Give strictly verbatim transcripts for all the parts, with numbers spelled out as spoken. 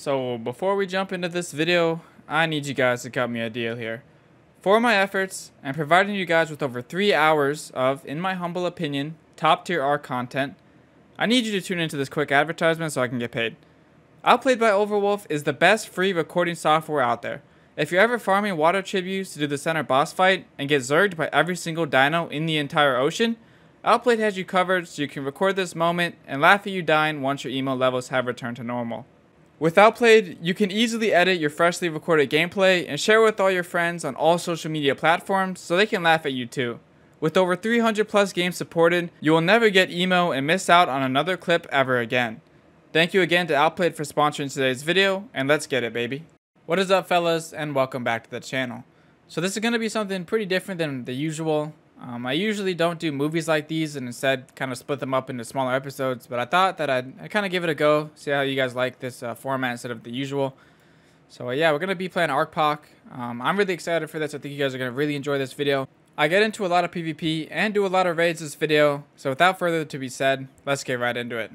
So before we jump into this video, I need you guys to cut me a deal here. For my efforts and providing you guys with over three hours of, in my humble opinion, top tier ARK content, I need you to tune into this quick advertisement so I can get paid. Outplayed by Overwolf is the best free recording software out there. If you're ever farming water tributes to do the center boss fight and get zerged by every single dino in the entire ocean, Outplayed has you covered so you can record this moment and laugh at you dying once your emo levels have returned to normal. With Outplayed, you can easily edit your freshly recorded gameplay and share with all your friends on all social media platforms so they can laugh at you too. With over three hundred plus games supported, you will never get emo and miss out on another clip ever again. Thank you again to Outplayed for sponsoring today's video, and let's get it, baby. What is up, fellas, and welcome back to the channel. So this is going to be something pretty different than the usual. Um, I usually don't do movies like these and instead kind of split them up into smaller episodes, but I thought that I'd, I'd kind of give it a go, see how you guys like this uh, format instead of the usual. So uh, yeah, we're going to be playing ARK. Um, I'm really excited for this. I think you guys are going to really enjoy this video. I get into a lot of PvP and do a lot of raids this video, so without further to be said, let's get right into it.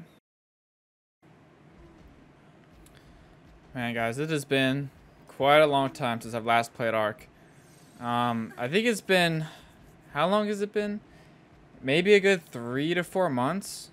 Man, guys, it has been quite a long time since I've last played ARK. Um, I think it's been... How long has it been? Maybe a good three to four months.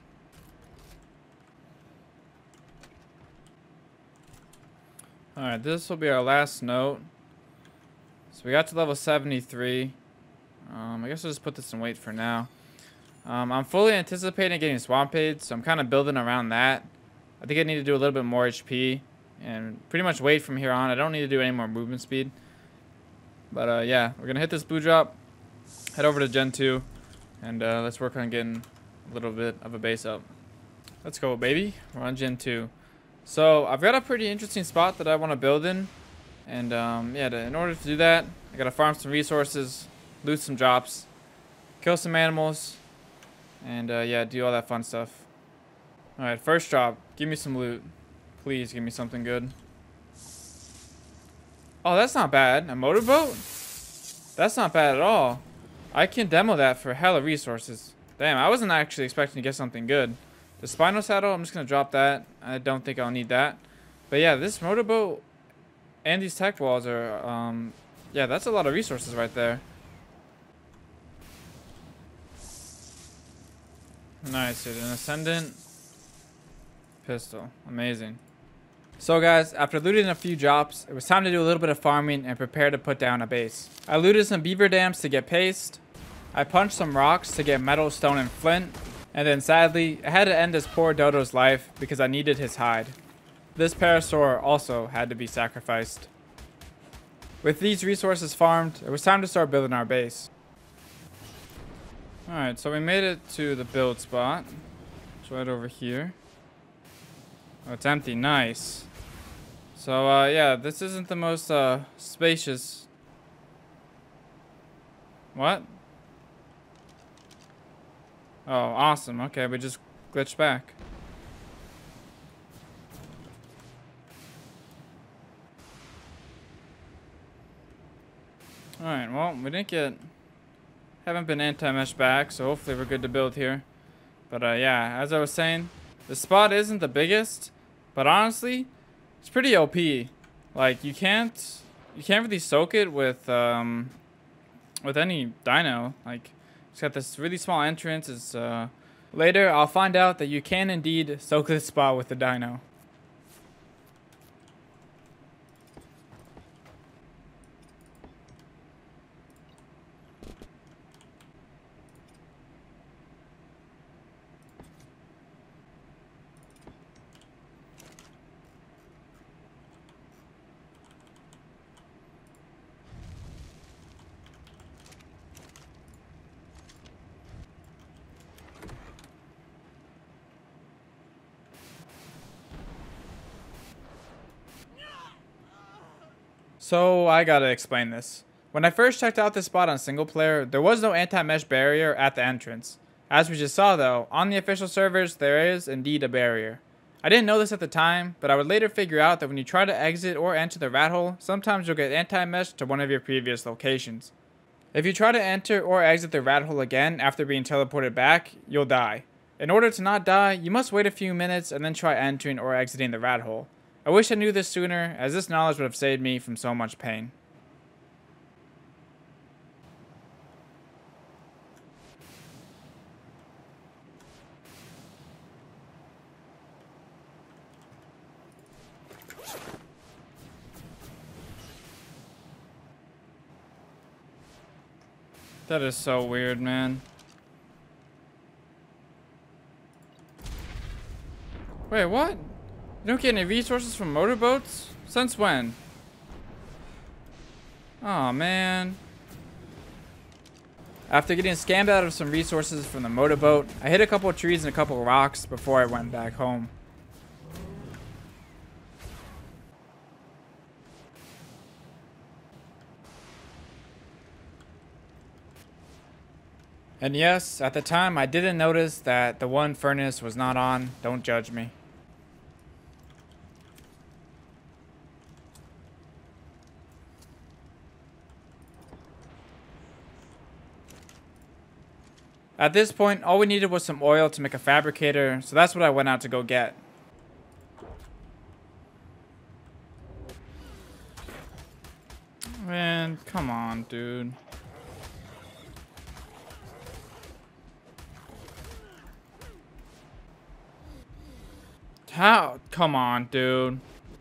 Alright, this will be our last note. So we got to level seventy-three. Um, I guess I'll just put this in wait for now. Um, I'm fully anticipating getting Swamp Aid, so I'm kind of building around that. I think I need to do a little bit more H P. And pretty much wait from here on. I don't need to do any more movement speed. But uh, yeah, we're going to hit this blue drop. Head over to Gen two, and uh, let's work on getting a little bit of a base up. Let's go, baby. We're on Gen two. So I've got a pretty interesting spot that I want to build in, and um, yeah, to, in order to do that, I gotta farm some resources, loot some drops, kill some animals, and uh, yeah, do all that fun stuff. All right, first drop. Give me some loot, please. Give me something good. Oh, that's not bad. A motorboat? That's not bad at all. I can demo that for hella resources. Damn, I wasn't actually expecting to get something good. The Spinal Saddle, I'm just going to drop that. I don't think I'll need that. But yeah, this motorboat and these tech walls are, um, yeah, that's a lot of resources right there. Nice, dude. An Ascendant pistol. Amazing. So guys, after looting a few drops, it was time to do a little bit of farming and prepare to put down a base. I looted some beaver dams to get paste. I punched some rocks to get metal, stone, and flint. And then sadly, I had to end this poor dodo's life because I needed his hide. This parasaur also had to be sacrificed. With these resources farmed, it was time to start building our base. Alright, so we made it to the build spot. It's right over here. Oh, it's empty. Nice. So, uh, yeah, this isn't the most, uh, spacious. What? Oh, awesome. Okay, we just glitched back. Alright, well, we didn't get... Haven't been anti-mesh back, so hopefully we're good to build here. But, uh, yeah, as I was saying, the spot isn't the biggest, but honestly, it's pretty O P. Like, you can't... You can't really soak it with, um... with any dino. Like... It's got this really small entrance. It's, uh, later, I'll find out that you can indeed soak this spot with the dino. So, I gotta explain this. When I first checked out this spot on single player, there was no anti-mesh barrier at the entrance. As we just saw though, on the official servers, there is indeed a barrier. I didn't know this at the time, but I would later figure out that when you try to exit or enter the rat hole, sometimes you'll get anti-mesh to one of your previous locations. If you try to enter or exit the rat hole again after being teleported back, you'll die. In order to not die, you must wait a few minutes and then try entering or exiting the rat hole. I wish I knew this sooner, as this knowledge would have saved me from so much pain. That is so weird, man. Wait, what? You don't get any resources from motorboats? Since when? Aw, man. After getting scammed out of some resources from the motorboat, I hit a couple of trees and a couple of rocks before I went back home. And yes, at the time I didn't notice that the one furnace was not on. Don't judge me. At this point, all we needed was some oil to make a fabricator, so that's what I went out to go get. Man, come on, dude. How? Come on, dude.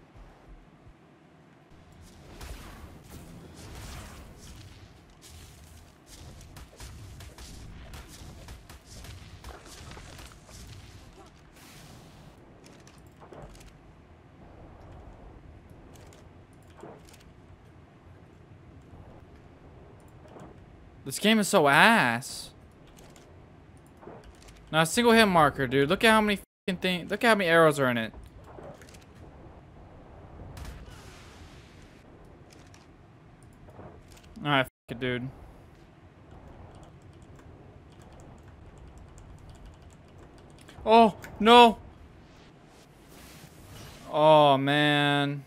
This game is so ass. Now, a single hit marker, dude. Look at how many fucking things. Look at how many arrows are in it. Alright, fuck it, dude. Oh, no. Oh, man.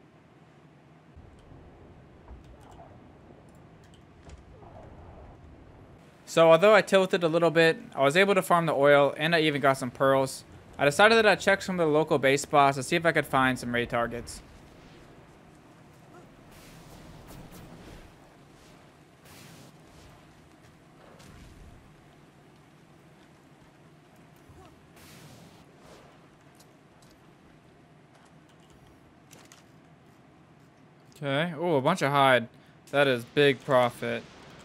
So although I tilted a little bit, I was able to farm the oil and I even got some pearls. I decided that I'd check some of the local base spots to see if I could find some raid targets. Okay. Oh, a bunch of hide. That is big profit.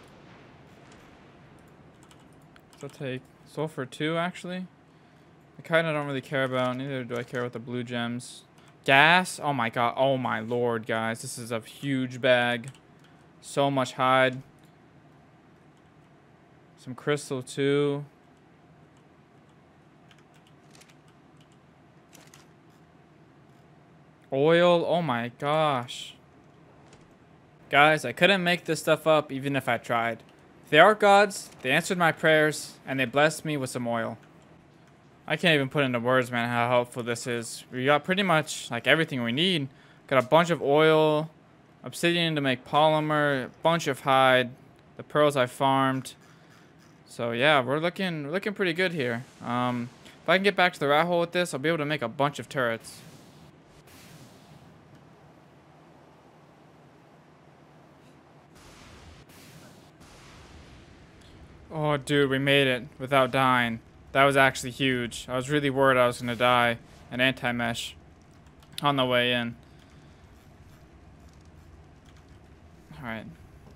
I'll take sulfur two, actually. The kind I don't really care about. Neither do I care about the blue gems. Gas? Oh my god. Oh my lord, guys. This is a huge bag. So much hide. Some crystal too. Oil. Oh my gosh. Guys, I couldn't make this stuff up even if I tried. The ARK gods, they answered my prayers, and they blessed me with some oil. I can't even put into words, man, how helpful this is. We got pretty much, like, everything we need. Got a bunch of oil, obsidian to make polymer, a bunch of hide, the pearls I farmed. So, yeah, we're looking, we're looking pretty good here. Um, if I can get back to the rat hole with this, I'll be able to make a bunch of turrets. Oh, dude, we made it without dying. That was actually huge. I was really worried I was going to die. An anti-mesh on the way in. Alright.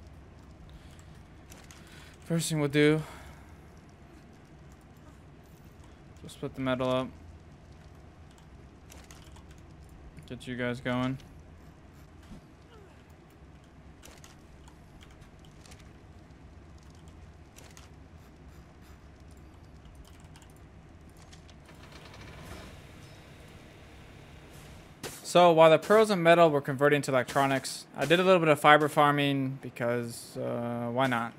First thing we'll do. Just split the metal up. Get you guys going. So while the pearls and metal were converting to electronics, I did a little bit of fiber farming because uh, why not?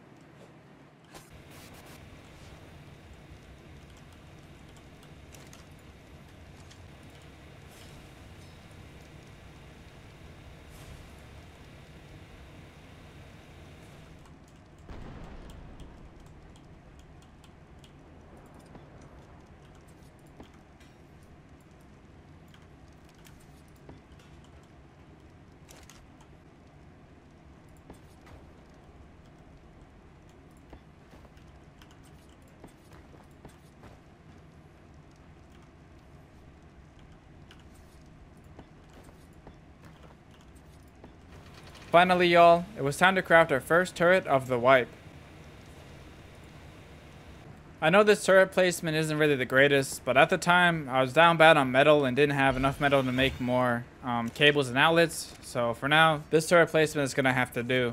Finally, y'all, it was time to craft our first turret of the wipe. I know this turret placement isn't really the greatest, but at the time, I was down bad on metal and didn't have enough metal to make more um, cables and outlets. So for now, this turret placement is going to have to do.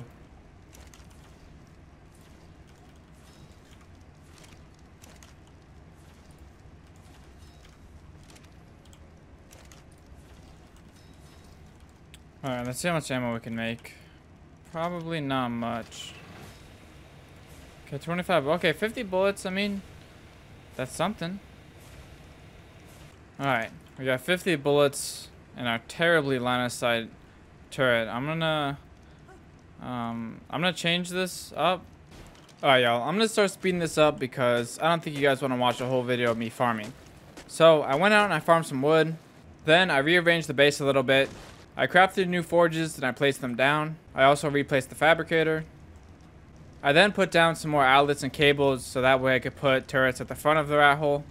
Alright, let's see how much ammo we can make. Probably not much. Okay, twenty-five. Okay, fifty bullets. I mean, that's something. Alright, we got fifty bullets in our terribly line of sight turret. I'm gonna, um, I'm gonna change this up. Alright, y'all. I'm gonna start speeding this up because I don't think you guys want to watch a whole video of me farming. So I went out and I farmed some wood. Then I rearranged the base a little bit. I crafted new forges and I placed them down. I also replaced the fabricator. I then put down some more outlets and cables so that way I could put turrets at the front of the rat hole.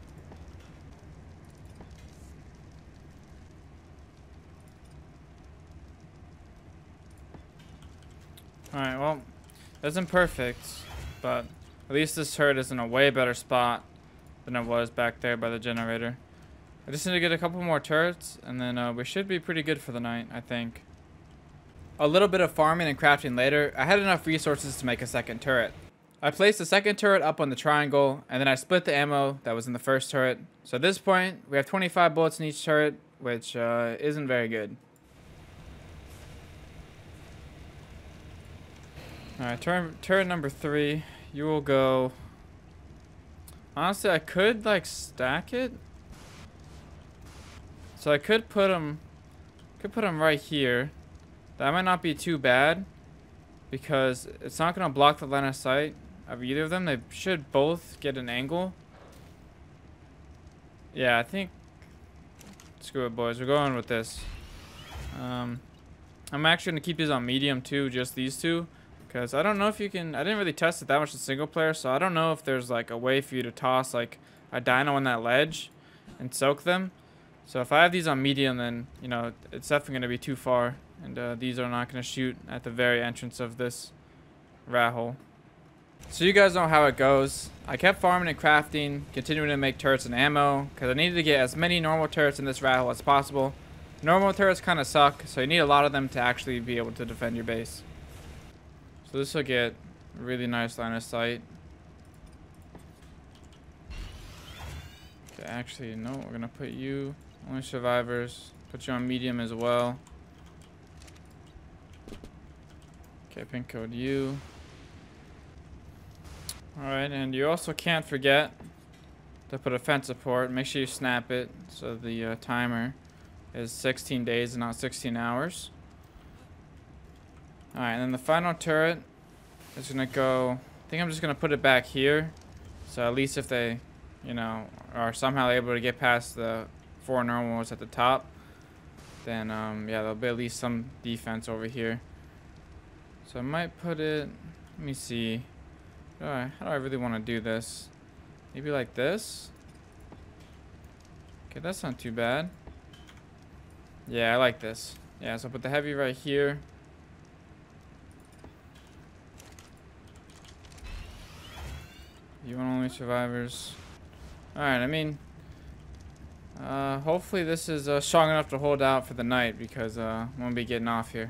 Alright, well, it isn't perfect, but at least this turret is in a way better spot than it was back there by the generator. I just need to get a couple more turrets, and then uh, we should be pretty good for the night, I think. A little bit of farming and crafting later, I had enough resources to make a second turret. I placed the second turret up on the triangle, and then I split the ammo that was in the first turret. So at this point, we have twenty-five bullets in each turret, which uh, isn't very good. Alright, tur turret number three, you will go... Honestly, I could, like, stack it. So I could put them, could put them right here. That might not be too bad because it's not going to block the line of sight of either of them. They should both get an angle. Yeah, I think, screw it, boys. We're going with this. Um, I'm actually going to keep these on medium too, just these two. Because I don't know if you can, I didn't really test it that much in single player, so I don't know if there's like a way for you to toss like a dino on that ledge and soak them. So if I have these on medium, then, you know, it's definitely going to be too far. And uh, these are not going to shoot at the very entrance of this rat hole. So you guys know how it goes. I kept farming and crafting, continuing to make turrets and ammo, because I needed to get as many normal turrets in this rat hole as possible. Normal turrets kind of suck, so you need a lot of them to actually be able to defend your base. So this will get a really nice line of sight. Okay, actually, no, we're going to put you... Only survivors. Put you on medium as well. Okay, pin code you. Alright, and you also can't forget to put a fence support. Make sure you snap it so the uh, timer is sixteen days and not sixteen hours. Alright, and then the final turret is going to go... I think I'm just going to put it back here. So at least if they, you know, are somehow able to get past the... four normal ones at the top, then um, yeah, there'll be at least some defense over here. So I might put it, let me see, how do I, how do I really want to do this? Maybe like this? Okay, that's not too bad. Yeah, I like this. Yeah, so I'll put the heavy right here. You want only survivors. Alright, I mean, Uh, hopefully this is uh, strong enough to hold out for the night because uh, I'm going to be getting off here.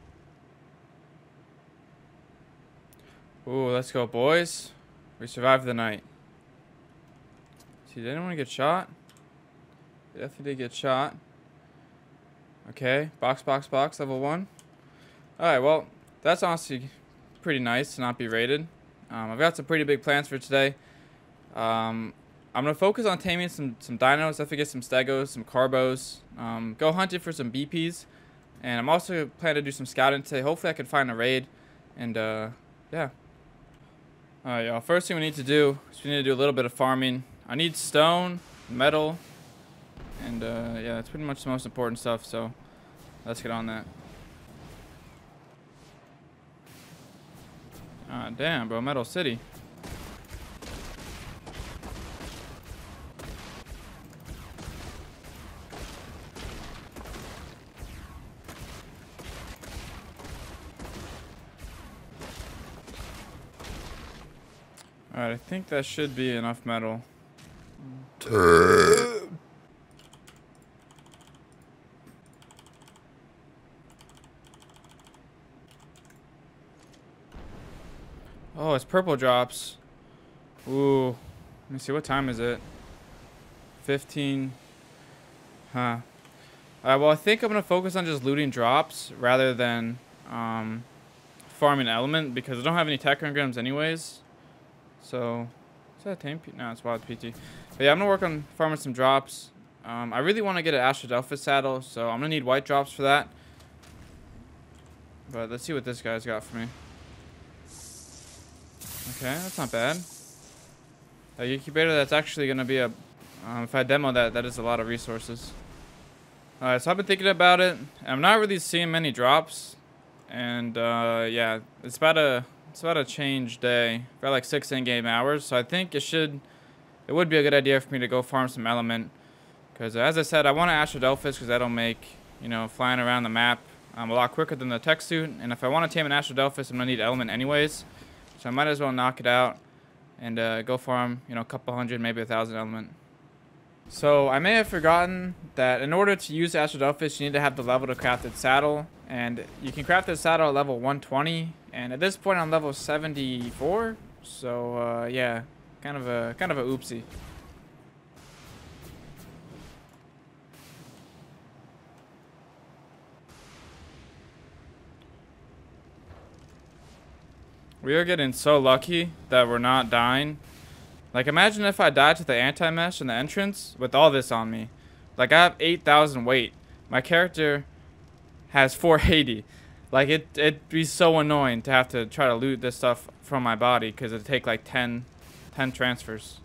Ooh, let's go, boys. We survived the night. See, did anyone get shot? They definitely did get shot. Okay, box, box, box, level one. Alright, well, that's honestly pretty nice to not be raided. Um, I've got some pretty big plans for today. Um... I'm going to focus on taming some, some dinos, definitely get some stegos, some carbos, um, go hunting for some B Ps, and I'm also planning to do some scouting today. Hopefully I can find a raid, and uh, yeah. Alright, y'all, first thing we need to do is we need to do a little bit of farming. I need stone, metal, and uh, yeah, that's pretty much the most important stuff, so let's get on that. Ah, damn, bro, Metal City. Alright, I think that should be enough metal. Oh, it's purple drops. Ooh. Let me see, what time is it? fifteen. Huh. Alright, well, I think I'm going to focus on just looting drops rather than um, farming element because I don't have any tech engrams anyways. So, is that a tame P T? No, it's wild P T. But yeah, I'm going to work on farming some drops. Um, I really want to get an Astradelphus saddle, so I'm going to need white drops for that. But let's see what this guy's got for me. Okay, that's not bad. A incubator that's actually going to be a... Um, if I demo that, that is a lot of resources. Alright, so I've been thinking about it. I'm not really seeing many drops. And, uh, yeah, it's about a... It's about a change day. Got like six in-game hours, so I think it should... It would be a good idea for me to go farm some element. Because, uh, as I said, I want to Astradelphus because that'll make, you know, flying around the map um, a lot quicker than the tech suit. And if I want to tame an Astradelphus, I'm going to need element anyways. So I might as well knock it out and uh, go farm, you know, a couple hundred, maybe a thousand element. So I may have forgotten that in order to use Astradelphus, you need to have the level to craft its saddle. And you can craft this saddle at level one twenty. And at this point, I'm level seventy-four. So, uh, yeah, kind of a kind of a oopsie. We are getting so lucky that we're not dying. Like, imagine if I died to the anti-mesh in the entrance with all this on me. Like, I have eight thousand weight. My character has four eighty. Like, it, it'd be so annoying to have to try to loot this stuff from my body because it'd take like ten, ten transfers.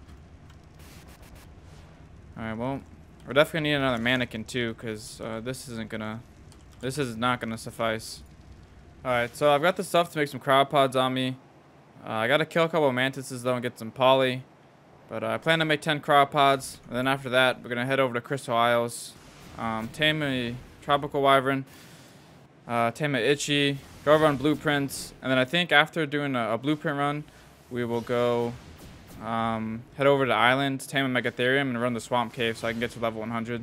Alright, well, we're definitely gonna need another mannequin too because uh, this isn't gonna... This is not gonna suffice. Alright, so I've got the stuff to make some cryopods on me. Uh, I gotta kill a couple of mantises though and get some poly. But uh, I plan to make ten cryopods. And then after that, we're gonna head over to Crystal Isles. Um, tame a tropical wyvern. Uh, tame a itchy. Go over on blueprints. And then I think after doing a, a blueprint run, we will go um, head over to island, tame a megatherium, and run the swamp cave so I can get to level one hundred.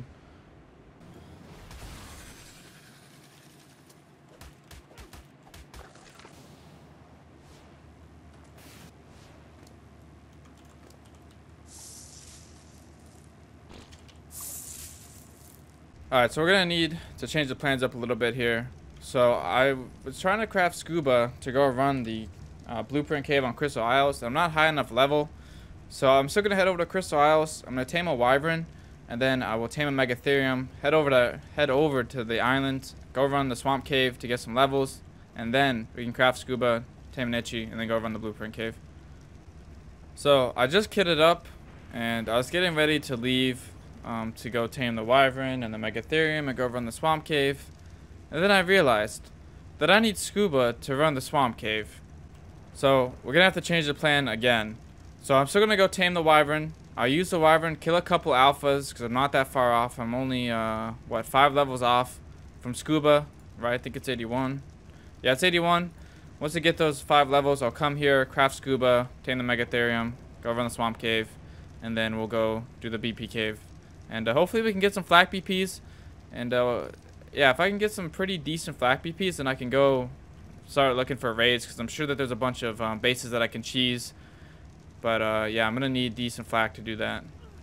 Alright, so we're going to need to change the plans up a little bit here. So I was trying to craft scuba to go run the uh, blueprint cave on Crystal Isles. I'm not high enough level. So I'm still going to head over to Crystal Isles. I'm going to tame a wyvern. And then I will tame a megatherium. Head over to head over to the island. Go run the swamp cave to get some levels. And then we can craft scuba, tame an itchy, and then go run the blueprint cave. So I just kitted up. And I was getting ready to leave. Um, to go tame the wyvern and the megatherium and go run the swamp cave. And then I realized that I need scuba to run the swamp cave. So we're going to have to change the plan again. So I'm still going to go tame the wyvern. I'll use the wyvern, kill a couple alphas because I'm not that far off. I'm only, uh, what, five levels off from scuba, right? I think it's eighty-one. Yeah, it's eighty-one. Once I get those five levels, I'll come here, craft scuba, tame the megatherium, go run the swamp cave, and then we'll go do the B P cave. And uh, hopefully we can get some flak B Ps. And uh, yeah, if I can get some pretty decent flak B Ps, then I can go start looking for raids. Because I'm sure that there's a bunch of um, bases that I can cheese. But uh, yeah, I'm going to need decent flak to do that.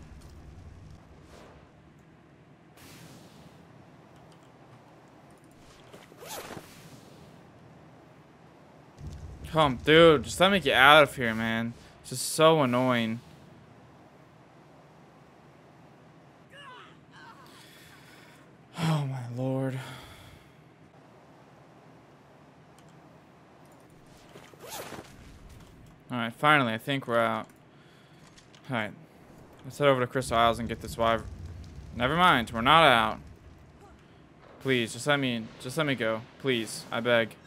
Come, dude, just let me get out of here, man. It's just so annoying. Oh my lord. Alright, finally, I think we're out. Alright. Let's head over to Crystal Isles and get this wyvern. Never mind, we're not out. Please, just let me just let me go. Please, I beg.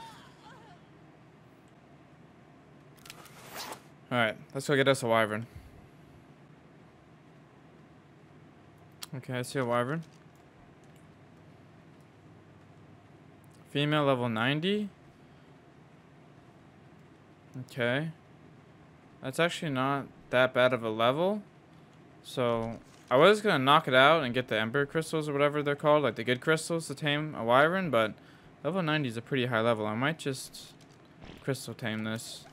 Alright, let's go get us a wyvern. Okay, I see a wyvern. Female level ninety. Okay. That's actually not that bad of a level. So I was gonna knock it out and get the ember crystals or whatever they're called, like the good crystals to tame a wyvern, but level ninety is a pretty high level. I might just crystal tame this.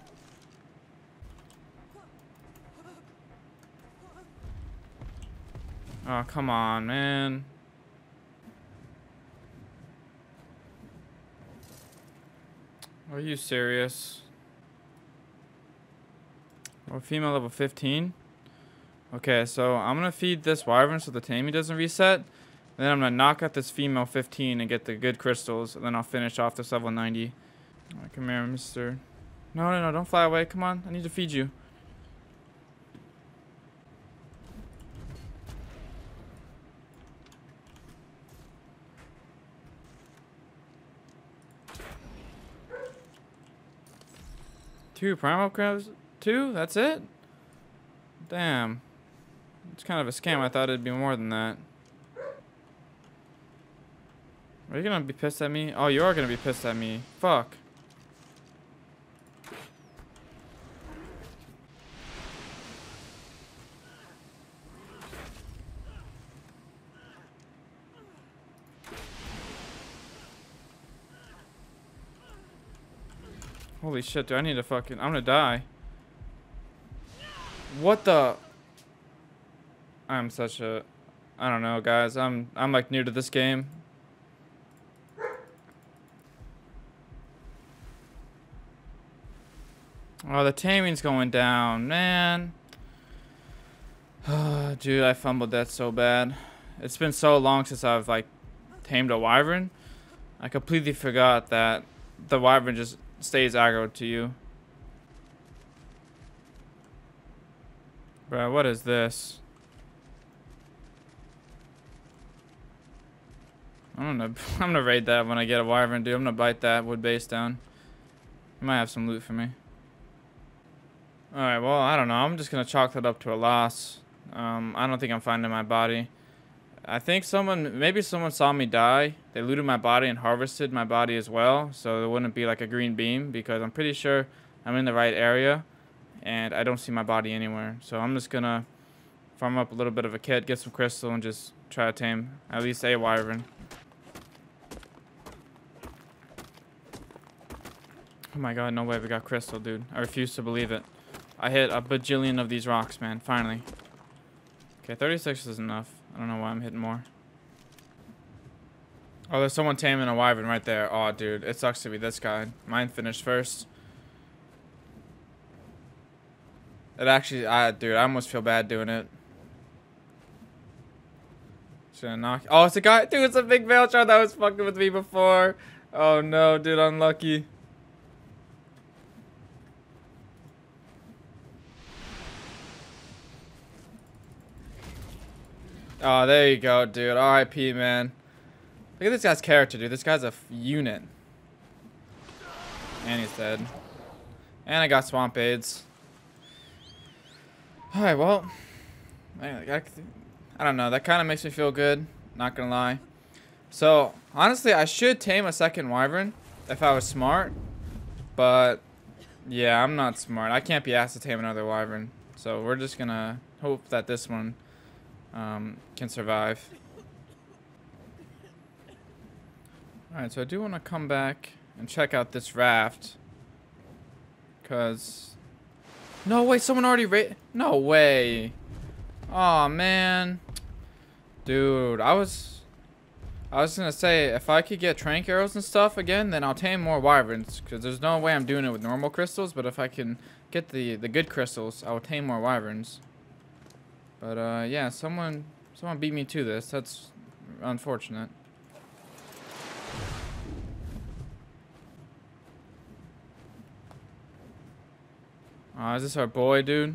Oh, come on, man. Are you serious? Or female level fifteen? Okay, so I'm gonna feed this wyvern so the taming doesn't reset. And then I'm gonna knock out this female fifteen and get the good crystals. And then I'll finish off this level ninety. Oh, come here, mister. No, no, no, don't fly away. Come on, I need to feed you. Two primal crabs? Two? That's it? Damn. It's kind of a scam. I thought it'd be more than that. Are you gonna be pissed at me? Oh, you are gonna be pissed at me. Fuck. Holy shit, dude. I need to fucking... I'm gonna die. What the... I'm such a... I don't know, guys. I'm, I'm like new to this game. Oh, the taming's going down, man. Dude, I fumbled that so bad. It's been so long since I've like tamed a wyvern. I completely forgot that the wyvern just stays aggro to you. Bro, what is this? I'm gonna I'm gonna raid that when I get a wyvern, dude. I'm gonna bite that wood base down. You might have some loot for me. Alright, well, I don't know. I'm just gonna chalk that up to a loss. Um, I don't think I'm finding my body. I think someone, maybe someone saw me die. They looted my body and harvested my body as well. So there wouldn't be like a green beam because I'm pretty sure I'm in the right area. And I don't see my body anywhere. So I'm just gonna farm up a little bit of a kit, get some crystal, and just try to tame at least a wyvern. Oh my god, no way we got crystal, dude. I refuse to believe it. I hit a bajillion of these rocks, man. Finally. Okay, thirty-six is enough. I don't know why I'm hitting more. Oh, there's someone taming a wyvern right there. Oh, dude. It sucks to be this guy. Mine finished first. It actually... I, dude, I almost feel bad doing it. Just gonna knock... Oh, it's a guy... Dude, it's a big Veilchar that was fucking with me before. Oh, no, dude. Unlucky. Oh, there you go, dude. R I P, man. Look at this guy's character, dude. This guy's a f unit. And he's dead. And I got swamp aids. Alright, well. I, I, I don't know. That kind of makes me feel good. Not gonna lie. So, honestly, I should tame a second wyvern if I was smart. But, yeah, I'm not smart. I can't be asked to tame another wyvern. So, we're just gonna hope that this one... Um, can survive. Alright, so I do want to come back and check out this raft. Because... No, wait, someone already ra- No way. Aw, man. Dude, I was... I was gonna say, if I could get trank arrows and stuff again, then I'll tame more wyverns. Because there's no way I'm doing it with normal crystals, but if I can get the, the good crystals, I will tame more wyverns. But, uh, yeah, someone, someone beat me to this. That's unfortunate. Oh, is this our boy, dude?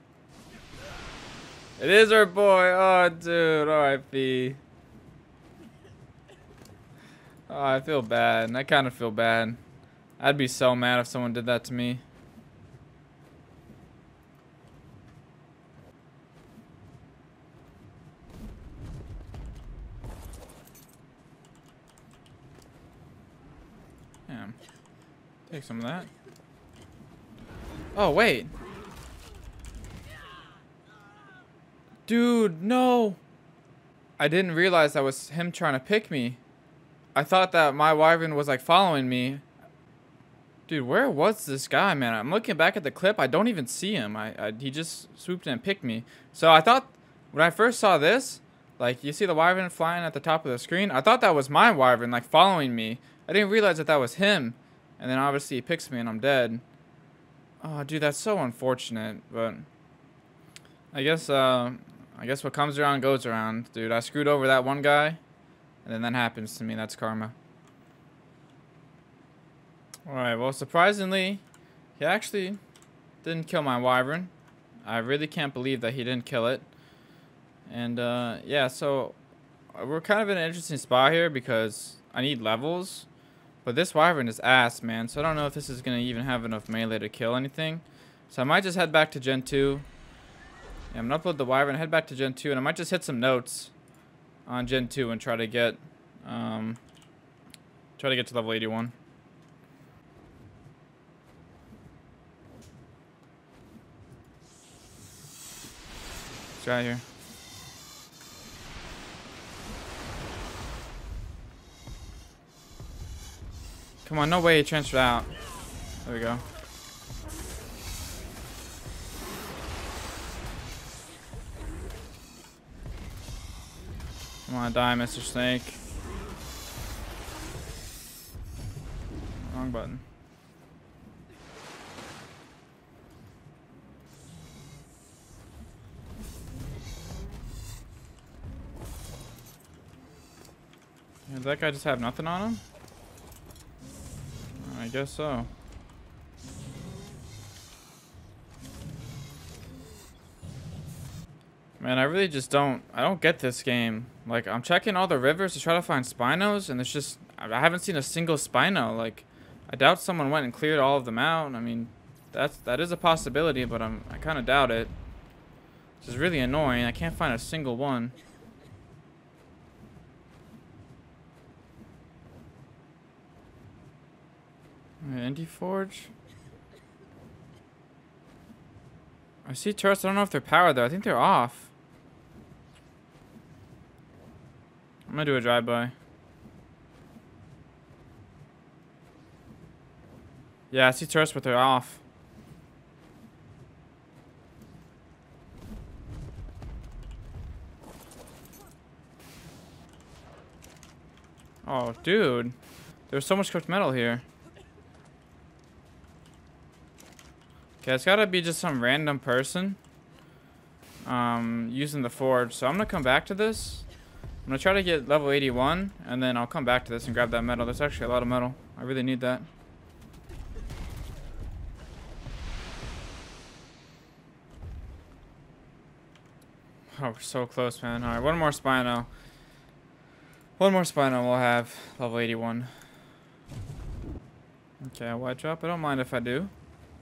It is our boy! Oh, dude, R I P. Oh, I feel bad. I kind of feel bad. I'd be so mad if someone did that to me. Damn. Take some of that. Oh, wait. Dude, no. I didn't realize that was him trying to pick me. I thought that my wyvern was like following me. Dude, where was this guy, man? I'm looking back at the clip. I don't even see him. I, I he just swooped in and picked me. So I thought when I first saw this, like you see the wyvern flying at the top of the screen. I thought that was my wyvern, like following me. I didn't realize that that was him. And then obviously he picks me and I'm dead. Oh, dude, that's so unfortunate. But I guess, uh, I guess what comes around goes around, dude. I screwed over that one guy, and then that happens to me. That's karma. Alright, well, surprisingly, he actually didn't kill my wyvern. I really can't believe that he didn't kill it. And, uh, yeah, so we're kind of in an interesting spot here because I need levels. But this wyvern is ass, man. So I don't know if this is going to even have enough melee to kill anything. So I might just head back to Gen two. Yeah, I'm going to upload the wyvern, head back to Gen two, and I might just hit some notes on Gen two and try to get, um, try to get to level eighty-one. Let's try here. Come on, no way he transferred out. There we go. Come on, die, Mister Snake. Wrong button. Yeah, did that guy just have nothing on him? I guess so. Man, I really just don't, I don't get this game. Like, I'm checking all the rivers to try to find Spinos, and there's just, I haven't seen a single Spino. Like, I doubt someone went and cleared all of them out. I mean, that's, that is a possibility, but I'm, I kind of doubt it. This is really annoying. I can't find a single one. Indie Forge. I see turrets. I don't know if they're powered though. I think they're off. I'm gonna do a drive-by. Yeah, I see turrets, but they're off. Oh, dude. There's so much cooked metal here. Okay, it's gotta be just some random person um, using the forge. So I'm gonna come back to this. I'm gonna try to get level eighty-one, and then I'll come back to this and grab that metal. There's actually a lot of metal. I really need that. Oh, we're so close, man. Alright, one more Spino. One more Spino, we'll have level eighty-one. Okay, a white drop. I don't mind if I do.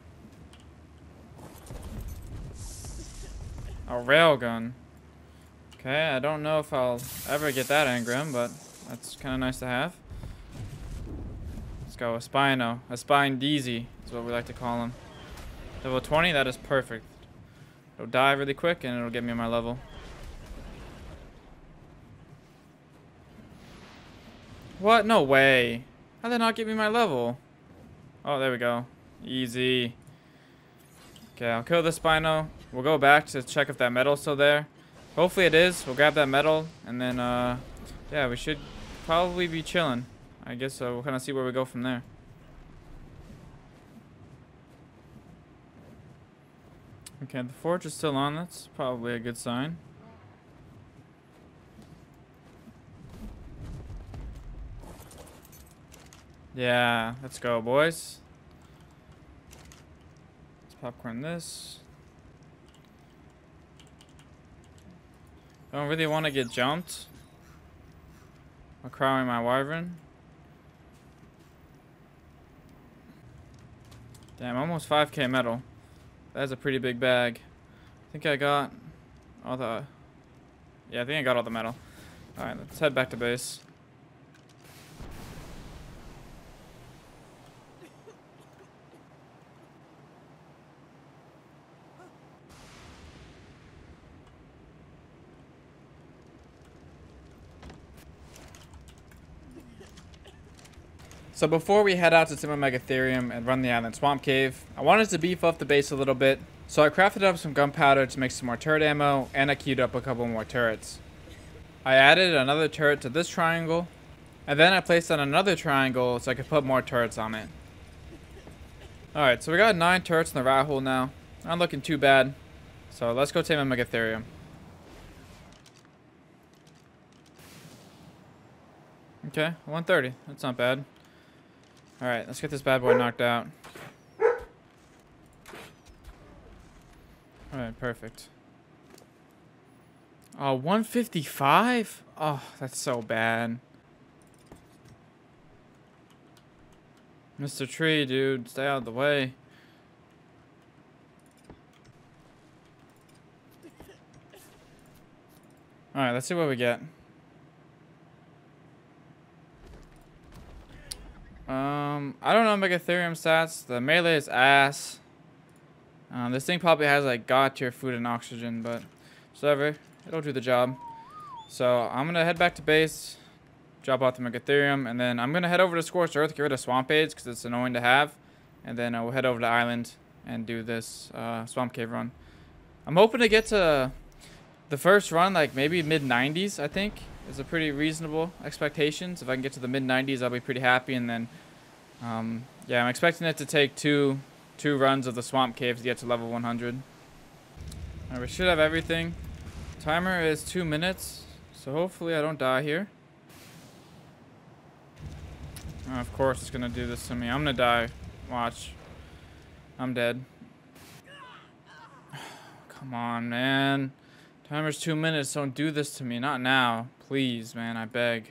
A railgun. Okay, I don't know if I'll ever get that engram, but that's kind of nice to have. Let's go, a Spino. A Spine Deezy is what we like to call him. Level twenty, that is perfect. It'll die really quick and it'll get me my level. What? No way. How'd they not get me my level? Oh, there we go. Easy. Okay, I'll kill the Spino. We'll go back to check if that metal's still there. Hopefully it is. We'll grab that metal, and then, uh, yeah, we should probably be chilling. I guess uh, we'll kind of see where we go from there. Okay, the forge is still on. That's probably a good sign. Yeah, let's go, boys. Let's popcorn this. I don't really want to get jumped. I'm crowing my wyvern. Damn, almost five K metal. That's a pretty big bag. I think I got all the... Yeah, I think I got all the metal. Alright, let's head back to base. So before we head out to Timber Megatherium and run the island swamp cave, I wanted to beef up the base a little bit. So I crafted up some gunpowder to make some more turret ammo, and I queued up a couple more turrets. I added another turret to this triangle, and then I placed on another triangle so I could put more turrets on it. Alright, so we got nine turrets in the rat hole now. Not looking too bad. So let's go tame a Megatherium. Okay, one thirty. That's not bad. Alright, let's get this bad boy knocked out. Alright, perfect. Oh, one fifty-five? Oh, that's so bad. Mister Tree, dude, stay out of the way. Alright, let's see what we get. Um, I don't know Megatherium stats. The melee is ass. Um, this thing probably has like god tier food and oxygen, but whatever. It'll do the job. So I'm gonna head back to base, drop off the Megatherium, and then I'm gonna head over to Scorched Earth, get rid of swamp aids because it's annoying to have, and then uh, we'll head over to the island and do this uh, swamp cave run. I'm hoping to get to the first run like maybe mid nineties. I think is a pretty reasonable expectations. If I can get to the mid nineties, I'll be pretty happy. And then, um, yeah, I'm expecting it to take two two runs of the swamp cave to get to level one hundred. All right, we should have everything. Timer is two minutes, so hopefully I don't die here. Oh, of course it's gonna do this to me. I'm gonna die. Watch. I'm dead. Come on, man. Timer's two minutes. Don't do this to me. Not now. Please, man. I beg.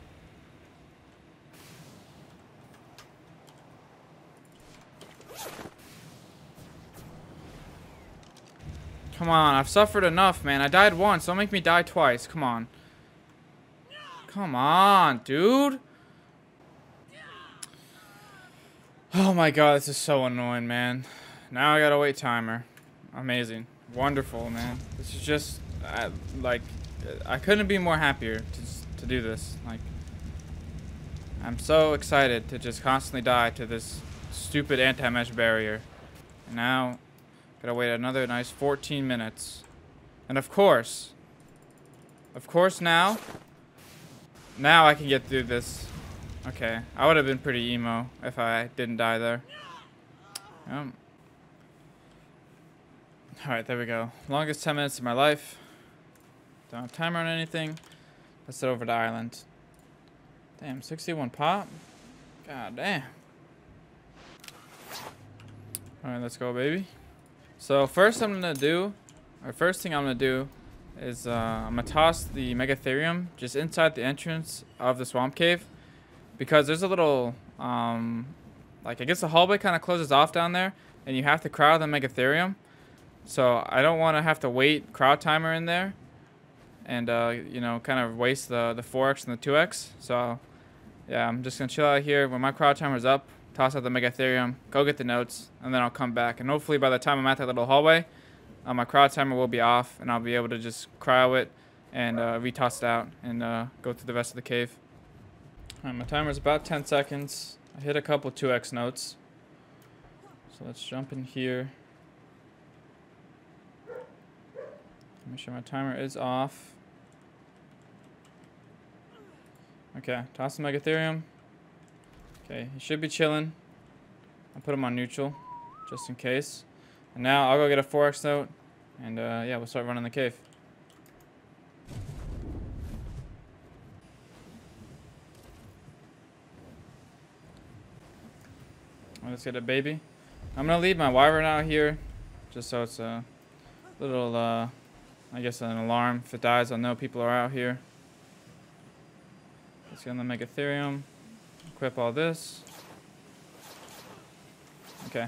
Come on. I've suffered enough, man. I died once. Don't make me die twice. Come on. Come on, dude. Oh my god. This is so annoying, man. Now I gotta wait timer. Amazing. Wonderful, man. This is just I, like I couldn't be more happier to to do this. Like I'm so excited to just constantly die to this stupid anti-mesh barrier. And now gotta wait another nice fourteen minutes. And of course, of course now, now I can get through this. Okay, I would have been pretty emo if I didn't die there. Um. Alright, there we go. Longest ten minutes of my life. Don't have timer on anything. Let's head over to island. Damn, sixty-one pop? God damn. Alright, let's go, baby. So first I'm gonna do, or first thing I'm gonna do is uh, I'm gonna toss the Megatherium just inside the entrance of the swamp cave. Because there's a little, um, like I guess the hallway kind of closes off down there. And you have to crowd the Megatherium. So I don't want to have to wait crowd timer in there and, uh, you know, kind of waste the, the four X and the two X. So, yeah, I'm just going to chill out here. When my crowd timer's up, toss out the Megatherium, go get the notes, and then I'll come back. And hopefully by the time I'm at that little hallway, uh, my crowd timer will be off, and I'll be able to just cryo it and uh, retoss it out and uh, go through the rest of the cave. All right, my timer's about ten seconds. I hit a couple two X notes. So let's jump in here. Make sure my timer is off. Okay, toss the Megatherium. Okay, he should be chilling. I'll put him on neutral, just in case. And now I'll go get a four X note, and uh, yeah, we'll start running the cave. Let's get a baby. I'm gonna leave my wyvern out here, just so it's a little, uh, I guess, an alarm. If it dies, I'll know people are out here. Let's get on the Megatherium. Equip all this. Okay.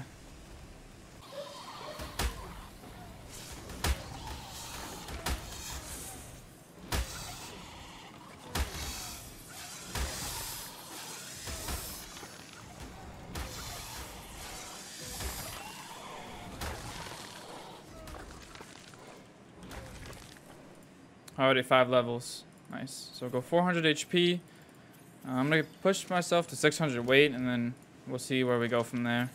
Already five levels. Nice. So go four hundred H P. Uh, I'm gonna push myself to six hundred weight, and then we'll see where we go from there.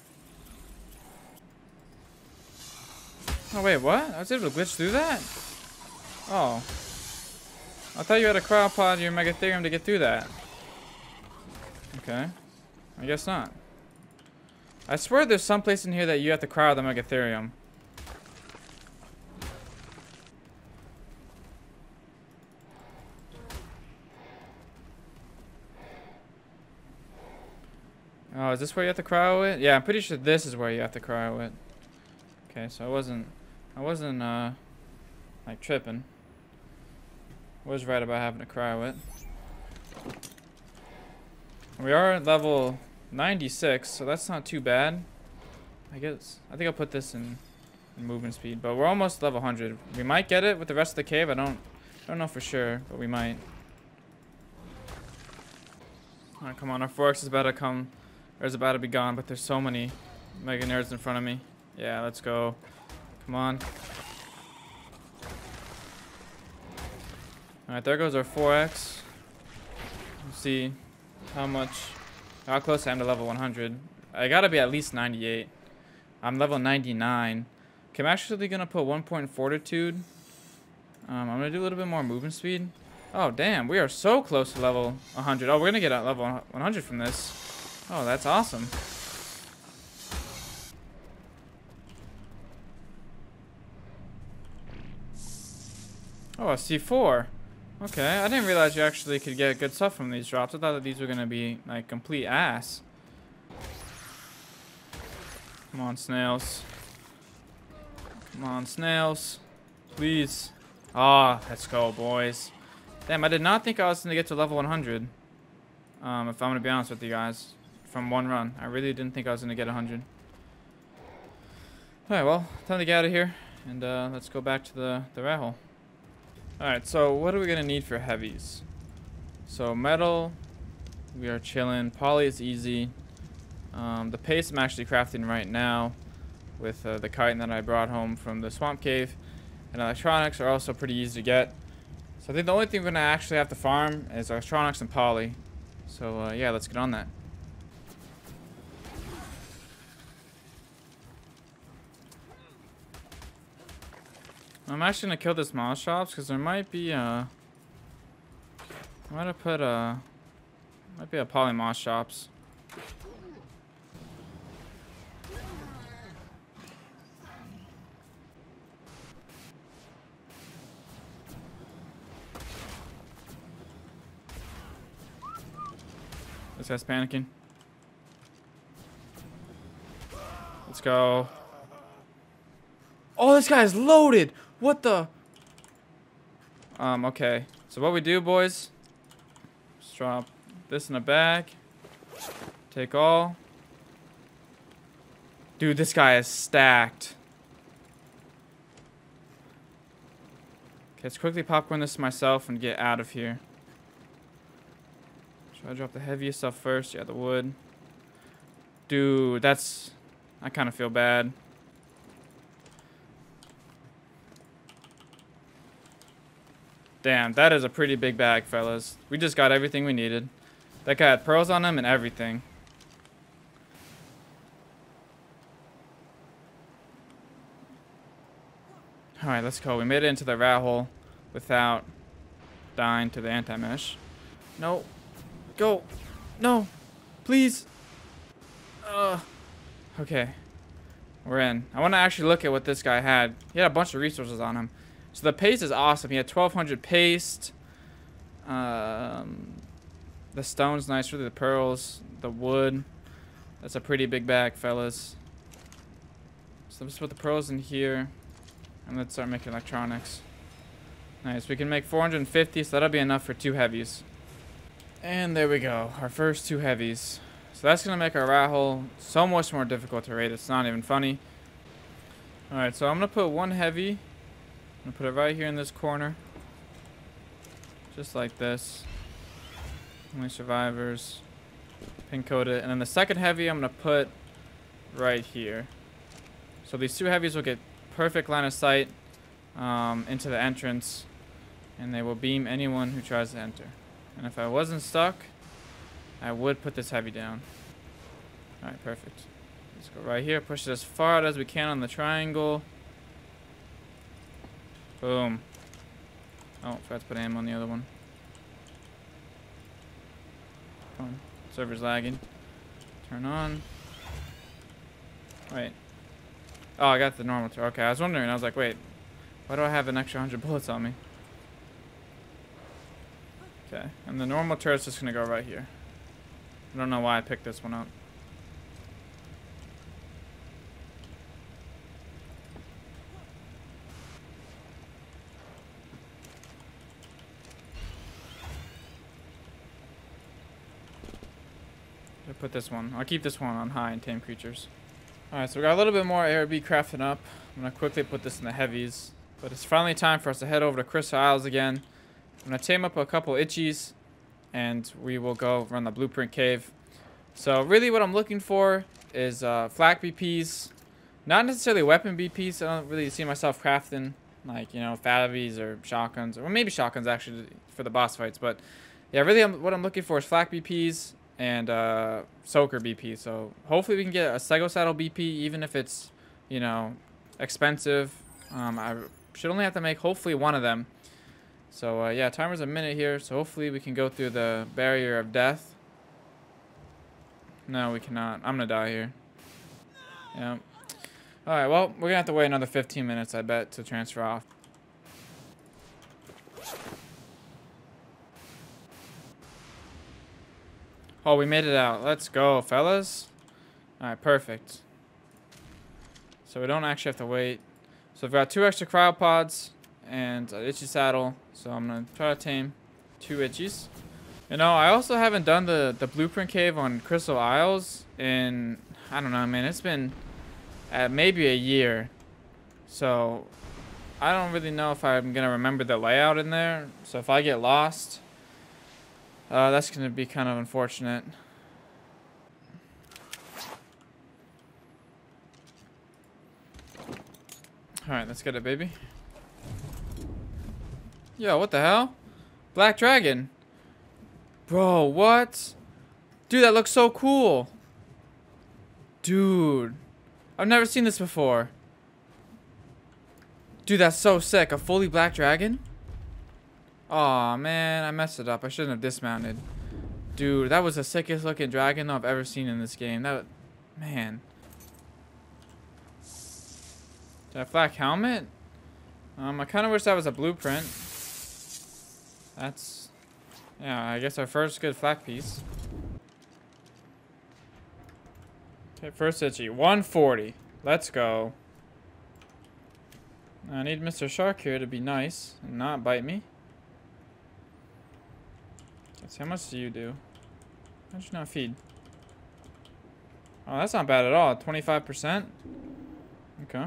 Oh wait, what? I was able to glitch through that? Oh. I thought you had a cryopod your Megatherium to get through that. Okay. I guess not. I swear there's some place in here that you have to cryo the Megatherium. Oh, is this where you have to cryo it? Yeah, I'm pretty sure this is where you have to cryo it. Okay, so I wasn't, I wasn't, uh, like tripping. I was right about having to cryo it. We are at level ninety-six, so that's not too bad. I guess, I think I'll put this in, in movement speed, but we're almost level one hundred. We might get it with the rest of the cave. I don't, I don't know for sure, but we might. Alright, come on, our four X is about to come. Or is about to be gone, but there's so many mega nerds in front of me. Yeah, let's go. Come on. Alright, there goes our four X. Let's see how much, how close I am to level one hundred. I gotta be at least ninety-eight. I'm level ninety-nine. Okay, I'm actually gonna put one point fortitude. Um, I'm gonna do a little bit more movement speed. Oh, damn, we are so close to level one hundred. Oh, we're gonna get at level one hundred from this. Oh, that's awesome. Oh, a C four. Okay, I didn't realize you actually could get good stuff from these drops. I thought that these were going to be, like, complete ass. Come on, snails. Come on, snails. Please. Ah, oh, let's go, boys. Damn, I did not think I was going to get to level one hundred. Um, if I'm going to be honest with you guys. From one run. I really didn't think I was going to get one hundred. Alright, well, time to get out of here. And uh, let's go back to the, the rat hole. Alright, so what are we going to need for heavies? So metal, we are chilling. Poly is easy. Um, the paste I'm actually crafting right now with uh, the chitin that I brought home from the swamp cave. And electronics are also pretty easy to get. So I think the only thing we're going to actually have to farm is electronics and poly. So uh, yeah, let's get on that. I'm actually gonna kill this moss shops because there might be uh I might have put a might be a poly moss shops. This guy's panicking. Let's go. Oh, this guy's loaded. What the? Um, okay. So what we do, boys, just drop this in a bag. Take all. Dude, this guy is stacked. Okay, let's quickly popcorn this myself and get out of here. Try to drop the heaviest stuff first. Yeah, the wood. Dude, that's... I kind of feel bad. Damn, that is a pretty big bag, fellas. We just got everything we needed. That guy had pearls on him and everything. Alright, let's go. We made it into the rat hole without dying to the anti-mesh. No. Go. No. Please. Uh. Okay. We're in. I want to actually look at what this guy had. He had a bunch of resources on him. So the paste is awesome. He had twelve hundred paste. Um, the stone's nice. Really, the pearls, the wood. That's a pretty big bag, fellas. So let's put the pearls in here. And let's start making electronics. Nice. We can make four hundred fifty, so that'll be enough for two heavies. And there we go. Our first two heavies. So that's going to make our rat hole so much more difficult to raid. It's not even funny. Alright, so I'm going to put one heavy. I'm going to put it right here in this corner. Just like this. Only survivors. Pin code it. And then the second heavy I'm going to put right here. So these two heavies will get perfect line of sight um, into the entrance. And they will beam anyone who tries to enter. And if I wasn't stuck, I would put this heavy down. Alright, perfect. Let's go right here. Push it as far out as we can on the triangle. Boom. Oh, forgot to put ammo on the other one. Come on. Server's lagging. Turn on. Wait. Oh, I got the normal turret. Okay, I was wondering. I was like, wait. Why do I have an extra hundred bullets on me? Okay. And the normal turret's just going to go right here. I don't know why I picked this one up. I'll put this one. I'll keep this one on high and tame creatures. Alright, so we got a little bit more A R B crafting up. I'm going to quickly put this in the heavies. But it's finally time for us to head over to Crystal Isles again. I'm going to tame up a couple itchies. And we will go run the blueprint cave. So really what I'm looking for is uh, flak B Ps. Not necessarily weapon B Ps. I don't really see myself crafting like, you know, Favies or shotguns. Or maybe shotguns actually for the boss fights. But yeah, really I'm, what I'm looking for is flak B Ps and uh, soaker B P. So hopefully we can get a Sego Saddle B P even if it's, you know, expensive. Um, I should only have to make hopefully one of them. So, uh, yeah, timer's a minute here, so hopefully we can go through the barrier of death. No, we cannot. I'm gonna die here. Yeah. Alright, well, we're gonna have to wait another fifteen minutes, I bet, to transfer off. Oh, we made it out. Let's go, fellas. Alright, perfect. So we don't actually have to wait. So we've got two extra cryopods and an itchy saddle. So I'm going to try to tame two itchies. You know, I also haven't done the, the blueprint cave on Crystal Isles in, I don't know, man. It's been uh, maybe a year. So I don't really know if I'm going to remember the layout in there. So if I get lost, uh, that's going to be kind of unfortunate. Alright, let's get it, baby. Yo, what the hell? Black dragon. Bro, what? Dude, that looks so cool. Dude. I've never seen this before. Dude, that's so sick. A fully black dragon? Aw, man. I messed it up. I shouldn't have dismounted. Dude, that was the sickest looking dragon I've ever seen in this game. That, man. That black helmet? Um, I kind of wish that was a blueprint. That's, yeah, I guess our first good flak piece. Okay, first itchy. one forty. Let's go. I need Mister Shark here to be nice and not bite me. Let's see, how much do you do? How'd you not feed? Oh, that's not bad at all. twenty-five percent? Okay.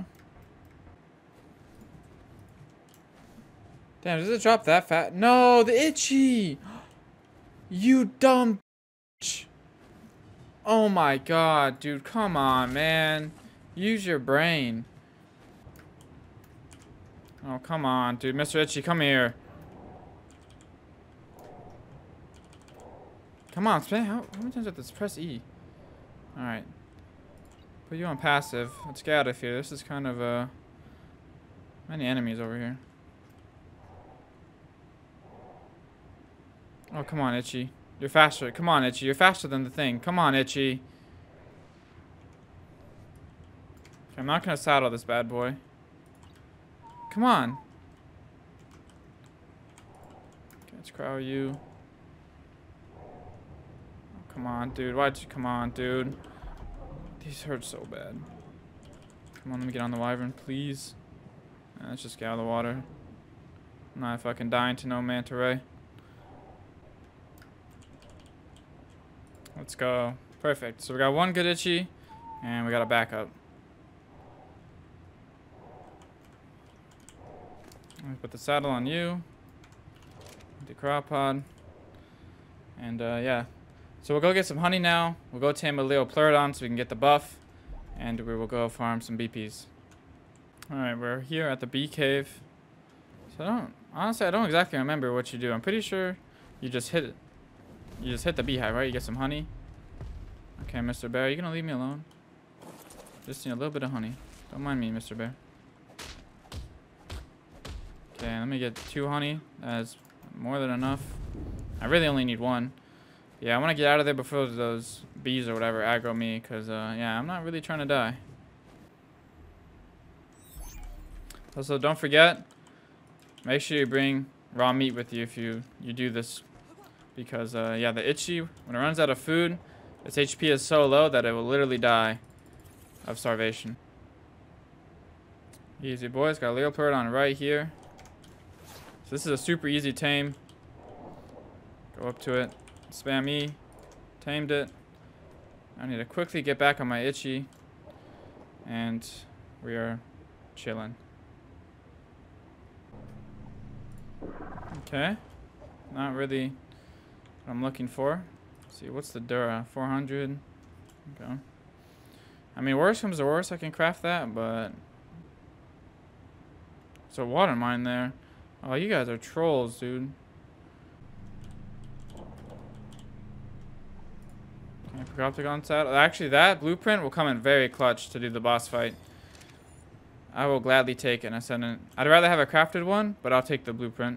Damn, does it drop that fast? No, the itchy! You dumb bitch. Oh my god, dude, come on, man. Use your brain. Oh, come on, dude. Mister Itchy, come here. Come on, how, how many times do I have to press E? Alright. Put you on passive. Let's get out of here. This is kind of, uh... many enemies over here. Oh, come on, Itchy. You're faster. Come on, Itchy. You're faster than the thing. Come on, Itchy. Okay, I'm not gonna saddle this bad boy. Come on. Okay, let's crowd you. Oh, come on, dude. Why'd you come on, dude? These hurt so bad. Come on, let me get on the wyvern, please. Uh, let's just get out of the water. I'm not fucking dying to no manta ray. Let's go. Perfect. So we got one good itchy, and we got a backup. Let me put the saddle on you. The cryopod. And uh, yeah. So we'll go get some honey now. We'll go tame a Leopleurodon so we can get the buff. And we will go farm some B Ps. Alright, we're here at the bee cave. So I don't, honestly, I don't exactly remember what you do. I'm pretty sure you just hit it. You just hit the beehive, right? You get some honey. Okay, Mister Bear, you gonna leave me alone? Just need a little bit of honey. Don't mind me, Mister Bear. Okay, let me get two honey. That's more than enough. I really only need one. Yeah, I want to get out of there before those bees or whatever aggro me, because, uh, yeah, I'm not really trying to die. Also, don't forget, make sure you bring raw meat with you if you, you do this. Because, uh, yeah, the itchy, when it runs out of food, its H P is so low that it will literally die of starvation. Easy, boys. Got a leopard on right here. So this is a super easy tame. Go up to it. Spam E. Tamed it. I need to quickly get back on my itchy. And we are chilling. Okay. Not really what I'm looking for. Let's see, what's the Dura? four hundred. Okay. I mean, worst comes to worst, I can craft that, but... It's a water mine there. Oh, you guys are trolls, dude. Okay, Procopticon saddle. Actually, that blueprint will come in very clutch to do the boss fight. I will gladly take it and send it. I'd rather have a crafted one, but I'll take the blueprint.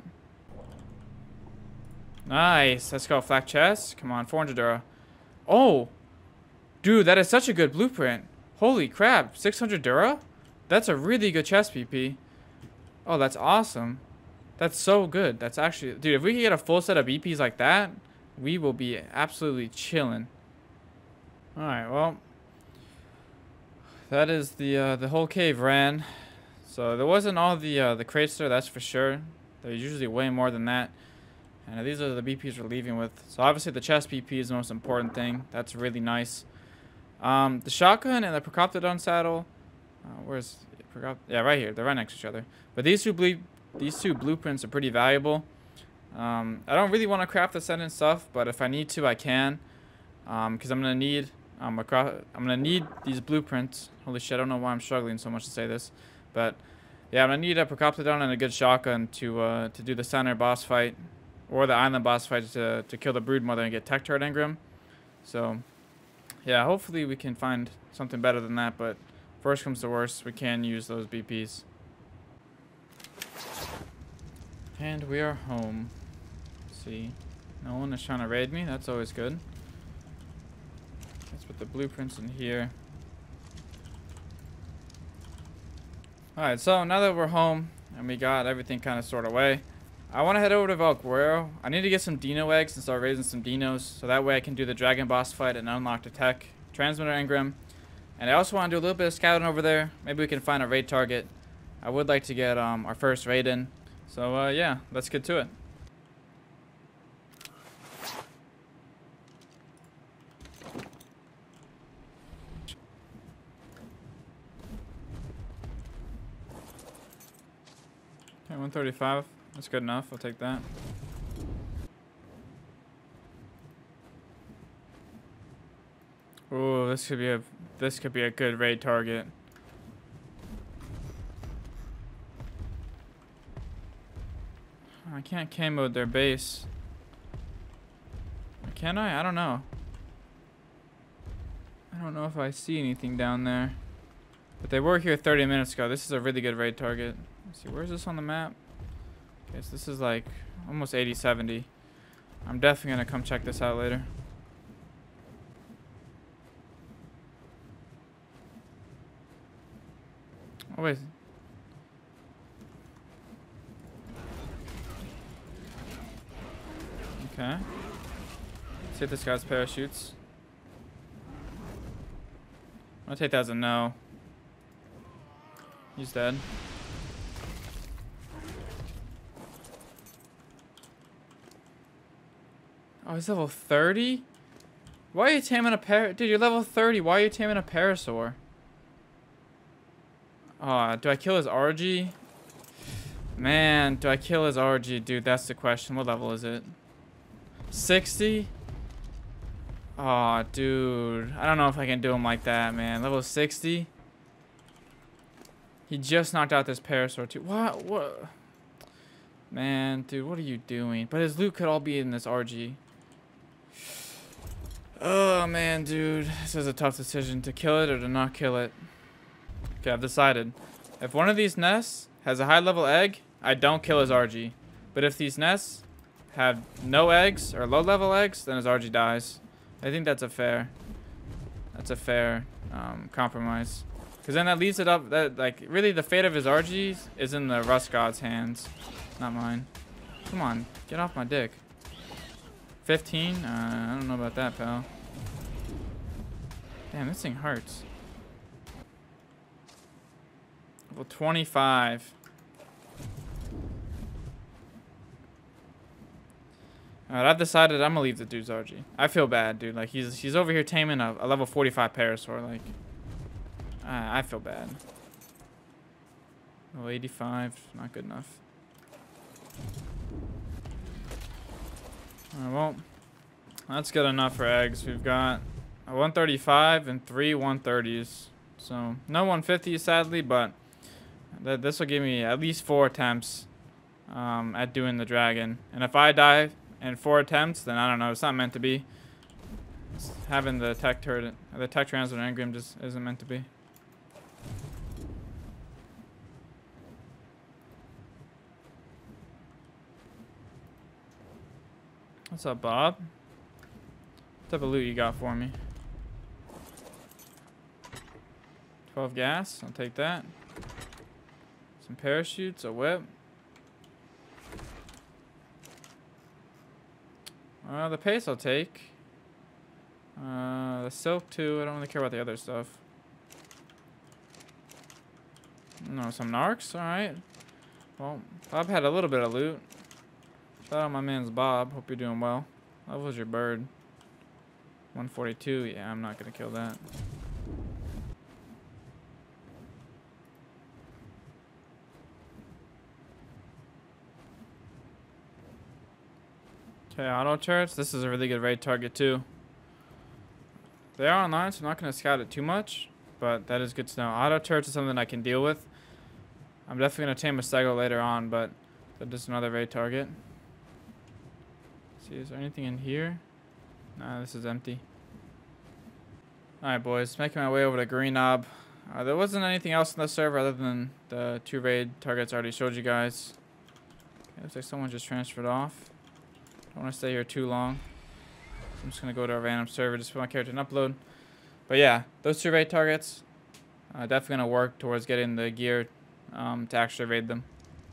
Nice. Let's go. Flak chest. Come on. four hundred Dura. Oh. Dude, that is such a good blueprint. Holy crap. six hundred Dura? That's a really good chest P P. Oh, that's awesome. That's so good. That's actually... Dude, if we can get a full set of B Ps like that, we will be absolutely chilling. Alright, well... That is the uh, the whole cave ran. So there wasn't all the uh, the crates there, that's for sure. There's usually way more than that. And these are the B Ps we're leaving with. So obviously the chest B P is the most important thing. That's really nice. Um, the shotgun and the Procoptodon saddle. Uh, where's Procop yeah, right here. They're right next to each other. But these two ble these two blueprints are pretty valuable. Um, I don't really want to craft the sentence stuff, but if I need to, I can. Um, because I'm gonna need um, a I'm gonna need these blueprints. Holy shit! I don't know why I'm struggling so much to say this, but yeah, I'm gonna need a Procoptodon and a good shotgun to uh, to do the center boss fight. Or the island boss fight to, to kill the broodmother and get Tech Turret Engram. So, yeah, hopefully we can find something better than that. But first comes to worst, we can use those B Ps. And we are home. Let's see, no one is trying to raid me. That's always good. Let's put the blueprints in here. Alright, so now that we're home and we got everything kind of stored away, I want to head over to Valguero. I need to get some Dino eggs and start raising some Dinos, so that way I can do the dragon boss fight and unlock the tech transmitter engram. And I also want to do a little bit of scouting over there. Maybe we can find a raid target. I would like to get um, our first raid in. So uh, yeah, let's get to it. Okay, one thirty-five. That's good enough. I'll take that. Ooh, this could be a this could be a good raid target. I can't camo their base. Can I? I don't know. I don't know if I see anything down there. But they were here thirty minutes ago. This is a really good raid target. Let's see, where's this on the map? Okay, so this is like almost eighty, seventy. I'm definitely gonna come check this out later. Oh wait. Okay. Let's see if this guy's parachutes. I'm gonna take that as a no. He's dead. Oh, he's level thirty? Why are you taming a par- Dude, you're level thirty. Why are you taming a parasaur? Oh, do I kill his R G? Man, do I kill his R G? Dude, that's the question. What level is it? sixty? Oh, dude. I don't know if I can do him like that, man. Level sixty? He just knocked out this parasaur, too. What? What? Man, dude, what are you doing? But his loot could all be in this R G. Oh man, dude, this is a tough decision, to kill it or to not kill it. Okay, I've decided. If one of these nests has a high level egg, I don't kill his R G. But if these nests have no eggs or low level eggs, then his R G dies. I think that's a fair, that's a fair um, compromise. Because then that leaves it up, that like really the fate of his R Gs is in the Rust God's hands, not mine. Come on, get off my dick. fifteen? Uh, I don't know about that, pal. Damn, this thing hurts. Level twenty-five. Alright, I've decided I'm gonna leave the dude's R G. I feel bad, dude. Like, he's he's over here taming a, a level forty-five Parasaur. Like, I, I feel bad. Level eighty-five, not good enough. Alright, well, that's good enough for eggs. We've got a one thirty-five and three one thirties. So, no one fifties, sadly, but th this will give me at least four attempts um, at doing the dragon. And if I die in four attempts, then I don't know, it's not meant to be. It's having the tech turret, the tech transfer engram just isn't meant to be. What's up, Bob? What type of loot you got for me? twelve gas, I'll take that. Some parachutes, a whip. Uh, the pace I'll take. Uh, the silk too, I don't really care about the other stuff. No, some narcs, alright. Well, Bob had a little bit of loot. Shout out my man's Bob. Hope you're doing well. How was your bird? one forty-two. Yeah, I'm not gonna kill that. Okay, auto turrets. This is a really good raid target too. They are online, so I'm not gonna scout it too much, but that is good to know. Auto turrets is something I can deal with. I'm definitely gonna tame a Stego later on, but that's just another raid target. See, is there anything in here? Nah, this is empty. Alright, boys, making my way over to Green Knob. Uh, there wasn't anything else in the server other than the two raid targets I already showed you guys. Okay, looks like someone just transferred off. Don't want to stay here too long. So I'm just going to go to a random server just put my character and upload. But yeah, those two raid targets, uh, definitely going to work towards getting the gear um, to actually raid them.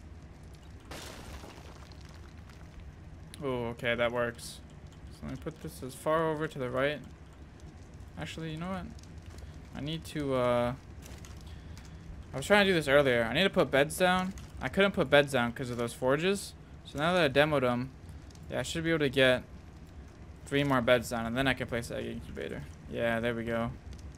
Oh, okay, that works. So let me put this as far over to the right. Actually, you know what? I need to, uh... I was trying to do this earlier. I need to put beds down. I couldn't put beds down because of those forges. So now that I demoed them, yeah, I should be able to get three more beds down, and then I can place the egg incubator. Yeah, there we go.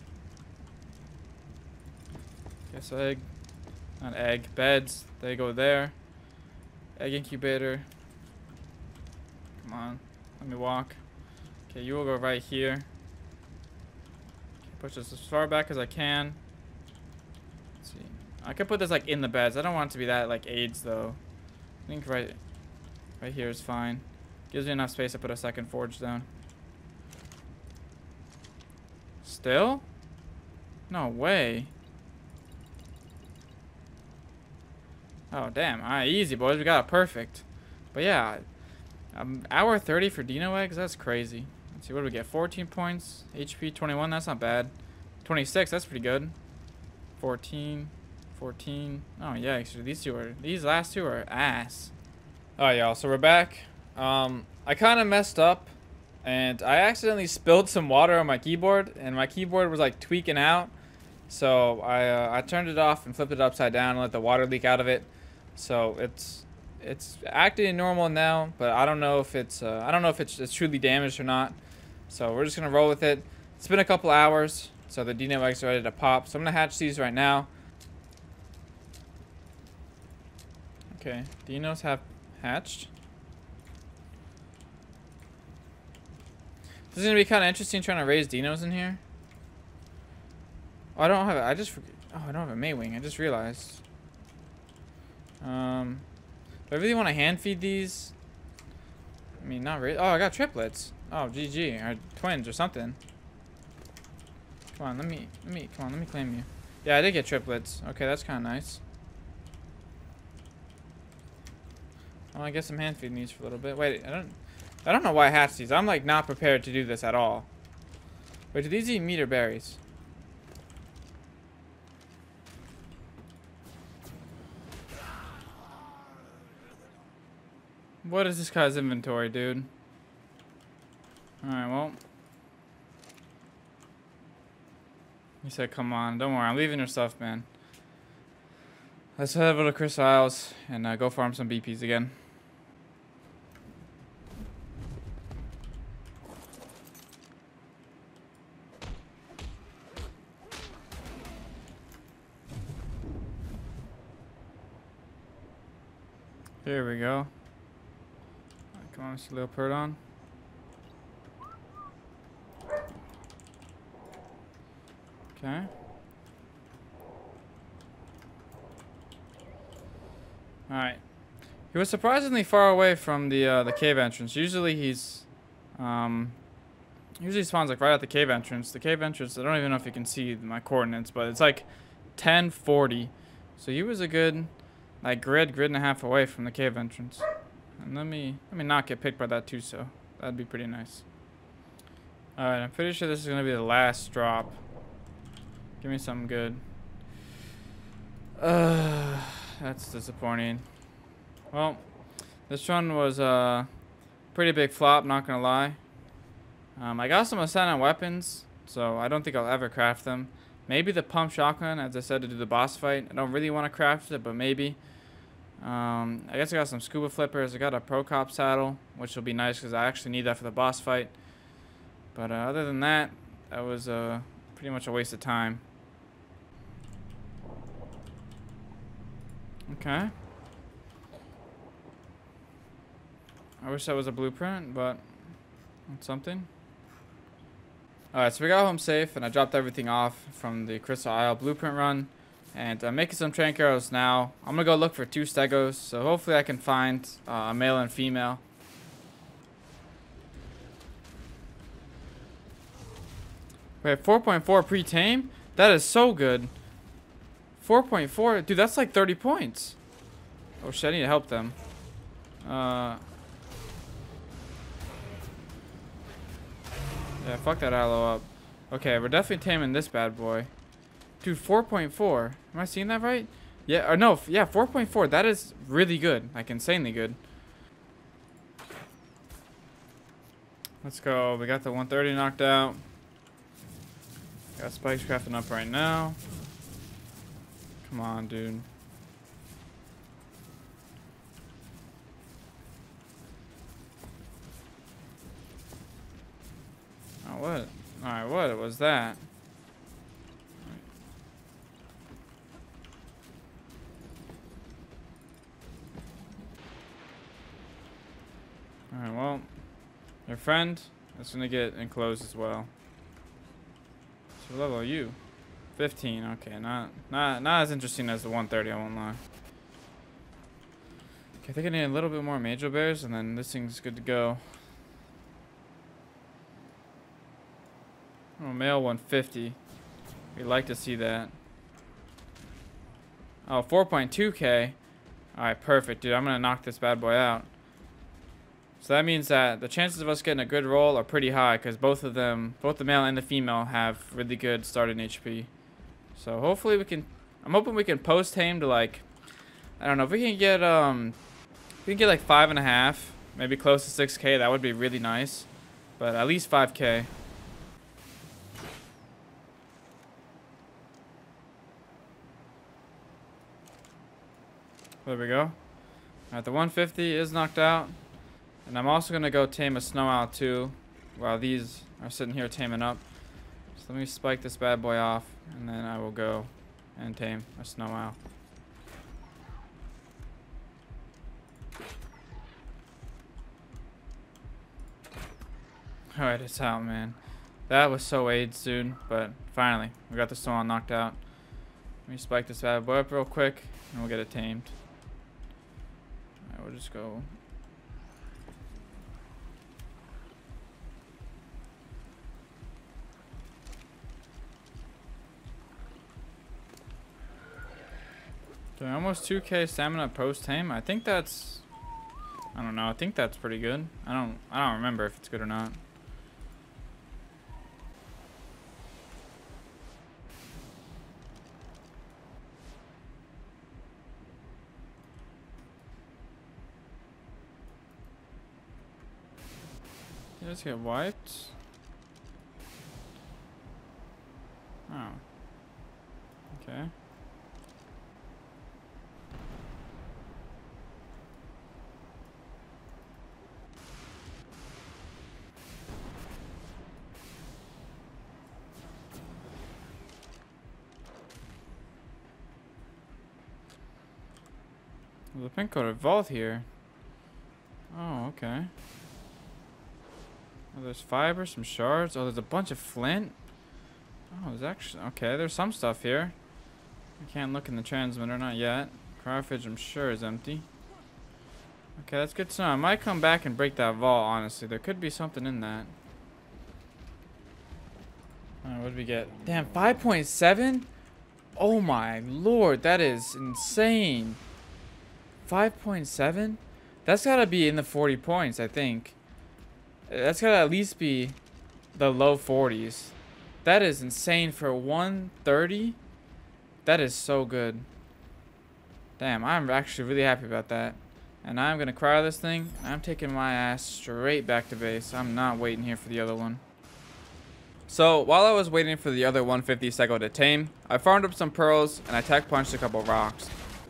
Guess egg. Not egg. Beds. They go there. Egg incubator. Come on. Let me walk. Okay, you will go right here. Push this as far back as I can. Let's see. I could put this like in the beds. I don't want it to be that like AIDS though. I think right right here is fine. Gives me enough space to put a second forge down. Still? No way. Oh damn. Alright, easy boys. We got it perfect. But yeah. Um, hour thirty for Dino eggs? That's crazy. Let's see, what do we get? fourteen points. H P twenty-one, that's not bad. twenty-six, that's pretty good. fourteen. fourteen. Oh yeah, actually these two are, these last two are ass. Alright y'all, so we're back. Um, I kind of messed up. And I accidentally spilled some water on my keyboard. And my keyboard was like tweaking out. So I, uh, I turned it off and flipped it upside down and let the water leak out of it. So it's... It's acting normal now, but I don't know if it's uh, I don't know if it's, it's truly damaged or not. So we're just gonna roll with it. It's been a couple hours, so the Dino eggs are ready to pop. So I'm gonna hatch these right now. Okay, Dinos have hatched. This is gonna be kind of interesting trying to raise Dinos in here. Oh, I don't have. I just. Oh, I don't have a Maywing. I just realized. Um. Do I really want to hand feed these? I mean, not really. Oh, I got triplets. Oh, G G. Or twins or something. Come on, let me, let me, come on, let me claim you. Yeah, I did get triplets. Okay, that's kind of nice. Well, I guess I'm hand feeding these for a little bit. Wait, I don't, I don't know why I hatched these. I'm like not prepared to do this at all. Wait, do these eat meat or berries? What is this guy's inventory, dude? Alright, well. He said, come on, don't worry, I'm leaving your stuff, man. Let's head over to Chris Isles and uh, go farm some B Ps again. Here we go. Come on, Mister Leopardon. Okay. Alright. He was surprisingly far away from the uh, the cave entrance. Usually he's um usually spawns like right at the cave entrance. The cave entrance, I don't even know if you can see my coordinates, but it's like ten forty. So he was a good like grid, grid and a half away from the cave entrance. And let me let me not get picked by that too, so that'd be pretty nice. Alright, I'm pretty sure this is gonna be the last drop. Give me something good. Uh that's disappointing. Well, this run was a pretty big flop, not gonna lie. Um, I got some Ascendant weapons, so I don't think I'll ever craft them. Maybe the pump shotgun, as I said, to do the boss fight. I don't really want to craft it, but maybe. Um, I guess I got some scuba flippers. I got a Pro Cop saddle, which will be nice because I actually need that for the boss fight. But uh, other than that, that was uh, pretty much a waste of time. Okay. I wish that was a blueprint, but it's something. Alright, so we got home safe, and I dropped everything off from the Crystal Isle blueprint run. And I'm making some trank arrows now. I'm going to go look for two stegos, so hopefully I can find uh, a male and female. Wait, four point four pre-tame? That is so good. four point four? Dude, that's like thirty points. Oh shit, I need to help them. Uh... Yeah, fuck that aloe up. Okay, we're definitely taming this bad boy. Dude, four point four. Am I seeing that right? Yeah, or no, yeah, four point four. That is really good. Like, insanely good. Let's go. We got the one thirty knocked out. Got spikes crafting up right now. Come on, dude. Oh, what? Alright, what was that? Alright, well, your friend is gonna get enclosed as well. So level are you? fifteen, okay, not not not as interesting as the one thirty, I won't lie. Okay, I think I need a little bit more major bears and then this thing's good to go. Oh, male one fifty. We'd like to see that. Oh, four point two K. Alright, perfect, dude. I'm gonna knock this bad boy out. So that means that the chances of us getting a good roll are pretty high because both of them, both the male and the female, have really good starting H P. So hopefully we can, I'm hoping we can post tame to like, I don't know, if we can get, um, if we can get like five and a half, maybe close to six K, that would be really nice. But at least five K. There we go. Alright, the one fifty is knocked out. And I'm also going to go tame a snow owl too, while these are sitting here taming up. So let me spike this bad boy off, and then I will go and tame a snow owl. Alright, it's out, man. That was so AIDS, dude. But finally, we got the snow owl knocked out. Let me spike this bad boy up real quick, and we'll get it tamed. Alright, we'll just go... So almost two K stamina post-tame. I think that's... I don't know. I think that's pretty good. I don't I don't remember if it's good or not. Did I just get wiped? Oh. Okay. There's a pink coated vault here. Oh, okay. Oh, there's fiber, some shards. Oh, there's a bunch of flint. Oh, there's actually... Okay, there's some stuff here. I can't look in the transmitter, not yet. Cryofridge, I'm sure, is empty. Okay, that's good to know. I might come back and break that vault, honestly. There could be something in that. Alright, what did we get? Damn, five point seven? Oh my lord, that is insane. five point seven? That's gotta be in the forty points, I think. That's gotta at least be the low forties. That is insane for one thirty. That is so good. Damn, I'm actually really happy about that. And I'm gonna cryo this thing. I'm taking my ass straight back to base. I'm not waiting here for the other one. So while I was waiting for the other one fifty Sego to tame, I farmed up some pearls and I tech punched a couple rocks.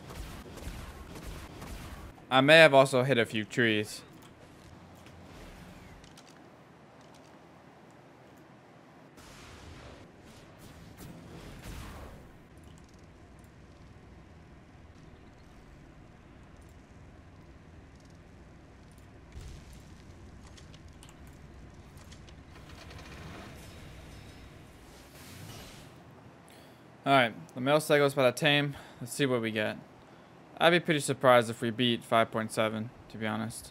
I may have also hit a few trees. Alright, the male Sego's about to tame. Let's see what we get. I'd be pretty surprised if we beat five point seven, to be honest.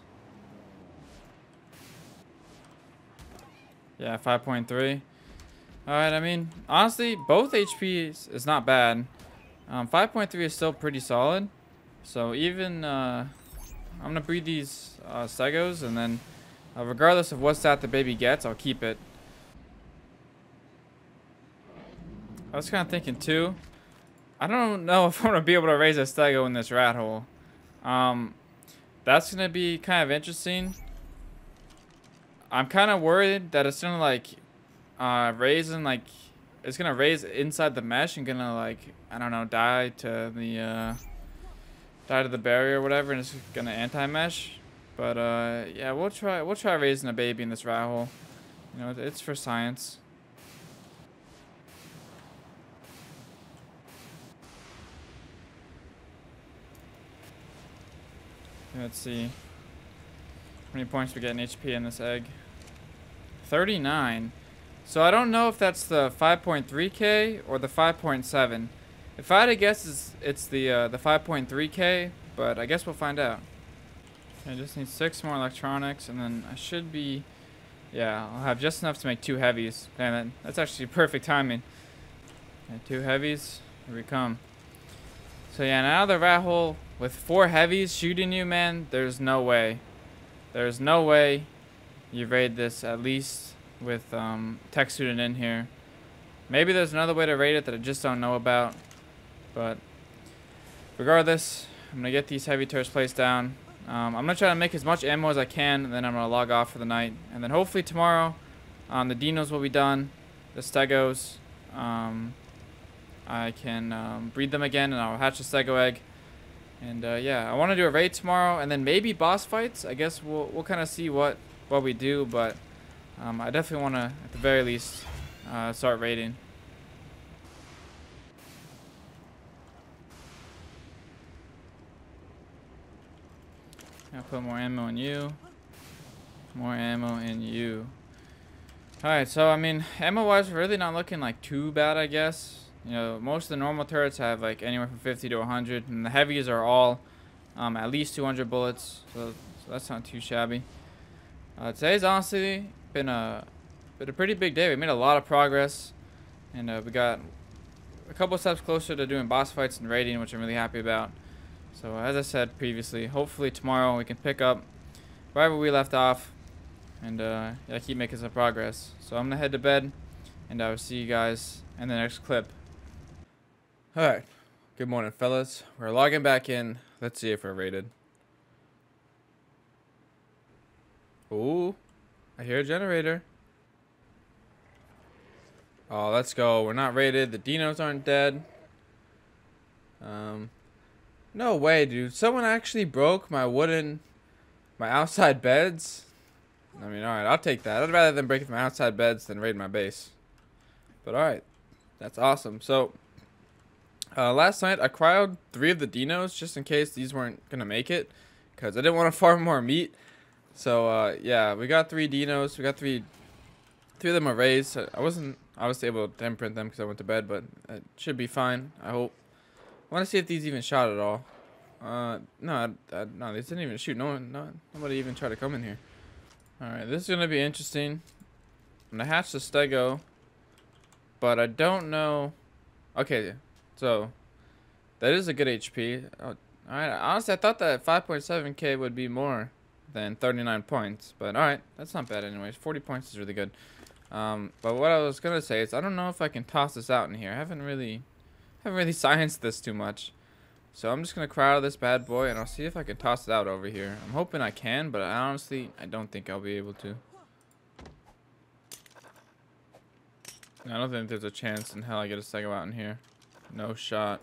Yeah, five point three. Alright, I mean, honestly, both H Ps is not bad. Um, five point three is still pretty solid. So even, uh, I'm going to breed these uh, Segos, and then uh, regardless of what stat the baby gets, I'll keep it. I was kind of thinking too, I don't know if I'm going to be able to raise a Stego in this rat hole. Um, that's going to be kind of interesting. I'm kind of worried that it's going to like uh, raise and like, it's going to raise inside the mesh and going to like, I don't know, die to the, uh, die to the barrier or whatever, and it's going to anti-mesh. But uh, yeah, we'll try, we'll try raising a baby in this rat hole. You know, it's for science. Let's see. How many points we get in H P in this egg? thirty-nine. So I don't know if that's the five point three K or the five point seven. If I had to guess, it's, it's the uh, the five point three K, but I guess we'll find out. I just need six more electronics, and then I should be... Yeah, I'll have just enough to make two heavies. Man, that's actually perfect timing. Okay, two heavies. Here we come. So yeah, now the rat hole with four heavies shooting you, man, there's no way. There's no way you raid this at least with um, tech student in here. Maybe there's another way to raid it that I just don't know about. But regardless, I'm going to get these heavy turrets placed down. Um, I'm going to try to make as much ammo as I can, and then I'm going to log off for the night. And then hopefully tomorrow, um, the dinos will be done, the stegos. Um, I can um, breed them again, and I'll hatch a stego egg. And uh, yeah, I want to do a raid tomorrow, and then maybe boss fights. I guess we'll we'll kind of see what what we do, but um, I definitely want to, at the very least, uh, start raiding. I'll put more ammo in you. More ammo in you. Alright, so I mean, ammo-wise, we're really not looking like too bad, I guess. You know, most of the normal turrets have like anywhere from fifty to one hundred, and the heavies are all um, at least two hundred bullets, so, so that's not too shabby. Uh, today's honestly been a been a pretty big day. We made a lot of progress, and uh, we got a couple steps closer to doing boss fights and raiding, which I'm really happy about. So as I said previously, hopefully tomorrow we can pick up wherever we left off, and uh, yeah, keep making some progress. So I'm gonna head to bed, and I will see you guys in the next clip. All right, good morning, fellas. We're logging back in. Let's see if we're raided. Ooh, I hear a generator. Oh, let's go. We're not raided. The dinos aren't dead. Um, no way, dude. Someone actually broke my wooden, my outside beds. I mean, all right, I'll take that. I'd rather than break my outside beds than raid my base. But all right, that's awesome. So, uh, last night I cryoed three of the dinos just in case these weren't gonna make it, because I didn't want to farm more meat. So uh, yeah, we got three dinos. We got three, three of them are raised. I wasn't obviously able to imprint them because I went to bed, but it should be fine. I hope. I want to see if these even shot at all. Uh, no, I, I, no, they didn't even shoot. No one, no, nobody even tried to come in here. All right, this is gonna be interesting. I'm gonna hatch the stego, but I don't know. Okay, so that is a good H P. Oh, all right, honestly, I thought that five point seven K would be more than thirty-nine points, but all right, that's not bad anyways. forty points is really good. Um, but what I was gonna say is I don't know if I can toss this out in here. I haven't really haven't really scienced this too much, so I'm just gonna crowd this bad boy and I'll see if I can toss it out over here. I'm hoping I can, but I honestly I don't think I'll be able to. I don't think there's a chance in hell I get a stego out in here. No shot.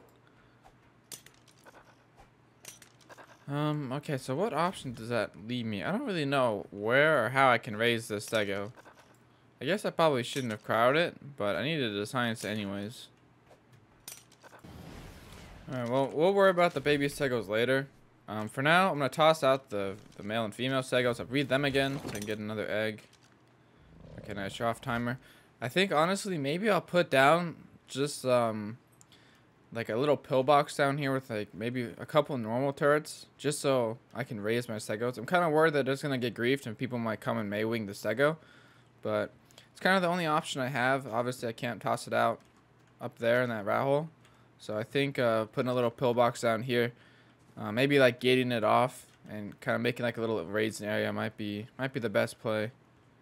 Um, okay, so what option does that leave me? I don't really know where or how I can raise the stego. I guess I probably shouldn't have crowded it, but I needed to science anyways. Alright, well, we'll worry about the baby stegos later. Um, for now, I'm going to toss out the, the male and female stegos. I'll breed them again so I can get another egg. Okay, nice show off timer. I think, honestly, maybe I'll put down just, um... like a little pillbox down here with like maybe a couple normal turrets just so I can raise my stegos. I'm kind of worried that it's going to get griefed and people might come and Maywing the stego, but it's kind of the only option I have. Obviously I can't toss it out up there in that rat hole, so I think uh, putting a little pillbox down here, uh, maybe like gating it off and kind of making like a little raised area might be might be the best play.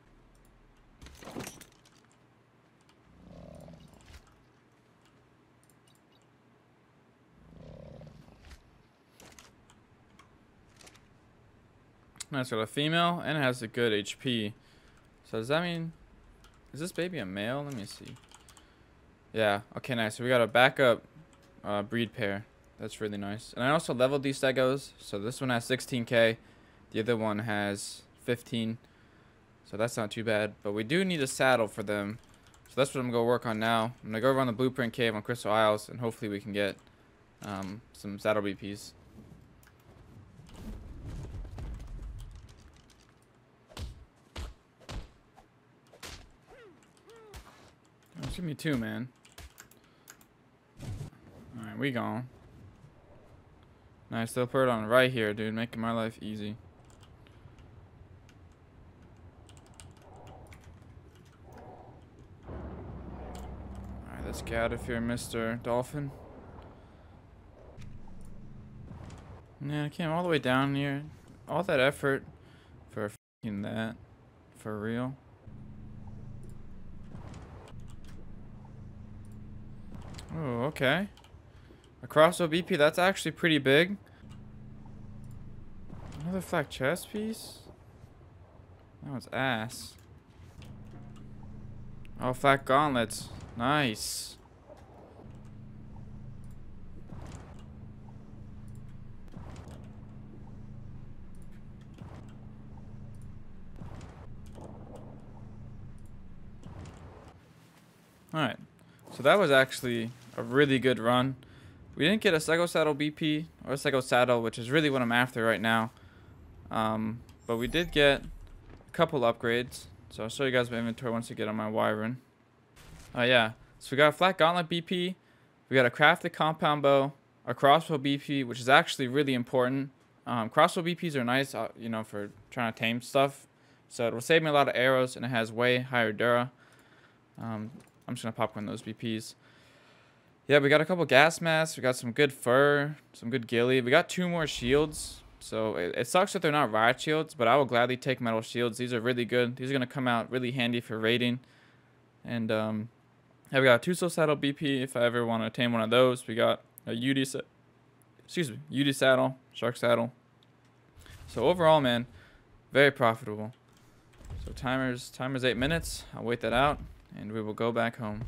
Nice, got a female and it has a good H P. So does that mean, is this baby a male? Let me see. Yeah, okay, nice. So we got a backup uh, breed pair. That's really nice. And I also leveled these stegos. So this one has sixteen K. The other one has fifteen. So that's not too bad. But we do need a saddle for them. So that's what I'm going to work on now. I'm going to go around the blueprint cave on Crystal Isles and hopefully we can get um, some saddle B Ps. Give me two, man. Alright, we gone. Nice little bird on right here, dude. Making my life easy. Alright, let's get out of here, Mister Dolphin. Yeah, I came all the way down here. All that effort for f***ing that. For real. Oh, okay. A crossbow B P, that's actually pretty big. Another flak chest piece? That was ass. Oh, flak gauntlets. Nice. Alright. So that was actually a really good run. We didn't get a stego saddle B P or a stego saddle, which is really what I'm after right now. Um, but we did get a couple upgrades. So I'll show you guys my inventory once I get on my wyvern. Oh uh, yeah. So we got a flat gauntlet B P. We got a crafted compound bow, a crossbow B P, which is actually really important. Um, crossbow B Ps are nice, uh, you know, for trying to tame stuff. So it will save me a lot of arrows, and it has way higher dura. Um, I'm just gonna pop one of those B Ps. Yeah, we got a couple gas masks. We got some good fur, some good ghillie. We got two more shields. So it, it sucks that they're not riot shields, but I will gladly take metal shields. These are really good. These are going to come out really handy for raiding. And um, yeah, we got a two-soul saddle B P if I ever want to attain one of those. We got a U D, excuse me, U D saddle, shark saddle. So overall, man, very profitable. So timers, timers eight minutes. I'll wait that out, and we will go back home.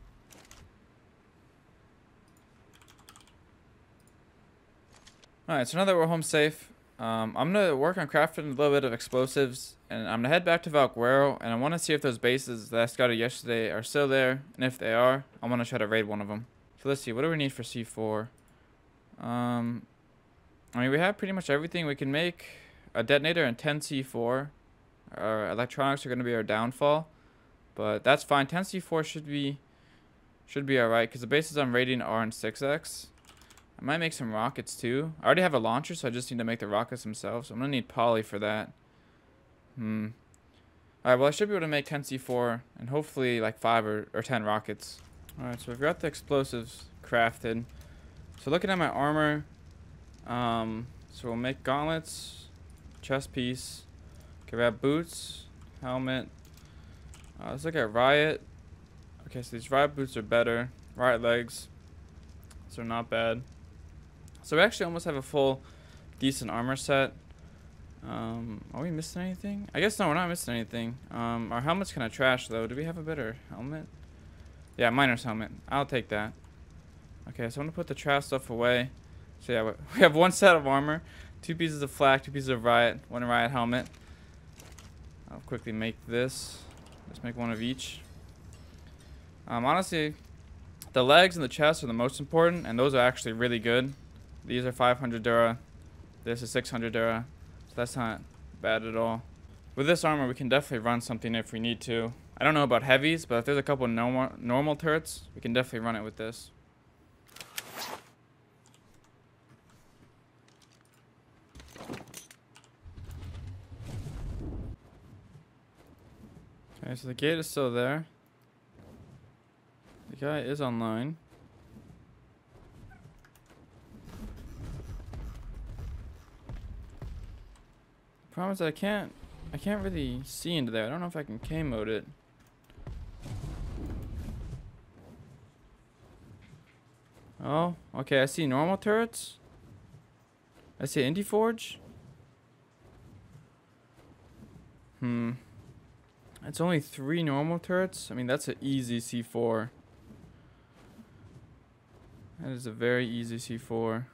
Alright, so now that we're home safe, um, I'm going to work on crafting a little bit of explosives, and I'm going to head back to Valguero, and I want to see if those bases that I scouted yesterday are still there, and if they are, I want to try to raid one of them. So let's see, what do we need for C four? Um, I mean, we have pretty much everything. We can make a detonator and ten C four. Our electronics are going to be our downfall, but that's fine. ten C four should be, should be alright, because the bases I'm raiding are in six X. I might make some rockets too. I already have a launcher, so I just need to make the rockets themselves. So I'm going to need poly for that. Hmm. Alright, well I should be able to make ten C four and hopefully like five or, or ten rockets. Alright, so we've got the explosives crafted. So looking at my armor, um, so we'll make gauntlets, chest piece, grab boots, helmet. Uh, let's look at riot. Okay, so these riot boots are better. Riot legs, so they're not bad. So we actually almost have a full, decent armor set. Um, are we missing anything? I guess no, we're not missing anything. Um, our helmet's kind of trash though. Do we have a better helmet? Yeah, miner's helmet. I'll take that. Okay, so I'm gonna put the trash stuff away. So yeah, we have one set of armor, two pieces of flak, two pieces of riot, one riot helmet. I'll quickly make this. Let's make one of each. Um, honestly, the legs and the chest are the most important, and those are actually really good. These are five hundred Dura. This is six hundred Dura. So that's not bad at all. With this armor, we can definitely run something if we need to. I don't know about heavies, but if there's a couple normal, normal turrets, we can definitely run it with this. Okay, so the gate is still there. The guy is online. The problem is that I can't, I can't really see into there. I don't know if I can K mode it. Oh, okay. I see normal turrets. I see Indie Forge. Hmm. It's only three normal turrets. I mean, that's an easy C four. That is a very easy C four.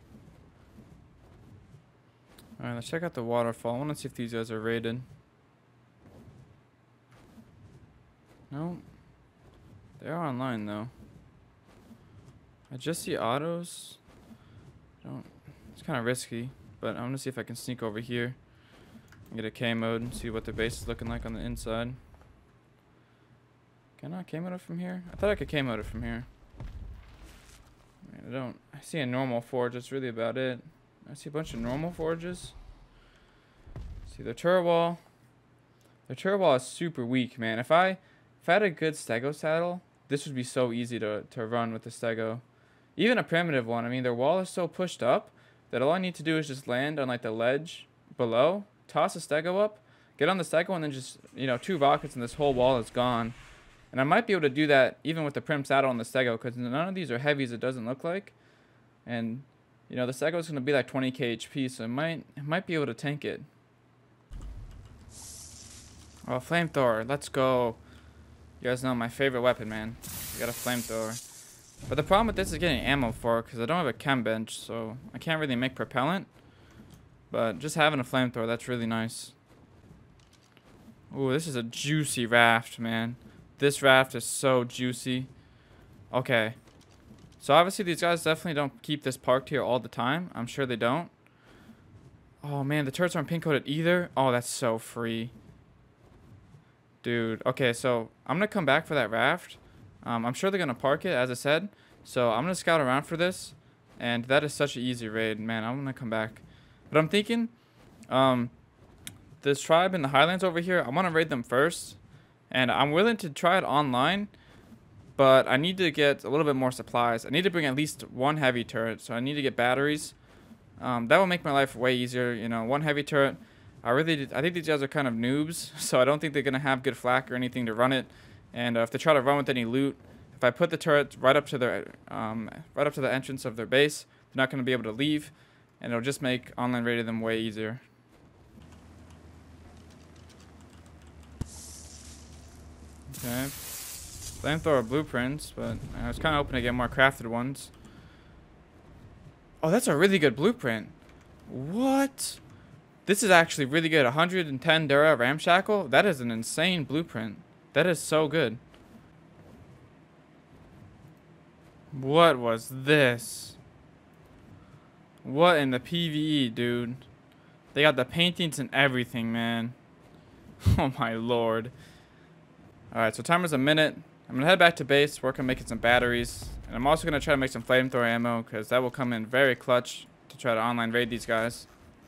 Alright, let's check out the waterfall. I want to see if these guys are rated. No. They are online, though. I just see autos. Don't. It's kind of risky, but I'm going to see if I can sneak over here. Get a K mode and see what the base is looking like on the inside. Can I K mode it from here? I thought I could K mode it from here. I, mean, I don't. I see a normal forge. That's really about it. I see a bunch of normal forges. See the turret wall. The turret wall is super weak, man. If I if I had a good stego saddle, this would be so easy to to run with the stego. Even a primitive one. I mean, their wall is so pushed up that all I need to do is just land on like the ledge below. Toss a stego up, get on the stego, and then just, you know, two rockets and this whole wall is gone. And I might be able to do that even with the prim saddle on the stego, because none of these are heavies, it doesn't look like. And, you know, the stego is going to be like twenty K H P, so it might, it might be able to tank it. Oh, flamethrower, let's go. You guys know my favorite weapon, man. I got a flamethrower. But the problem with this is getting ammo for it, because I don't have a chem bench, so I can't really make propellant. But just having a flamethrower, that's really nice. Ooh, this is a juicy raft, man. This raft is so juicy. Okay. So obviously these guys definitely don't keep this parked here all the time. I'm sure they don't. Oh man, the turrets aren't pink coded either. Oh, that's so free. Dude, okay, so I'm gonna come back for that raft. Um, I'm sure they're gonna park it, as I said. So I'm gonna scout around for this. And that is such an easy raid, man. I'm gonna come back. But I'm thinking, um, this tribe in the Highlands over here, I want to raid them first. And I'm willing to try it online. but I need to get a little bit more supplies. I need to bring at least one heavy turret, so I need to get batteries. Um, that will make my life way easier. You know, one heavy turret. I really, I think these guys are kind of noobs, so I don't think they're gonna have good flak or anything to run it. And uh, if they try to run with any loot, if I put the turret right up to their, um, right up to the entrance of their base, they're not gonna be able to leave, and it'll just make online raiding them way easier. Okay. Flamethrower blueprints, but I was kind of hoping to get more crafted ones. Oh, that's a really good blueprint. What? This is actually really good. one hundred ten Dura Ramshackle. That is an insane blueprint. That is so good. What was this? What in the P V E, dude? They got the paintings and everything, man. Oh my lord. Alright, so timer's a minute. I'm gonna head back to base, work on making some batteries. And I'm also gonna try to make some flamethrower ammo, because that will come in very clutch to try to online raid these guys.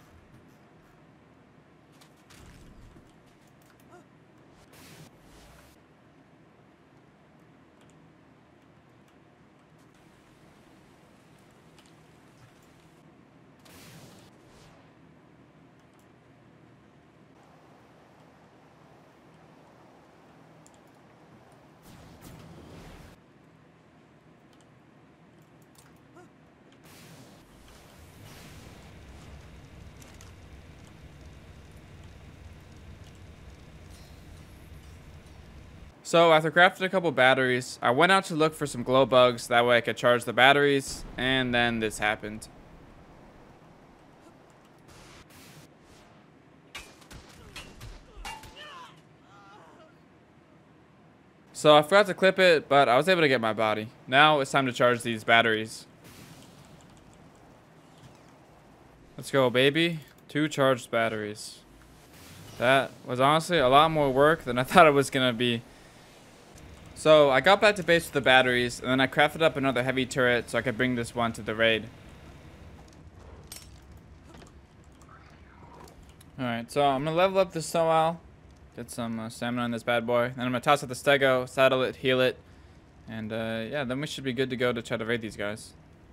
So after crafting a couple batteries, I went out to look for some glow bugs. That way I could charge the batteries, and then this happened. So I forgot to clip it, but I was able to get my body. Now it's time to charge these batteries. Let's go, baby. Two charged batteries. That was honestly a lot more work than I thought it was gonna be. So I got back to base with the batteries, and then I crafted up another heavy turret so I could bring this one to the raid. Alright, so I'm gonna level up the snow owl, get some uh, stamina on this bad boy, then I'm gonna toss out the stego, saddle it, heal it, and uh, yeah, then we should be good to go to try to raid these guys.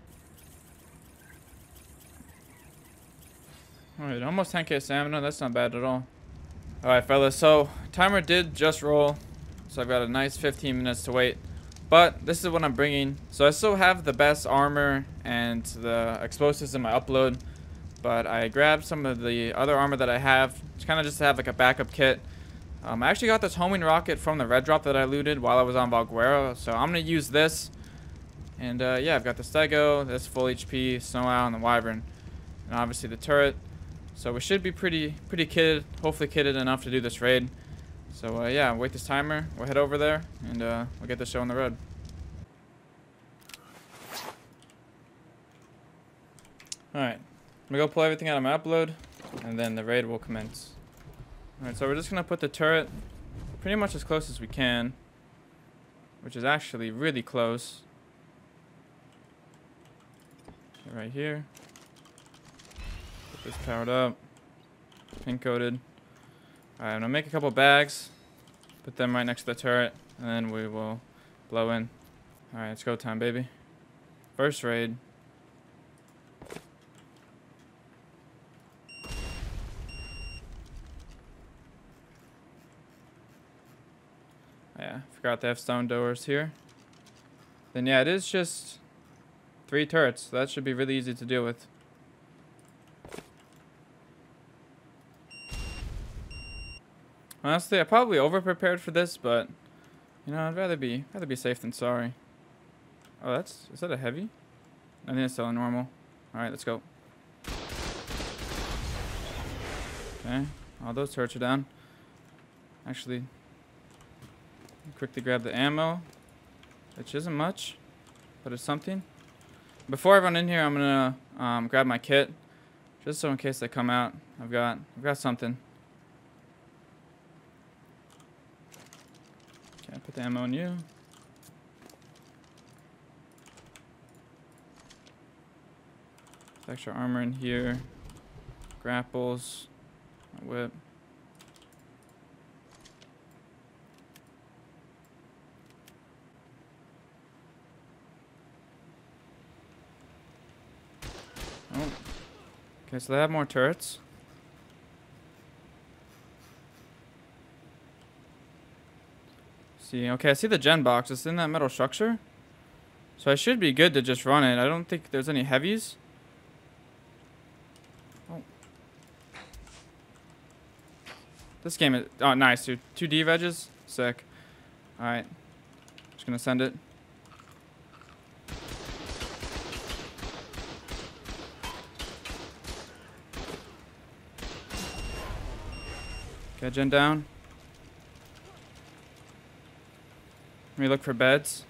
Alright, almost ten K stamina, that's not bad at all. Alright fellas, so timer did just roll. So I've got a nice fifteen minutes to wait. But this is what I'm bringing. So I still have the best armor and the explosives in my upload. But I grabbed some of the other armor that I have. It's kind of just to have like a backup kit. Um, I actually got this homing rocket from the red drop that I looted while I was on Valguero. So I'm going to use this. And uh, yeah, I've got the stego, this full H P, snow owl, and the wyvern. And obviously the turret. So we should be pretty, pretty kitted. Hopefully kitted enough to do this raid. So uh, yeah, wait this timer, we'll head over there, and uh, we'll get the show on the road. Alright, I'm gonna go pull everything out of my upload, and then the raid will commence. Alright, so we're just gonna put the turret pretty much as close as we can, which is actually really close. Right here. Get this powered up, pink coated. Alright, I'm gonna make a couple bags, put them right next to the turret, and then we will blow in. Alright, it's go time, baby. First raid. Yeah, forgot to have stone doors here. Then yeah, it is just three turrets, so that should be really easy to deal with. Honestly, I probably over-prepared for this, but you know, I'd rather be rather be safe than sorry. Oh, that's is that a heavy? I think it's still a normal. All right, let's go. Okay, all those turrets are down. Actually, quickly grab the ammo, which isn't much, but it's something. Before I run in here, I'm gonna um, grab my kit, just so in case they come out, I've got I've got something. Okay, put the ammo on you. Extra armor in here. Grapples. My whip. Okay, so they have more turrets. See, okay, I see the gen box. It's in that metal structure. So I should be good to just run it. I don't think there's any heavies. Oh. This game is... Oh, nice, dude. two D wedges? Sick. Alright. Just gonna send it. Okay, gen down. Let me look for beds.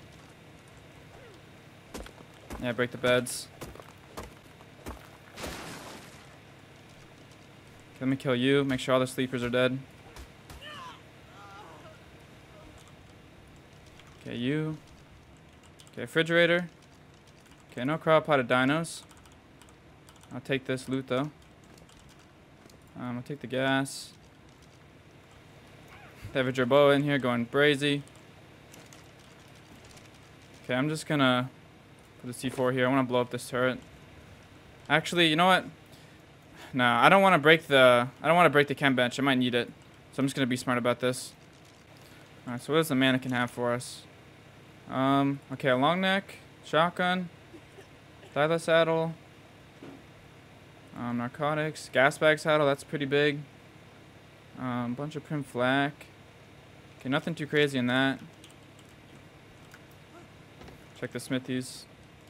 Yeah, break the beds. Okay, let me kill you. Make sure all the sleepers are dead. Okay, you. Okay, refrigerator. Okay, no cryopodded dinos. I'll take this loot though. Um, I'll take the gas. Have a Jerboa in here going brazy. Okay, I'm just gonna put the C four here. I want to blow up this turret. Actually, you know what? No, I don't want to break the. I don't want to break the chem bench. I might need it, so I'm just gonna be smart about this. All right. So what does the mannequin have for us? Um. Okay, a long neck, shotgun, Thyla saddle, um, narcotics, gas bag saddle. That's pretty big. Um, bunch of prim flak. Okay, nothing too crazy in that. Check the smithies.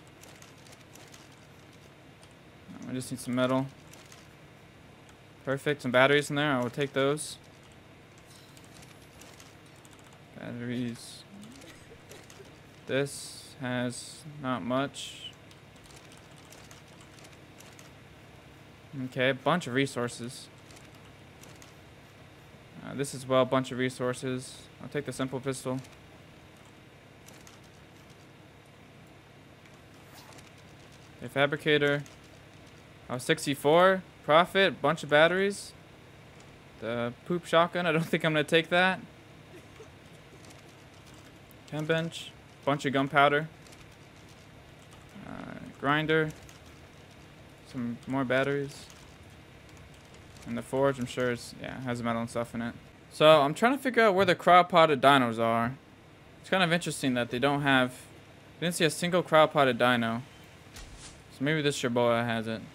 I just need some metal. Perfect. Some batteries in there. I will take those. Batteries. This has not much. Okay, a bunch of resources. Uh, this as well, a bunch of resources. I'll take the simple pistol. A fabricator. Oh, sixty-four. Profit. Bunch of batteries. The poop shotgun. I don't think I'm going to take that. Chem bench. Bunch of gunpowder. Uh, grinder. Some more batteries. And the forge, I'm sure it's, yeah, has metal and stuff in it. So I'm trying to figure out where the cryopoded dinos are. It's kind of interesting that they don't have, I didn't see a single cryopoded dino. So maybe this Jerboa has it.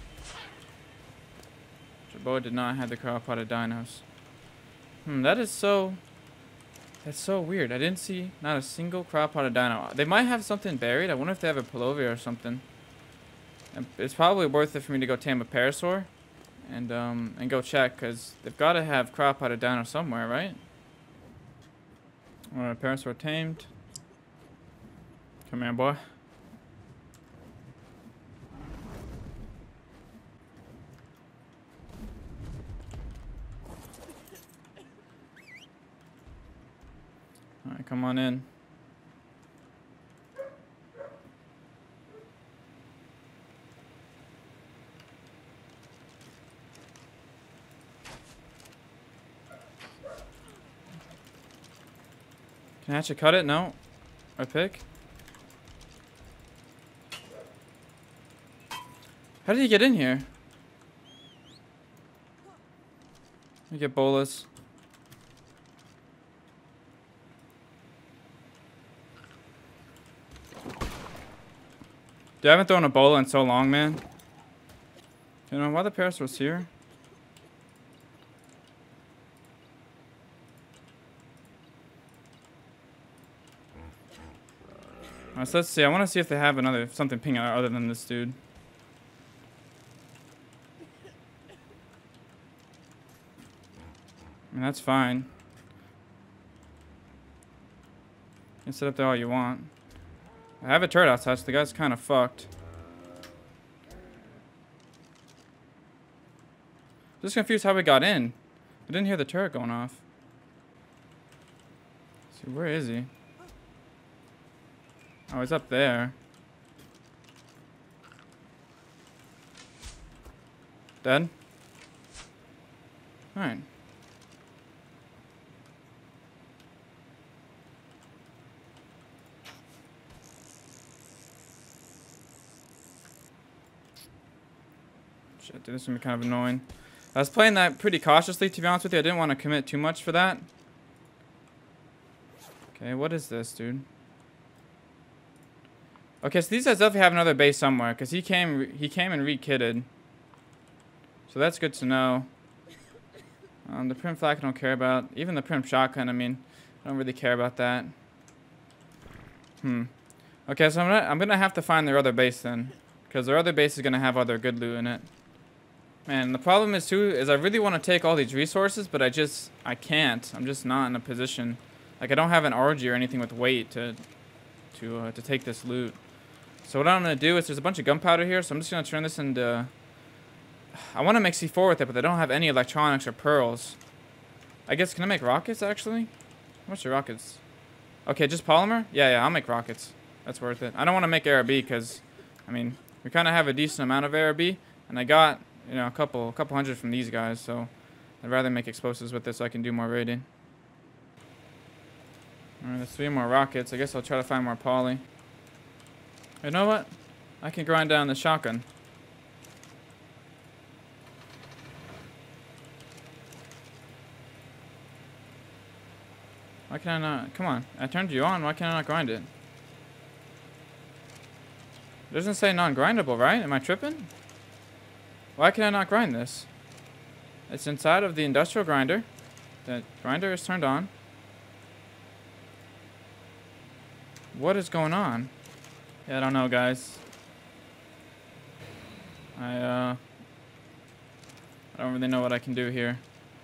Jerboa did not have the cryopoded dinos. Hmm, that is so, that's so weird. I didn't see not a single cryopoded dino. They might have something buried. I wonder if they have a Palovia or something. And it's probably worth it for me to go tame a Parasaur. And um and go check, because they've got to have cryopoded dino somewhere, right? Alright, Parasaur tamed. Come here, boy. Alright, come on in. Can I actually cut it? No. Or pick? How did he get in here? Let me get Bolas. Dude, I haven't thrown a bola in so long, man. You know why the Parasaur's here? Alright, so let's see. I want to see if they have another something ping out other than this dude. I mean, that's fine. You can sit up there all you want. I have a turret outside, so the guy's kind of fucked. Just confused how we got in. I didn't hear the turret going off. Let's see, where is he? Oh, he's up there. Dead? Alright. Shit, dude, this is gonna be kind of annoying. I was playing that pretty cautiously, to be honest with you. I didn't want to commit too much for that. Okay, what is this, dude? Okay, so these guys definitely have another base somewhere, because he came he came and re-kitted. So that's good to know. Um, the Prim Flak I don't care about. Even the Prim Shotgun, I mean, I don't really care about that. Hmm. Okay, so I'm gonna, I'm gonna have to find their other base then. Because their other base is gonna have other good loot in it. Man, the problem is too, is I really want to take all these resources, but I just, I can't. I'm just not in a position. Like, I don't have an R G or anything with weight to, to, uh, to take this loot. So what I'm gonna do is, there's a bunch of gunpowder here, so I'm just gonna turn this into... I want to make C four with it, but I don't have any electronics or pearls. I guess, can I make rockets, actually? How much are rockets? Okay, just polymer? Yeah, yeah, I'll make rockets. That's worth it. I don't want to make A R B, because, I mean, we kind of have a decent amount of A R B, and I got, you know, a couple, a couple hundred from these guys, so I'd rather make explosives with this so I can do more raiding. Alright, there's three more rockets. I guess I'll try to find more poly. You know what? I can grind down the shotgun. Why can I not? Come on. I turned you on. Why can I not grind it? It doesn't say non-grindable, right? Am I tripping? Why can I not grind this? It's inside of the industrial grinder. The grinder is turned on. What is going on? Yeah, I don't know, guys. I, uh... I don't really know what I can do here.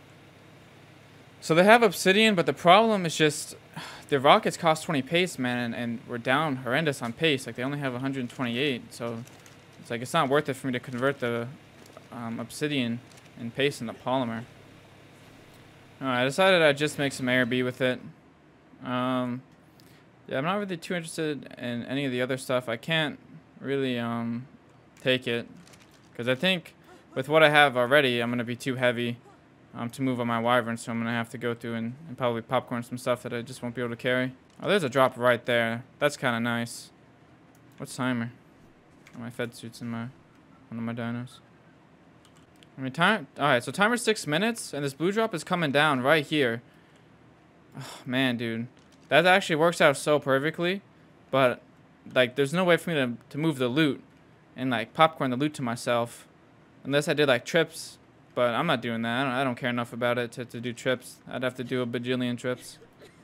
So they have obsidian, but the problem is just the rockets cost twenty pace, man, and, and we're down horrendous on pace. Like, they only have one hundred twenty-eight, so it's like it's not worth it for me to convert the um, obsidian and paste into polymer. Alright, I decided I'd just make some A R B with it. Um, yeah, I'm not really too interested in any of the other stuff. I can't really um, take it, because I think with what I have already, I'm going to be too heavy. Um, to move on my wyvern, so I'm gonna have to go through and, and probably popcorn some stuff that I just won't be able to carry. Oh, there's a drop right there. That's kind of nice. What's timer? Oh, my fed suit's in my one of my dinos. I mean, time. All right, so timer's six minutes, and this blue drop is coming down right here. Oh man, dude, that actually works out so perfectly. But like, there's no way for me to to move the loot and like popcorn the loot to myself, unless I did like trips. But I'm not doing that. I don't, I don't care enough about it to, to do trips. I'd have to do a bajillion trips.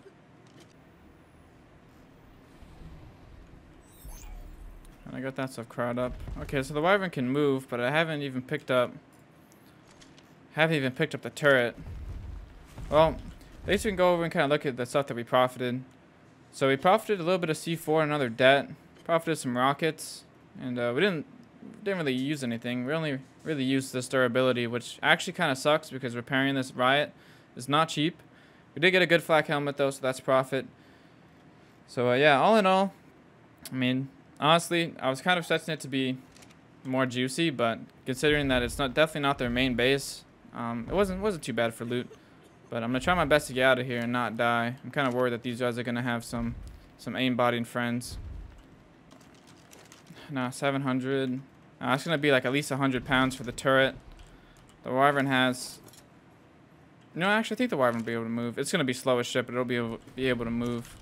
And I got that stuff crowd up. Okay, so the wyvern can move, but I haven't even picked up... Haven't even picked up the turret. Well, at least we can go over and kind of look at the stuff that we profited. So we profited a little bit of C four, another debt. Profited some rockets. And uh, we didn't... Didn't really use anything. We only really used this durability, which actually kind of sucks because repairing this riot is not cheap. We did get a good flak helmet though, so that's profit. So uh, yeah, all in all, I mean, honestly, I was kind of expecting it to be more juicy, but considering that it's not definitely not their main base, um, it wasn't wasn't too bad for loot. But I'm gonna try my best to get out of here and not die. I'm kind of worried that these guys are gonna have some some aimbotting friends. Nah, seven hundred. Uh, it's going to be like at least one hundred pounds for the turret. The wyvern has... No, actually, I think the wyvern will be able to move. It's going to be slow as shit, but it'll be able, be able to move.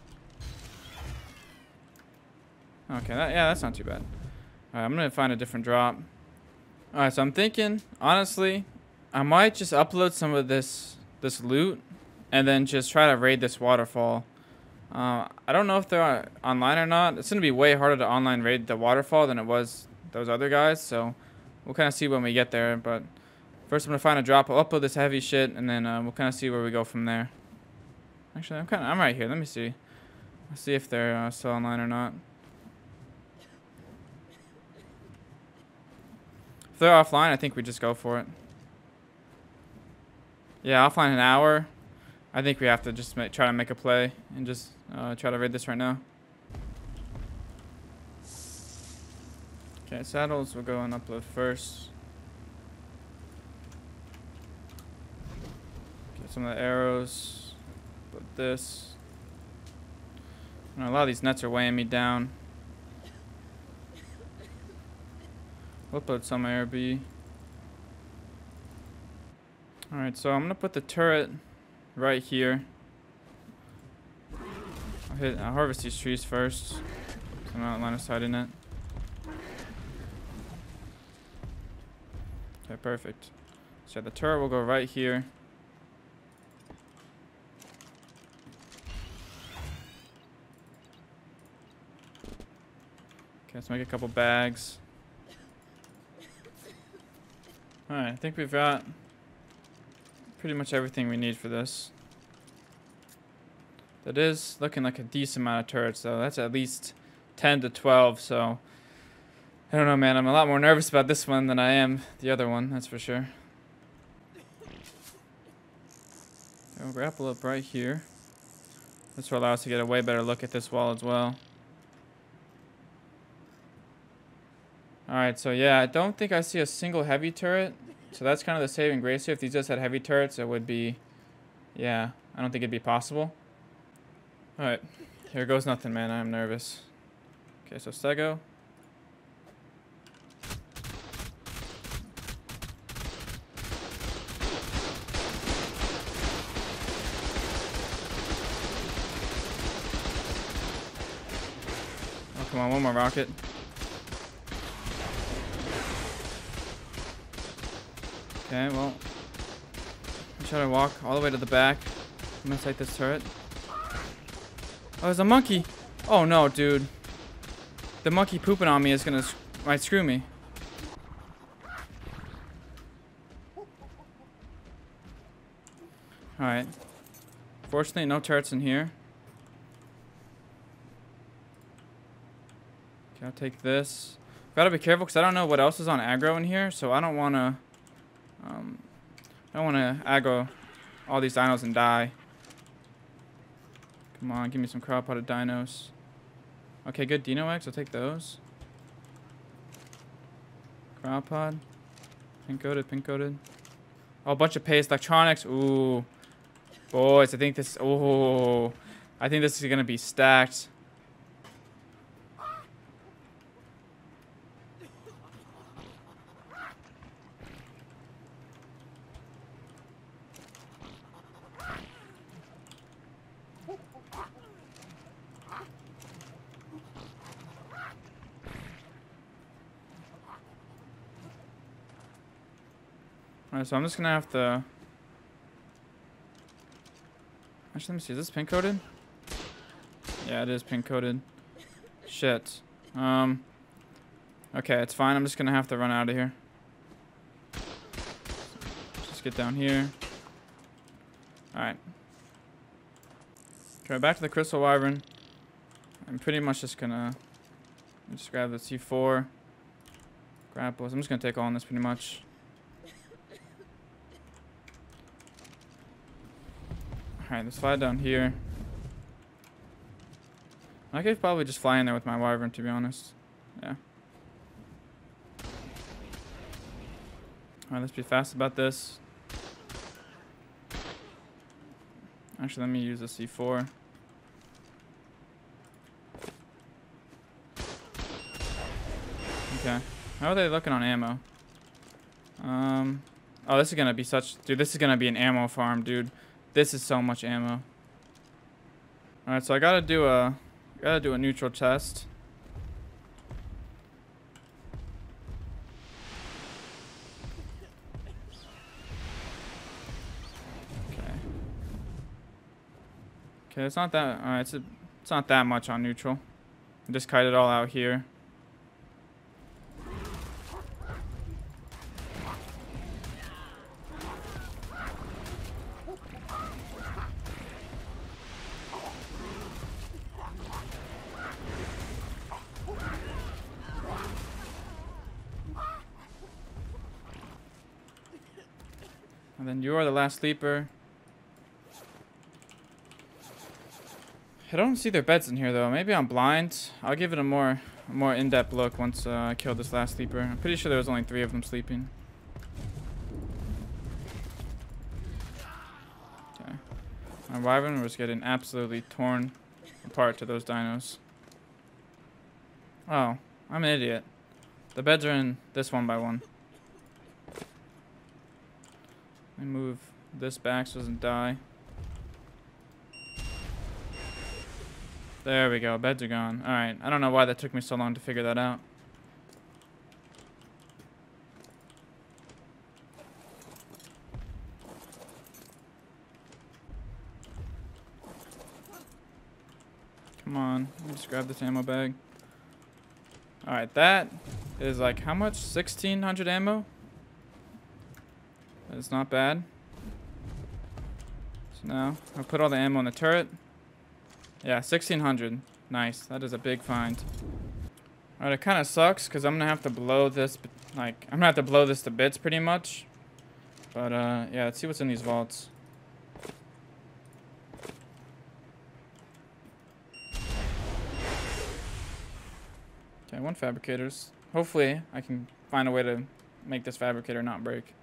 Okay, that, yeah, that's not too bad. Alright, I'm going to find a different drop. Alright, so I'm thinking, honestly, I might just upload some of this, this loot and then just try to raid this waterfall. Uh, I don't know if they're online or not. It's going to be way harder to online raid the waterfall than it was those other guys, so we'll kind of see when we get there. But first I'm gonna find a drop. I'll upload this heavy shit, and then uh, we'll kind of see where we go from there. Actually, I'm kind of I'm right here. Let me see. Let's see if they're uh, still online or not. If they're offline, I think we just go for it. Yeah, offline an hour. I think we have to just make, try to make a play and just uh, try to raid this right now. Okay, saddles, we'll go and upload first. Get some of the arrows. Put this. You know, a lot of these nets are weighing me down. We'll upload some A R B. Alright, so I'm gonna put the turret right here. I'll hit I'll harvest these trees first. So I'm not line of sight in it. Okay, perfect. So the turret will go right here. Okay, let's make a couple bags. Alright, I think we've got pretty much everything we need for this. That is looking like a decent amount of turrets, though. That's at least ten to twelve, so I don't know, man. I'm a lot more nervous about this one than I am the other one, that's for sure. I'll grapple up right here. This will allow us to get a way better look at this wall as well. Alright, so yeah, I don't think I see a single heavy turret. So that's kind of the saving grace here. If these just had heavy turrets, it would be... Yeah, I don't think it'd be possible. Alright, here goes nothing, man. I'm nervous. Okay, so Stego. Oh, come on, one more rocket. Okay, well, I'm trying to walk all the way to the back. I'm gonna take this turret. Oh, there's a monkey. Oh no, dude. The monkey pooping on me is gonna might screw me. All right. Fortunately, no turrets in here. Okay, I'll take this. Gotta be careful because I don't know what else is on aggro in here, so I don't wanna. Um, I don't want to aggro all these dinos and die. Come on, give me some crowd-potted dinos. Okay, good dino eggs. I'll take those. Crowd pod. Pink-coated, pink-coated. Oh, a bunch of paste electronics. Ooh. Boys, I think this... Ooh. I think this is going to be stacked. Alright, so I'm just gonna have to... Actually, let me see. Is this pink coated? Yeah, it is pink coated. Shit. Um. Okay, it's fine. I'm just gonna have to run out of here. Just get down here. Alright. Okay, back to the crystal wyvern. I'm pretty much just gonna just grab the C four. Grapples. I'm just gonna take all on this pretty much. Alright, let's fly down here. I could probably just fly in there with my wyvern, to be honest. Yeah. Alright, let's be fast about this. Actually, let me use the C four. Okay. How are they looking on ammo? Um. Oh, this is gonna be such... Dude, this is gonna be an ammo farm, dude. This is so much ammo. Alright, so I gotta do a gotta do a neutral test. Okay. Okay, it's not that alright, it's a, it's not that much on neutral. I just kite it all out here. And then you are the last sleeper. I don't see their beds in here though. Maybe I'm blind. I'll give it a more a more in-depth look once uh, I kill this last sleeper. I'm pretty sure there was only three of them sleeping. Okay. My wyvern was getting absolutely torn apart to those dinos. Oh, I'm an idiot. The beds are in this one by one. Let me move this back so it doesn't die. There we go. Beds are gone. Alright. I don't know why that took me so long to figure that out. Come on. Let me just grab this ammo bag. Alright. That is like how much? sixteen hundred ammo? That's not bad. So now I'll put all the ammo in the turret. Yeah, sixteen hundred. Nice. That is a big find. Alright, it kind of sucks because I'm going to have to blow this, like, I'm going to have to blow this to bits pretty much. But, uh, yeah, let's see what's in these vaults. Okay, one fabricator's. Hopefully, I can find a way to make this fabricator not break.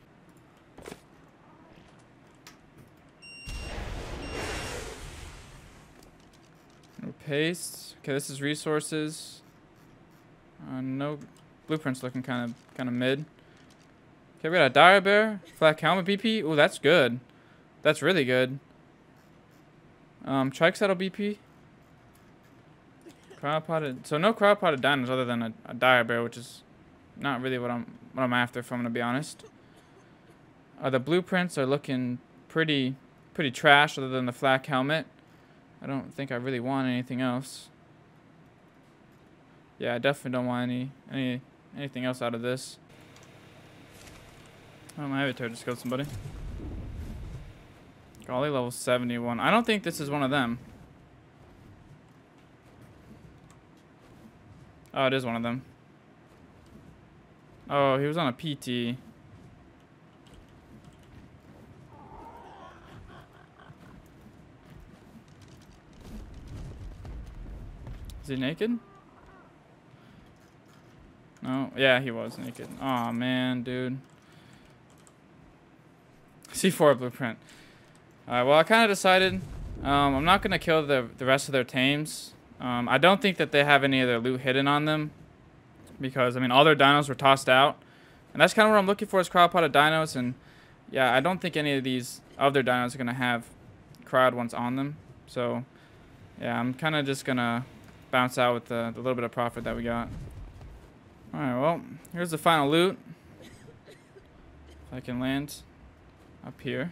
Paste. Okay, this is resources. Uh, no blueprints looking kind of kind of mid. Okay, we got a dire bear, flak helmet B P. Oh, that's good. That's really good. Um, Trikesaddle B P. Cryopotted. So no cryopotted dinos other than a, a dire bear, which is not really what I'm what I'm after. If I'm gonna be honest. Uh, the blueprints are looking pretty pretty trash, other than the flak helmet. I don't think I really want anything else. Yeah, I definitely don't want any any anything else out of this. Oh, my heavy turret just killed somebody. Golly, level seventy-one. I don't think this is one of them. Oh, it is one of them. Oh, he was on a P T. Is he naked? No. Yeah, he was naked. Aw, man, dude. C four blueprint. Alright, well, I kind of decided um, I'm not going to kill the, the rest of their tames. Um, I don't think that they have any of their loot hidden on them. Because, I mean, all their dinos were tossed out. And that's kind of what I'm looking for is cryopotted dinos. And, yeah, I don't think any of these other dinos are going to have crowd ones on them. So, yeah, I'm kind of just going to bounce out with the, the little bit of profit that we got. Alright, well, here's the final loot. If I can land up here.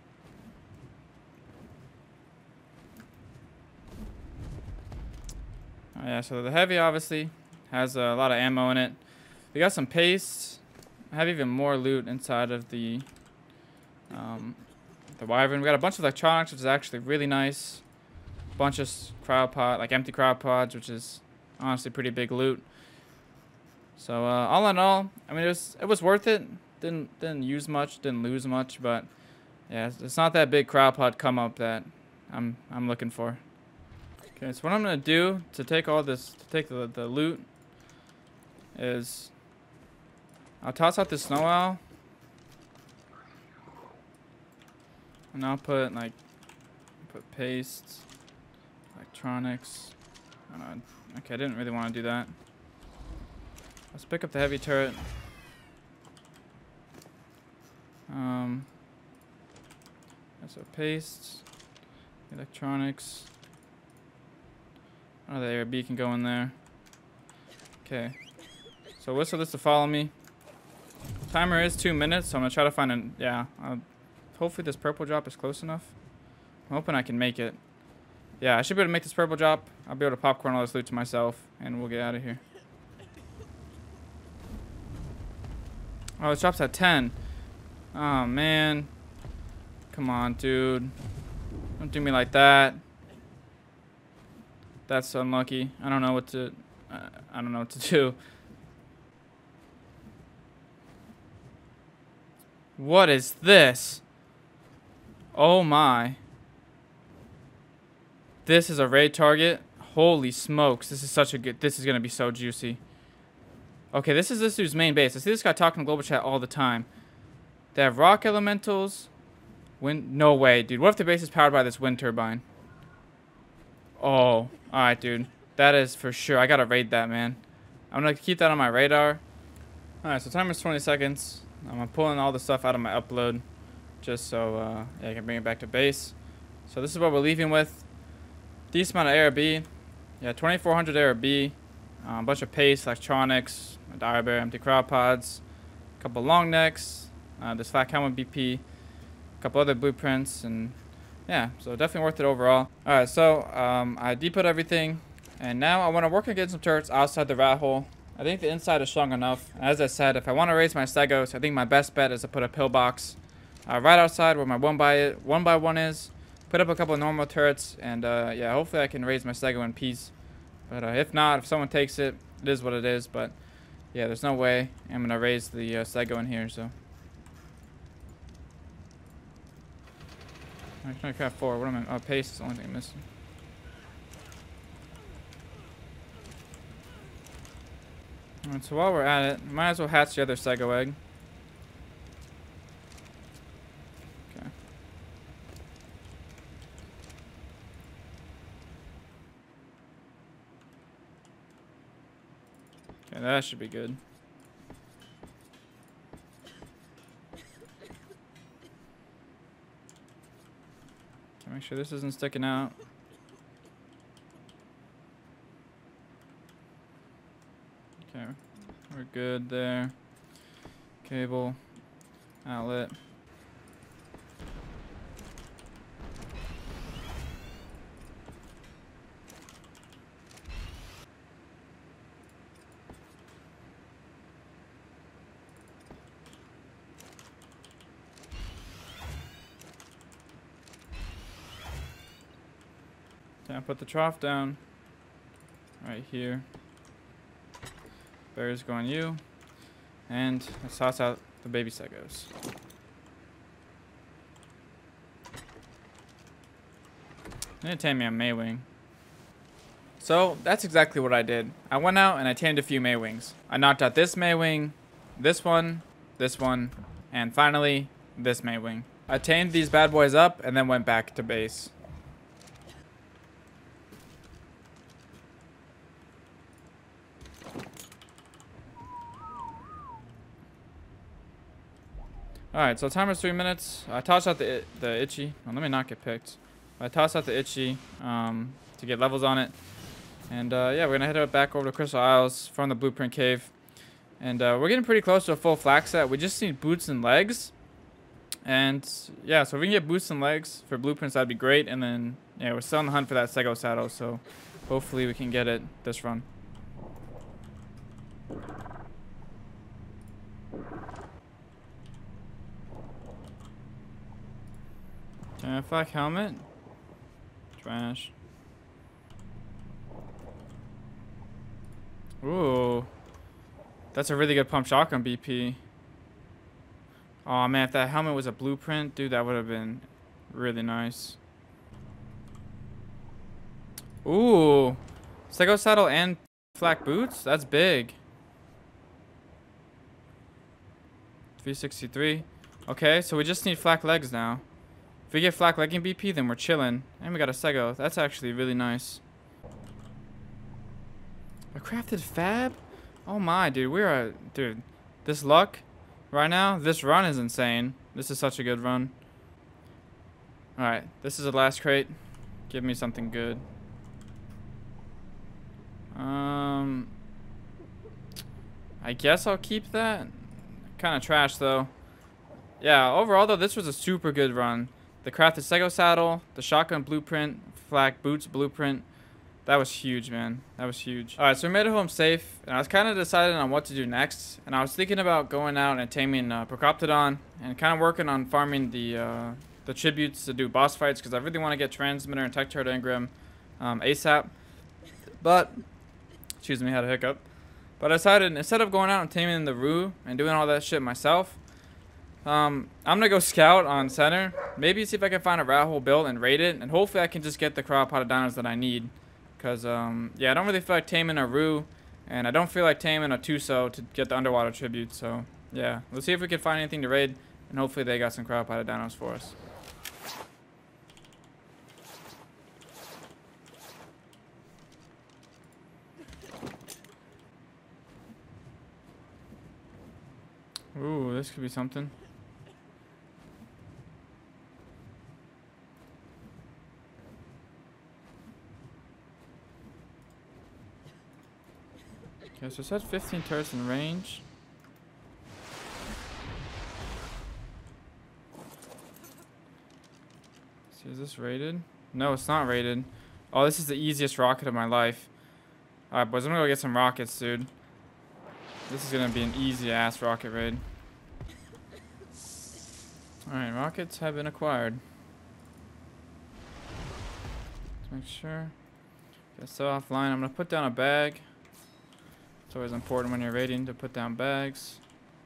Oh, yeah, so the heavy obviously has a lot of ammo in it. We got some paste. I have even more loot inside of the um, the wyvern. We got a bunch of electronics, which is actually really nice. Bunch of cryopod, like empty cryopods, which is honestly pretty big loot. So uh, all in all, I mean, it was it was worth it. Didn't didn't use much, didn't lose much, but yeah, it's, it's not that big cryopod come up that I'm I'm looking for. Okay, so what I'm gonna do to take all this, to take the the loot, is I'll toss out the snow owl, and I'll put like put paste. Electronics. Uh, okay, I didn't really want to do that. Let's pick up the heavy turret. Um, so paste, electronics. Oh, the A R B can go in there. Okay. So whistle this to follow me. Timer is two minutes, so I'm gonna try to find an. Yeah. Uh, hopefully this purple drop is close enough. I'm hoping I can make it. Yeah, I should be able to make this purple drop. I'll be able to popcorn all this loot to myself, and we'll get out of here. Oh, this drops at ten. Oh, man. Come on, dude. Don't do me like that. That's unlucky. I don't know what to... Uh, I don't know what to do. What is this? Oh, my. This is a raid target. Holy smokes. This is such a good... This is going to be so juicy. Okay, this is this dude's main base. I see this guy talking in global chat all the time. They have rock elementals. Wind... No way, dude. What if the base is powered by this wind turbine? Oh. Alright, dude. That is for sure. I got to raid that, man. I'm going to keep that on my radar. Alright, so timer's twenty seconds. I'm pulling all the stuff out of my upload. just so uh, yeah, I can bring it back to base. So this is what we're leaving with. Decent amount of A R B. Yeah, twenty-four hundred A R B. A um, bunch of paste, electronics, a dire bear, empty crowd pods, a couple long necks, uh, this flat helmet B P, a couple other blueprints, and yeah, so definitely worth it overall. Alright, so um, I depot everything, and now I want to work on getting some turrets outside the rat hole. I think the inside is strong enough. As I said, if I want to raise my Segos, I think my best bet is to put a pillbox uh, right outside where my one by one by one is. Put up a couple of normal turrets, and uh, yeah, hopefully I can raise my Sego in peace. But uh, if not, if someone takes it, it is what it is. But yeah, there's no way I'm gonna raise the uh, Sego in here. So I'm trying to craft four. What am I? Oh, paste is the only thing I'm missing. Alright, so while we're at it, might as well hatch the other Sego egg. Okay. Okay, that should be good. Okay, make sure this isn't sticking out. Okay, we're good there. Cable, outlet. Okay, put the trough down right here. Bears go on you. And let's toss out the baby Segos. I'm gonna tame me a Maywing. So that's exactly what I did. I went out and I tamed a few Maywings. I knocked out this Maywing, this one, this one, and finally this Maywing. I tamed these bad boys up and then went back to base. Alright, so timer's three minutes. I tossed out the the itchy. Well, let me not get picked. I tossed out the itchy um, to get levels on it. And uh, yeah, we're going to head back over to Crystal Isles from the Blueprint Cave. And uh, we're getting pretty close to a full flak set. We just need boots and legs. And yeah, so if we can get boots and legs for blueprints, that'd be great. And then, yeah, we're still on the hunt for that Sego saddle. So hopefully we can get it this run. Uh, flak helmet. Trash. Ooh. That's a really good pump shotgun B P. Oh man, if that helmet was a blueprint, dude, that would have been really nice. Ooh. Sego saddle and flak boots? That's big. three sixty-three. Okay, so we just need flak legs now. If we get flak legging B P, then we're chilling. And we got a Sego. That's actually really nice. A crafted fab? Oh my, dude. We're a... Dude, this luck right now, this run is insane. This is such a good run. Alright, this is the last crate. Give me something good. Um... I guess I'll keep that. Kind of trash, though. Yeah, overall, though, this was a super good run. The crafted Sego saddle, the shotgun blueprint, flak boots blueprint. That was huge, man. That was huge. Alright, so we made it home safe. And I was kind of deciding on what to do next. And I was thinking about going out and taming uh, Procoptodon. And kind of working on farming the uh, the tributes to do boss fights. Because I really want to get Transmitter and Tech Turret Engram um, ASAP. But, excuse me, I had a hiccup. But I decided instead of going out and taming the Roo and doing all that shit myself. Um, I'm gonna go scout on center. Maybe see if I can find a rat hole built and raid it. And hopefully I can just get the cryopoda dinos that I need. Because, um, yeah, I don't really feel like taming a Roo. And I don't feel like taming a Tuso to get the underwater tribute. So, yeah. Let's see if we can find anything to raid. And hopefully they got some cryopoda dinos for us. Ooh, this could be something. Okay, so it said fifteen turrets in range. See, is this rated? No, it's not rated. Oh, this is the easiest rocket of my life. Alright, boys, I'm gonna go get some rockets, dude. This is gonna be an easy ass rocket raid. Alright, rockets have been acquired. Let's make sure. Okay, so offline, I'm gonna put down a bag. It's always important when you're raiding to put down bags.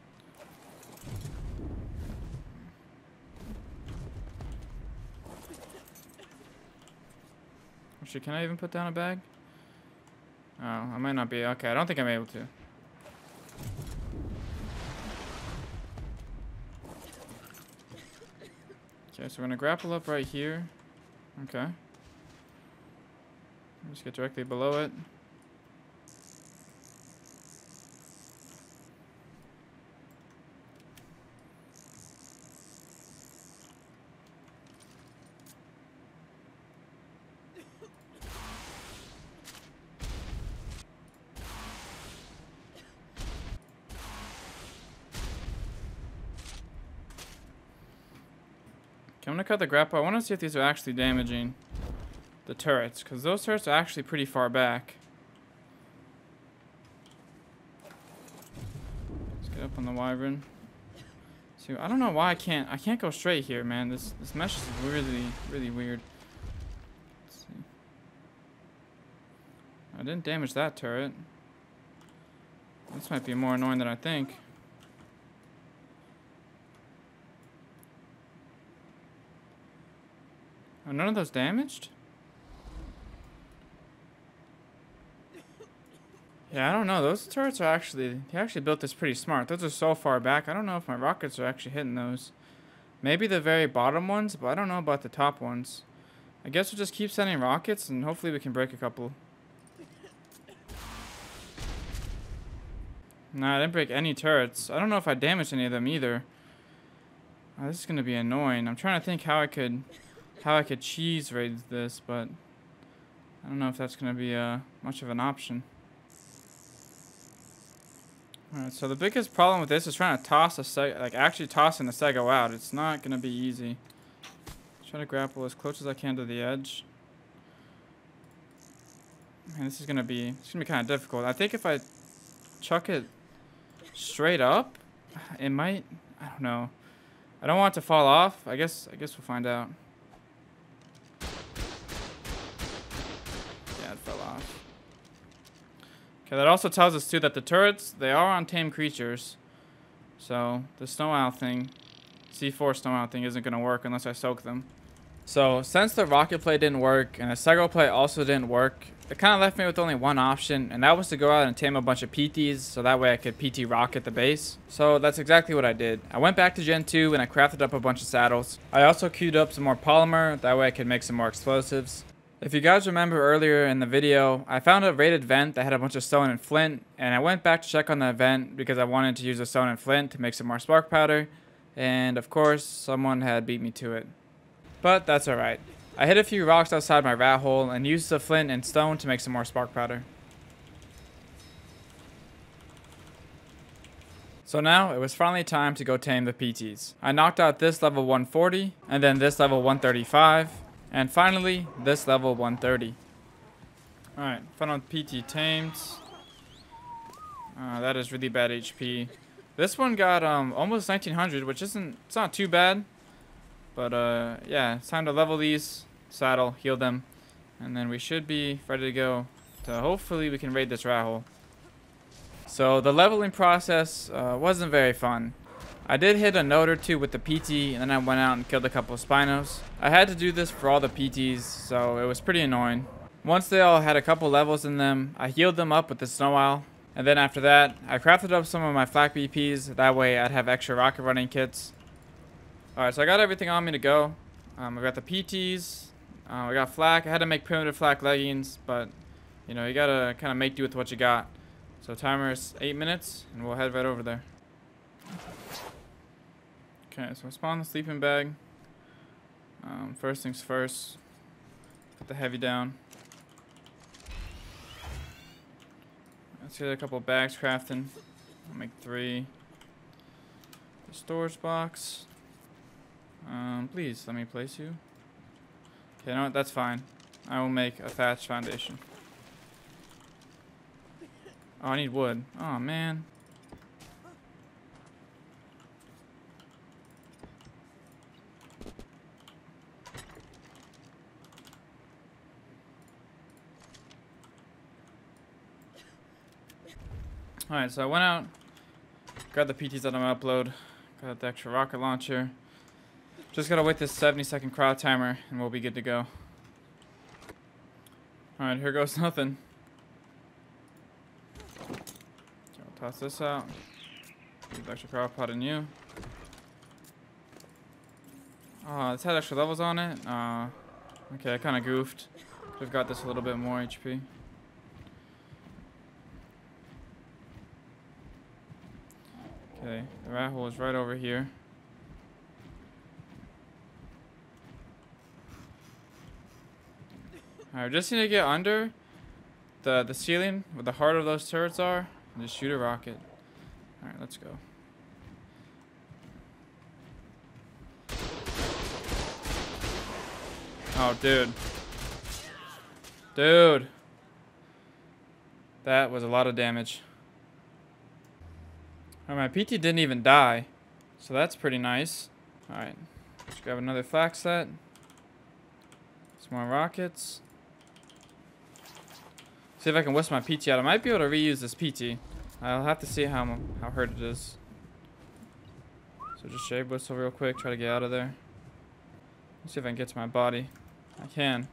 Actually, can I even put down a bag? Oh, I might not be. Okay, I don't think I'm able to. Okay, so we're gonna grapple up right here. Okay. Just get directly below it. Okay, I'm gonna cut the grapple. I want to see if these are actually damaging the turrets, because those turrets are actually pretty far back. Let's get up on the wyvern. See, I don't know why I can't. I can't go straight here, man. This this mesh is really really weird. Let's see. I didn't damage that turret. This might be more annoying than I think. Are none of those damaged? Yeah, I don't know. Those turrets are actually... He actually built this pretty smart. Those are so far back. I don't know if my rockets are actually hitting those. Maybe the very bottom ones, but I don't know about the top ones. I guess we'll just keep sending rockets, and hopefully we can break a couple. Nah, I didn't break any turrets. I don't know if I damaged any of them either. Oh, this is going to be annoying. I'm trying to think how I could... How I could cheese raid this, but... I don't know if that's going to be uh, much of an option. Alright, so the biggest problem with this is trying to toss a seg, like actually tossing the Sego out. It's not gonna be easy. Try to grapple as close as I can to the edge. Man, this is gonna be it's gonna be kind of difficult. I think if I chuck it straight up, it might. I don't know. I don't want it to fall off. I guess. I guess we'll find out. Yeah, it fell off. Okay, that also tells us too that the turrets, they are on tame creatures. So the snow owl thing, C four snow owl thing isn't going to work unless I soak them. So since the rocket play didn't work and the Sego play also didn't work, it kind of left me with only one option, and that was to go out and tame a bunch of P Ts so that way I could P T rocket the base. So that's exactly what I did. I went back to Gen two and I crafted up a bunch of saddles. I also queued up some more polymer, that way I could make some more explosives. If you guys remember earlier in the video, I found a rated vent that had a bunch of stone and flint, and I went back to check on that vent because I wanted to use the stone and flint to make some more spark powder, and of course, someone had beat me to it. But that's alright. I hit a few rocks outside my rat hole and used the flint and stone to make some more spark powder. So now, it was finally time to go tame the P Ts. I knocked out this level one forty, and then this level one thirty-five, and finally, this level one thirty. Alright, final P T tamed. Uh, that is really bad H P. This one got um almost nineteen hundred, which isn't, it's not too bad. But uh, yeah, it's time to level these, saddle, heal them, and then we should be ready to go. So hopefully we can raid this rat hole. So the leveling process uh, wasn't very fun. I did hit a note or two with the P T, and then I went out and killed a couple of Spinos. I had to do this for all the P Ts, so it was pretty annoying. Once they all had a couple levels in them, I healed them up with the Snow Owl. And then after that, I crafted up some of my flak B Ps, that way I'd have extra rocket running kits. Alright, so I got everything on me to go. Um, I got the P Ts, uh, I got flak. I had to make primitive flak leggings, but you know, you gotta kind of make do with what you got. So timer is eight minutes, and we'll head right over there. Okay, so spawn the sleeping bag. Um, first things first, put the heavy down. Let's get a couple bags crafting. I'll make three. The storage box. Um, please let me place you. Okay, no, that's fine. I will make a thatch foundation. Oh, I need wood. Oh, man. Alright, so I went out, grabbed the P Ts that I'm gonna upload, got the extra rocket launcher. Just gotta wait this seventy second crowd timer and we'll be good to go. Alright, here goes nothing. So I'll toss this out. Leave the extra crowd pot in you. Oh, this had extra levels on it? Uh, okay, I kinda goofed. Could've got this a little bit more H P. Okay, the rat hole is right over here. Alright, just need to get under the the ceiling where the heart of those turrets are and just shoot a rocket. Alright, let's go. Oh, dude. Dude. That was a lot of damage. Alright, my P T didn't even die, so that's pretty nice. Alright, let's grab another flak set. Some more rockets. See if I can whisk my P T out. I might be able to reuse this P T. I'll have to see how how hurt it is. So just shave whistle real quick, try to get out of there. Let's see if I can get to my body. I can.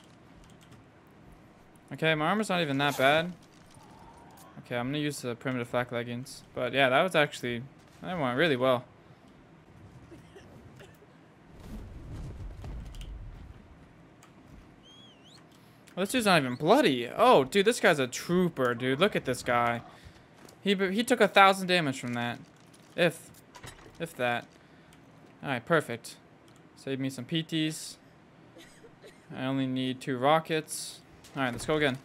Okay, my armor's not even that bad. Okay, I'm gonna use the primitive flak leggings. But yeah, that was actually, that went really well. Oh, this dude's not even bloody. Oh, dude, this guy's a trooper, dude. Look at this guy. He he took a thousand damage from that, if if that. All right, perfect. Save me some P Ts. I only need two rockets. All right, let's go again.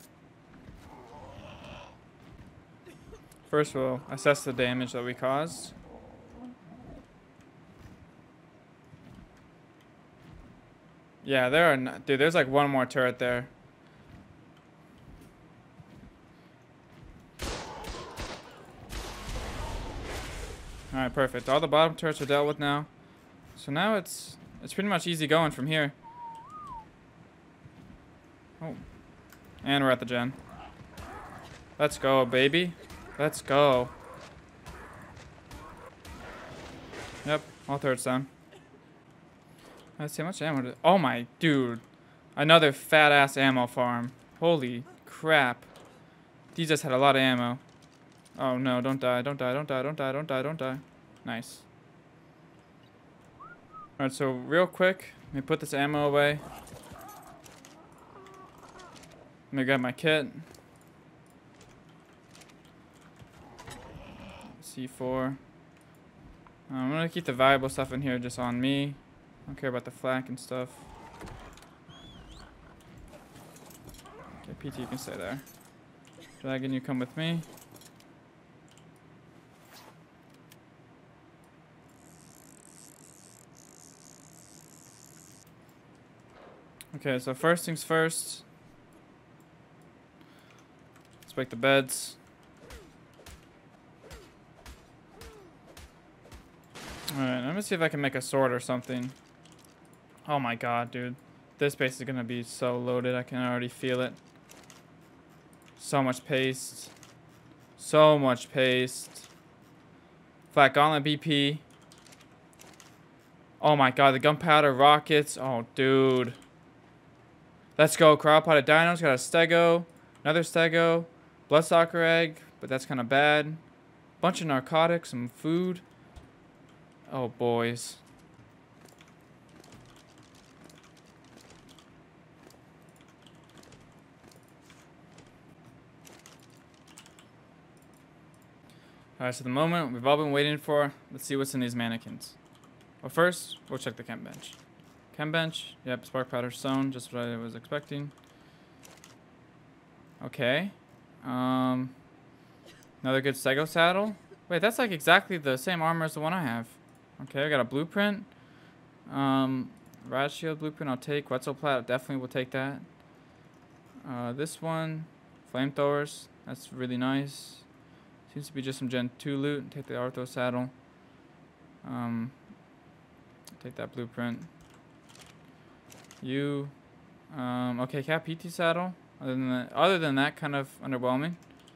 First, we'll assess the damage that we caused. Yeah, there are not, dude, there's like one more turret there. Alright, perfect. All the bottom turrets are dealt with now. So now it's it's pretty much easy going from here. Oh. And we're at the gen. Let's go, baby. Let's go. Yep, all turrets down. Let's see how much ammo. Did, oh my dude. Another fat ass ammo farm. Holy crap. These just had a lot of ammo. Oh no, don't die, don't die, don't die, don't die, don't die, don't die. Nice. Alright, so real quick, let me put this ammo away. Let me grab my kit. C four. Uh, I'm gonna keep the valuable stuff in here just on me. I don't care about the flak and stuff. Okay, P T, you can stay there. Dragon, you come with me. Okay, so first things first. Let's make the beds. Alright, let me see if I can make a sword or something. Oh my god, dude. This base is gonna be so loaded, I can already feel it. So much paste. So much paste. Flat gauntlet B P. Oh my god, the gunpowder rockets. Oh, dude. Let's go. Cryopodded dinos. Got a stego. Another stego. Bloodsucker egg, but that's kind of bad. Bunch of narcotics, some food. Oh, boys. Alright, so the moment we've all been waiting for, let's see what's in these mannequins. Well, first, we'll check the chem bench. Chem bench, yep, spark powder stone, just what I was expecting. Okay. Um, Another good Sego saddle. Wait, that's like exactly the same armor as the one I have. Okay, I got a blueprint. Um, Rad Shield blueprint I'll take. Quetzalplat definitely will take that. Uh, this one, flamethrowers. That's really nice. Seems to be just some Gen two loot. Take the Arthur saddle. Um, take that blueprint. You. Um, okay, Cat P T saddle. Other than that, other than that, kind of underwhelming.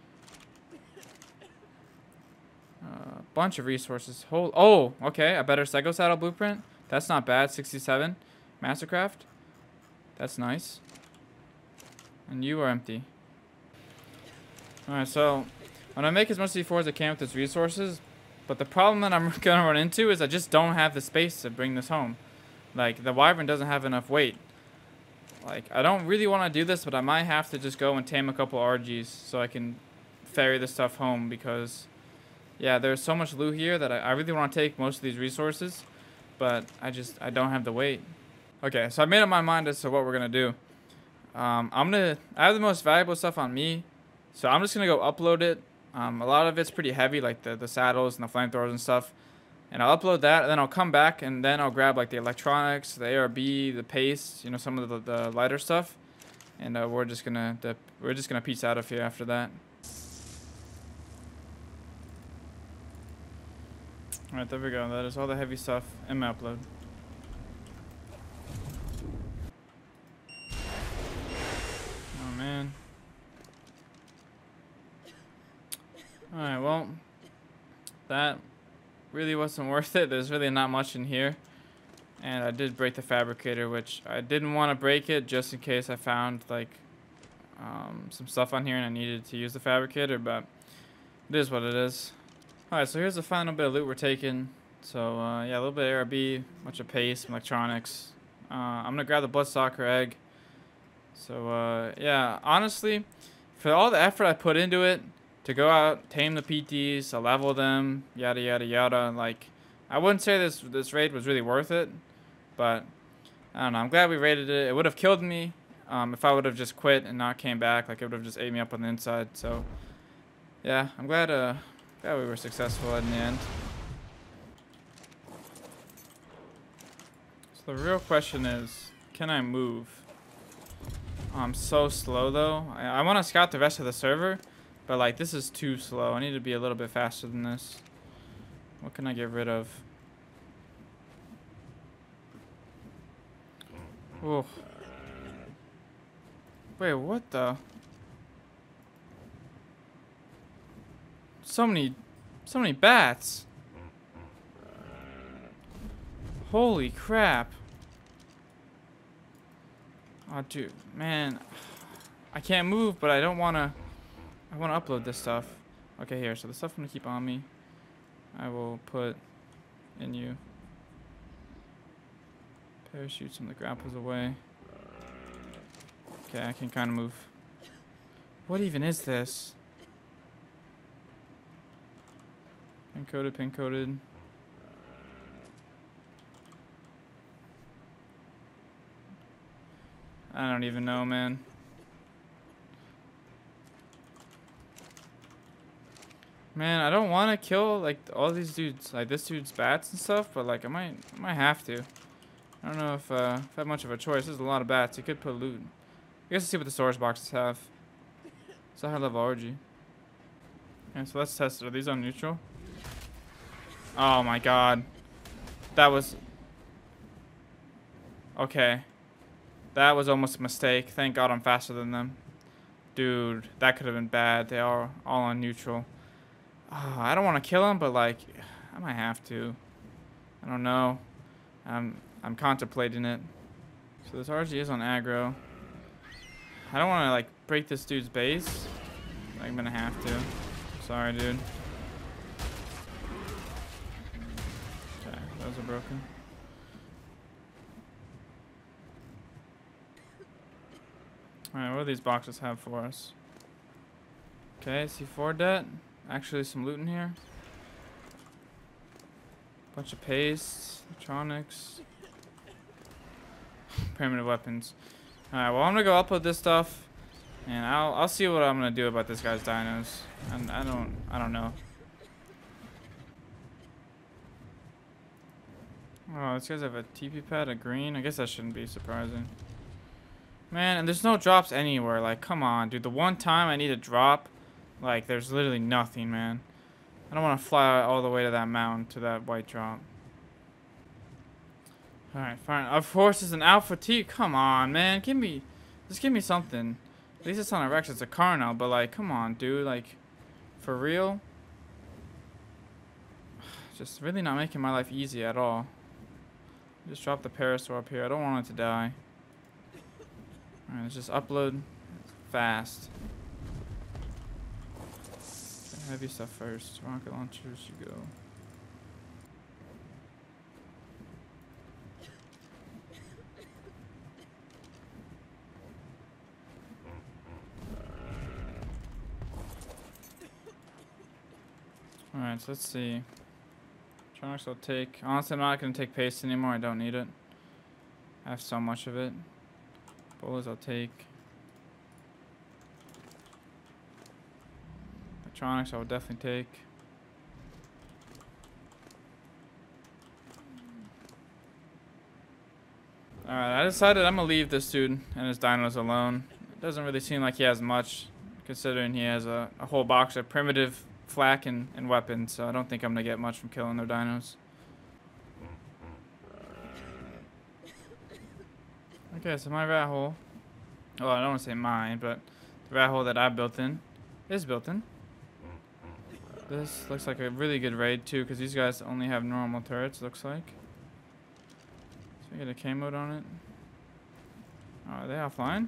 Uh, bunch of resources. Whole. Oh, okay. A better Sego saddle blueprint. That's not bad. sixty-seven. Mastercraft. That's nice. And you are empty. Alright, so I'm gonna make as much C four as I can with its resources, but the problem that I'm gonna run into is I just don't have the space to bring this home. Like, the Wyvern doesn't have enough weight. Like, I don't really want to do this, but I might have to just go and tame a couple R Gs so I can ferry this stuff home, because, yeah, there's so much loot here that I, I really want to take most of these resources, but I just, I don't have the weight. Okay, so I made up my mind as to what we're gonna do. Um, I'm gonna, I have the most valuable stuff on me, so I'm just gonna go upload it. Um, a lot of it's pretty heavy, like the, the saddles and the flamethrowers and stuff. And I'll upload that, and then I'll come back, and then I'll grab like the electronics, the A R B, the paste, you know, some of the, the lighter stuff. And uh, we're just gonna, the, we're just gonna peace out of here after that. All right, there we go. That is all the heavy stuff in my upload. Oh man. All right, well, that really wasn't worth it. There's really not much in here, and I did break the fabricator, which I didn't want to break it just in case I found like um, some stuff on here and I needed to use the fabricator, but it is what it is. Alright, so here's the final bit of loot we're taking. So uh, yeah, a little bit of A R B, a bunch of paste, some electronics. uh, I'm gonna grab the Bloodstalker egg. So uh, yeah, honestly, for all the effort I put into it, to go out, tame the P Ts, to level them, yada yada yada. Like, I wouldn't say this this raid was really worth it, but I don't know. I'm glad we raided it. It would have killed me um, if I would have just quit and not came back. Like, it would have just ate me up on the inside. So yeah, I'm glad uh glad we were successful in the end. So the real question is, can I move? Oh, I'm so slow though. I, I want to scout the rest of the server. But, like, this is too slow. I need to be a little bit faster than this. What can I get rid of? Oh. Wait, what the? So many, so many bats. Holy crap. Oh, dude, man. I can't move, but I don't want to... I want to upload this stuff. Okay, here. So the stuff I'm going to keep on me, I will put in you. Parachute some of the grapples away. Okay, I can kind of move. What even is this? Pin coated, pin coated. I don't even know, man. Man, I don't want to kill like all these dudes, like this dude's bats and stuff, but like I might, I might have to. I don't know if, uh, if I have much of a choice. There's a lot of bats. You could put loot. I guess let's see what the storage boxes have. It's a high level R G. Okay, so let's test it. Are these on neutral? Oh my god, that was okay. That was almost a mistake. Thank God I'm faster than them, dude. That could have been bad. They are all on neutral. Oh, I don't want to kill him, but like, I might have to. I don't know. I'm I'm contemplating it. So this R G is on aggro. I don't want to like break this dude's base. I'm gonna have to. Sorry, dude. Okay, those are broken. All right, what do these boxes have for us? Okay, C four debt. Actually, some loot in here. Bunch of paste, electronics, primitive weapons. Alright, well, I'm gonna go upload this stuff. And I'll I'll see what I'm gonna do about this guy's dinos. And I don't I don't know. Oh, these guys have a T P pad, a green. I guess that shouldn't be surprising. Man, and there's no drops anywhere. Like, come on, dude. The one time I need a drop, like, there's literally nothing, man. I don't want to fly all the way to that mountain to that white drop. Alright, fine. Of course, it's an Alpha T. Come on, man. Give me, just give me something. At least it's on a Rex. It's a car now, but, like, come on, dude. Like, for real? Just really not making my life easy at all. Just drop the Parasaur up here. I don't want it to die. Alright, let's just upload fast. Heavy stuff first. Rocket launchers should go. Alright, so let's see. Electronics I'll take. Honestly, I'm not going to take paste anymore. I don't need it. I have so much of it. Bullets I'll take. Electronics I will definitely take. Alright, I decided I'm going to leave this dude and his dinos alone. It doesn't really seem like he has much, considering he has a, a whole box of primitive flak and, and weapons, so I don't think I'm going to get much from killing their dinos. Okay, so my rat hole, well, I don't want to say mine, but the rat hole that I built in is built in. This looks like a really good raid too, because these guys only have normal turrets, looks like. So we get a K mode on it. Oh, are they offline?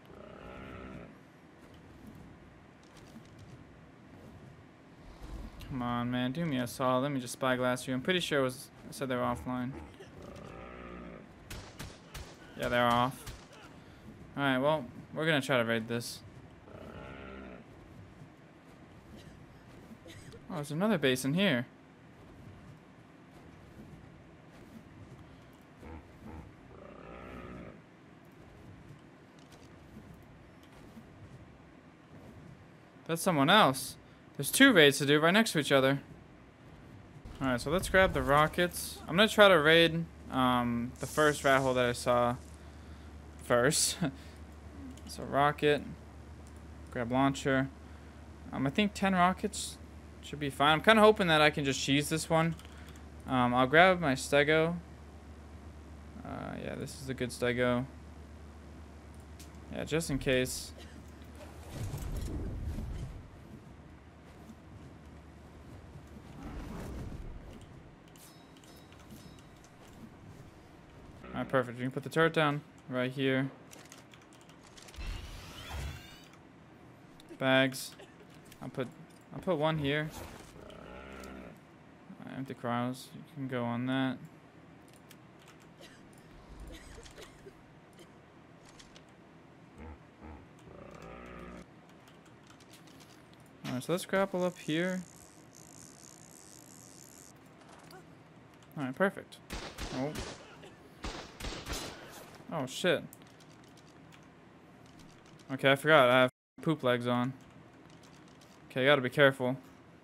Come on, man, do me a solid. Let me just spyglass you. I'm pretty sure it was, I said they were offline. Yeah, they're off. Alright, well, we're gonna try to raid this. Oh, there's another base in here. That's someone else. There's two raids to do right next to each other. Alright, so let's grab the rockets. I'm gonna try to raid um, the first rat hole that I saw first. So rocket. Grab launcher. Um, I think ten rockets should be fine. I'm kind of hoping that I can just cheese this one. Um, I'll grab my stego. Uh, yeah, this is a good stego. Yeah, just in case. Alright, perfect. We can put the turret down right here. Bags. I'll put I'll put one here. Uh, empty cryos. You can go on that. Alright, so let's grapple up here. Alright, perfect. Oh. Oh shit. Okay, I forgot. I have poop legs on. Okay, gotta be careful.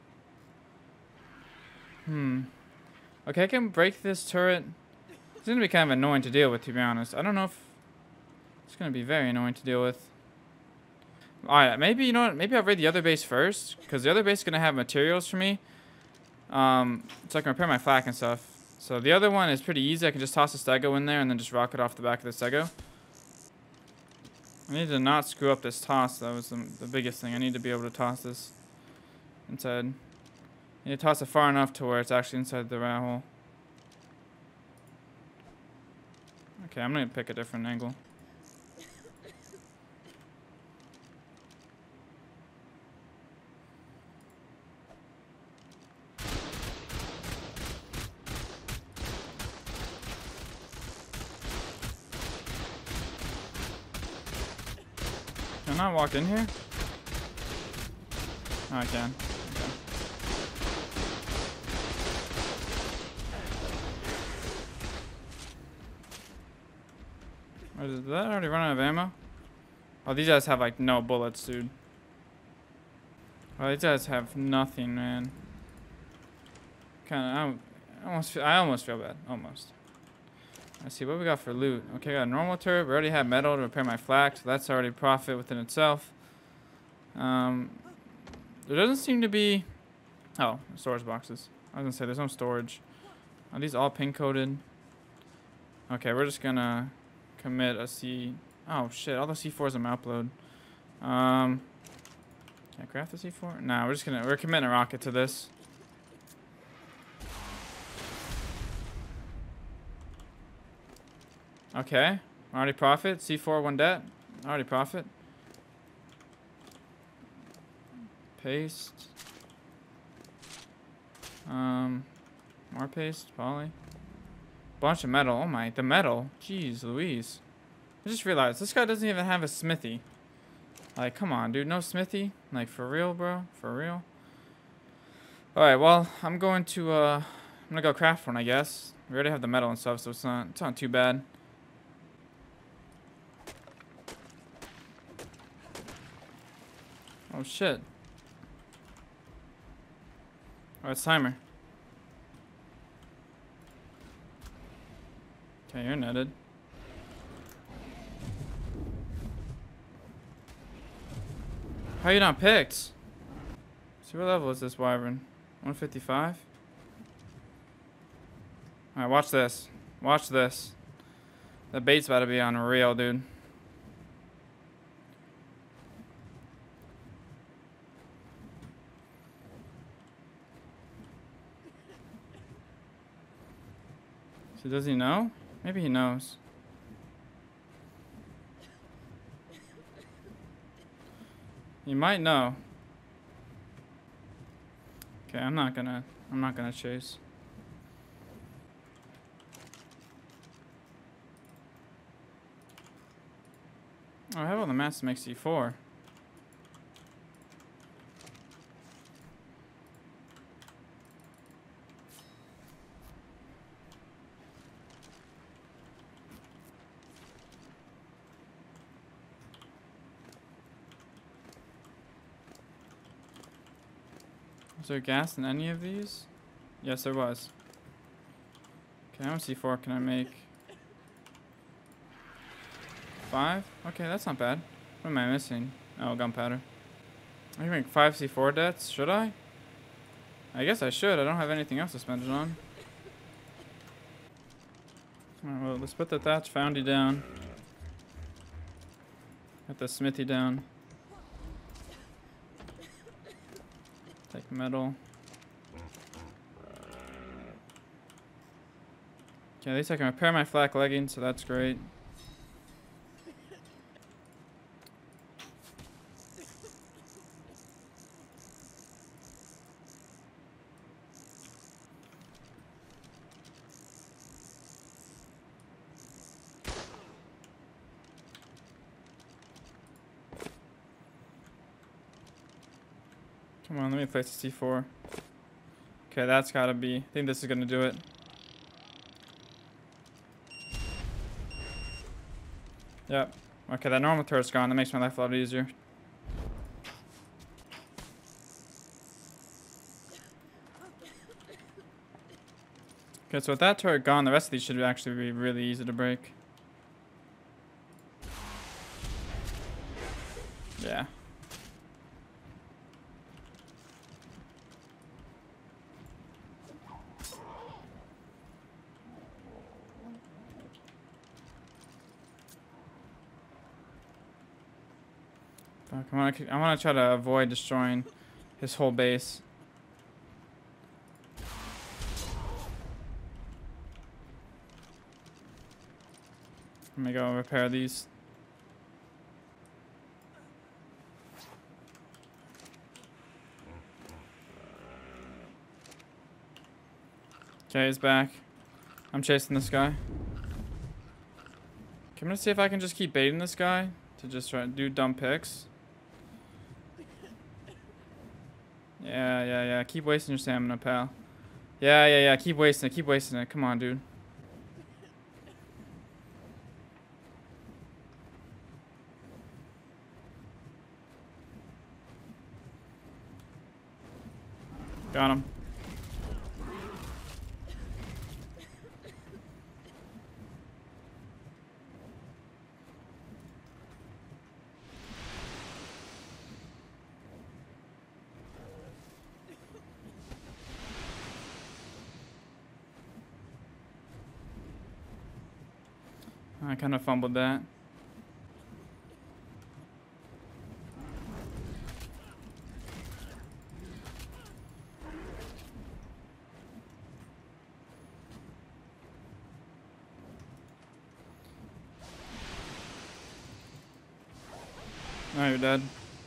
Hmm. Okay, I can break this turret. It's gonna be kind of annoying to deal with, to be honest. I don't know if it's gonna be very annoying to deal with. Alright, maybe, you know what? Maybe I'll raid the other base first, because the other base is gonna have materials for me. Um, so I can repair my flak and stuff. So the other one is pretty easy. I can just toss a stego in there and then just rocket off the back of the stego. I need to not screw up this toss. That was the, the biggest thing. I need to be able to toss this inside. I need to toss it far enough to where it's actually inside the rat hole. Okay, I'm going to pick a different angle. Can I walk in here? Oh, I can. Okay. Or did that already run out of ammo? Oh, these guys have like no bullets, dude. Oh, these guys have nothing, man. Kind of, I almost, feel, I almost feel bad, almost. Let's see what we got for loot. Okay, got a normal turret. We already have metal to repair my flak, so that's already profit within itself. Um, there doesn't seem to be. Oh, storage boxes. I was gonna say there's no storage. Are these all pin coded? Okay, we're just gonna commit a C. Oh shit! All the C fours I'm upload. Um, can I craft the C four? Nah, we're just gonna we're committing a rocket to this. Okay, already profit. C four one det. Already profit. Paste. Um, more paste, poly. Bunch of metal. Oh my, the metal. Jeez Louise. I just realized this guy doesn't even have a smithy. Like, come on, dude. No smithy? Like, for real, bro? For real? Alright, well, I'm going to, uh, I'm gonna go craft one, I guess. We already have the metal and stuff, so it's not, it's not too bad. Oh, shit. Oh, it's timer. Okay, you're netted. How are you not picked? See, what level is this wyvern? one fifty-five? Alright, watch this. Watch this. The bait's about to be on real, dude. So does he know? Maybe he knows. He might know. Okay, I'm not gonna I'm not gonna chase. Oh, I have all the mats to make C four. Was there gas in any of these? Yes, there was. Okay, how much C four can I make? Five? Okay, that's not bad. What am I missing? Oh, gunpowder. I can make five C four debts. Should I? I guess I should. I don't have anything else to spend it on. Alright, well, let's put the thatch foundy down. Got the smithy down. Take metal. Okay, at least I can repair my flak legging, so that's great. Come on, let me place the C four. Okay, that's gotta be. I think this is gonna do it. Yep. Okay, that normal turret's gone. That makes my life a lot easier. Okay, so with that turret gone, the rest of these should actually be really easy to break. Yeah. Fuck, I want to I want to try to avoid destroying his whole base. Let me go repair these. Okay, he's back. I'm chasing this guy. Okay, I'm gonna see if I can just keep baiting this guy to just try to do dumb picks. Yeah, yeah, yeah. Keep wasting your stamina, pal. Yeah, yeah, yeah. Keep wasting it. Keep wasting it. Come on, dude. Got him. I kind of fumbled that. Alright, you're dead.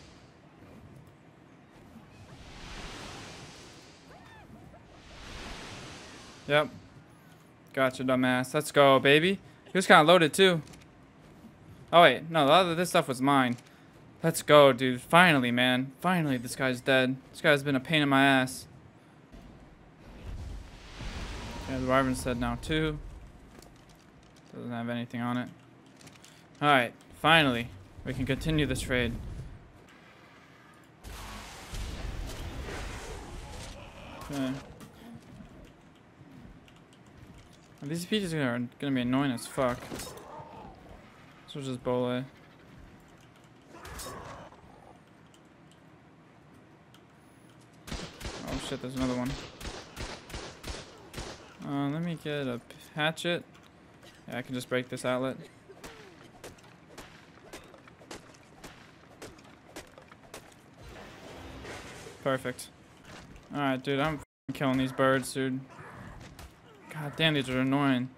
Yep. Gotcha, dumbass. Let's go, baby. He was kind of loaded, too. Oh, wait. No, a lot of this stuff was mine. Let's go, dude. Finally, man. Finally, this guy's dead. This guy's been a pain in my ass. Yeah, the Wyvern's dead now, too. Doesn't have anything on it. Alright. Finally. We can continue this raid. Okay. These peaches are gonna be annoying as fuck. So just bowl it. Oh shit, there's another one. Uh, let me get a hatchet. Yeah, I can just break this outlet. Perfect. Alright, dude, I'm killing these birds, dude. God damn, these are annoying.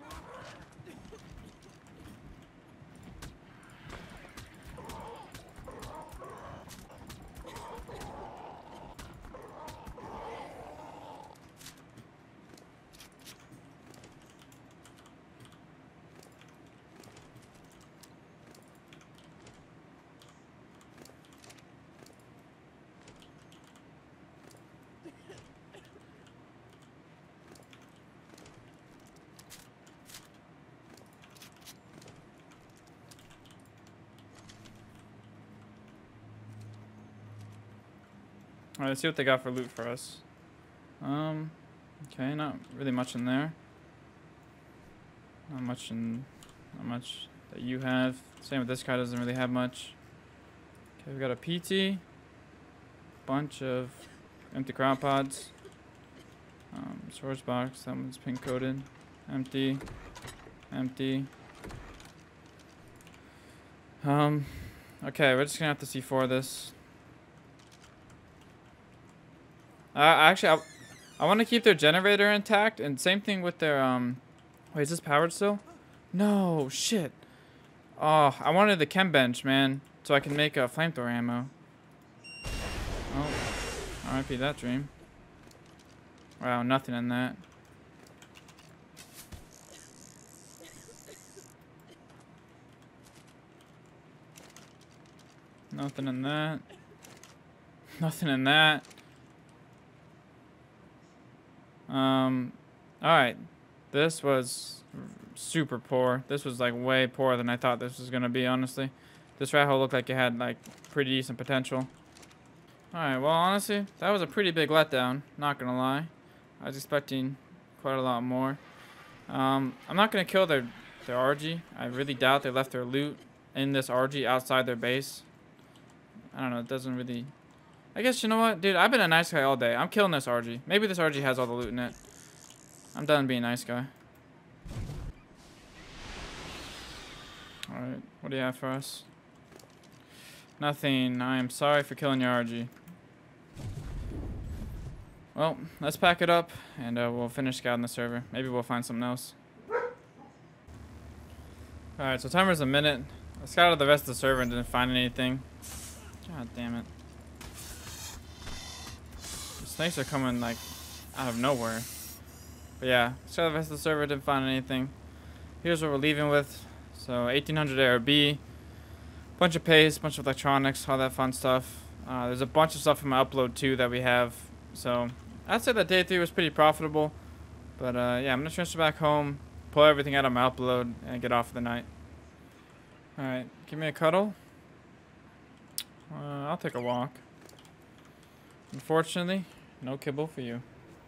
Alright, let's see what they got for loot for us. Um, okay, not really much in there. Not much in, not much that you have. Same with this guy, doesn't really have much. Okay, we got a P T. Bunch of empty crop pods. Um, storage box, that one's pink coated. Empty. Empty. Um, okay, we're just gonna have to C four this. Uh, actually, I, I want to keep their generator intact, and same thing with their, um... Wait, is this powered still? No, shit. Oh, I wanted the chem bench, man, so I can make a uh, flamethrower ammo. Oh, R I P that dream. Wow, nothing in that. Nothing in that. Nothing in that. Um, alright. This was super poor. This was like way poorer than I thought this was gonna be, honestly. This rat hole looked like it had like pretty decent potential. Alright, well honestly, that was a pretty big letdown, not gonna lie. I was expecting quite a lot more. Um, I'm not gonna kill their, their R G. I really doubt they left their loot in this R G outside their base. I don't know, it doesn't really... I guess, you know what, dude, I've been a nice guy all day. I'm killing this R G. Maybe this R G has all the loot in it. I'm done being a nice guy. Alright, what do you have for us? Nothing. I am sorry for killing your R G. Well, let's pack it up, and uh, we'll finish scouting the server. Maybe we'll find something else. Alright, so timer's a minute. I scouted the rest of the server and didn't find anything. God damn it. The snakes are coming, like, out of nowhere. But yeah, scouted the rest of the server, didn't find anything. Here's what we're leaving with. So, eighteen hundred A R B. Bunch of paste, bunch of electronics, all that fun stuff. Uh, there's a bunch of stuff from my upload, too, that we have. So, I'd say that day three was pretty profitable. But, uh, yeah, I'm going to transfer back home, pull everything out of my upload, and get off for the night. Alright, give me a cuddle. Uh, I'll take a walk. Unfortunately, No kibble for you.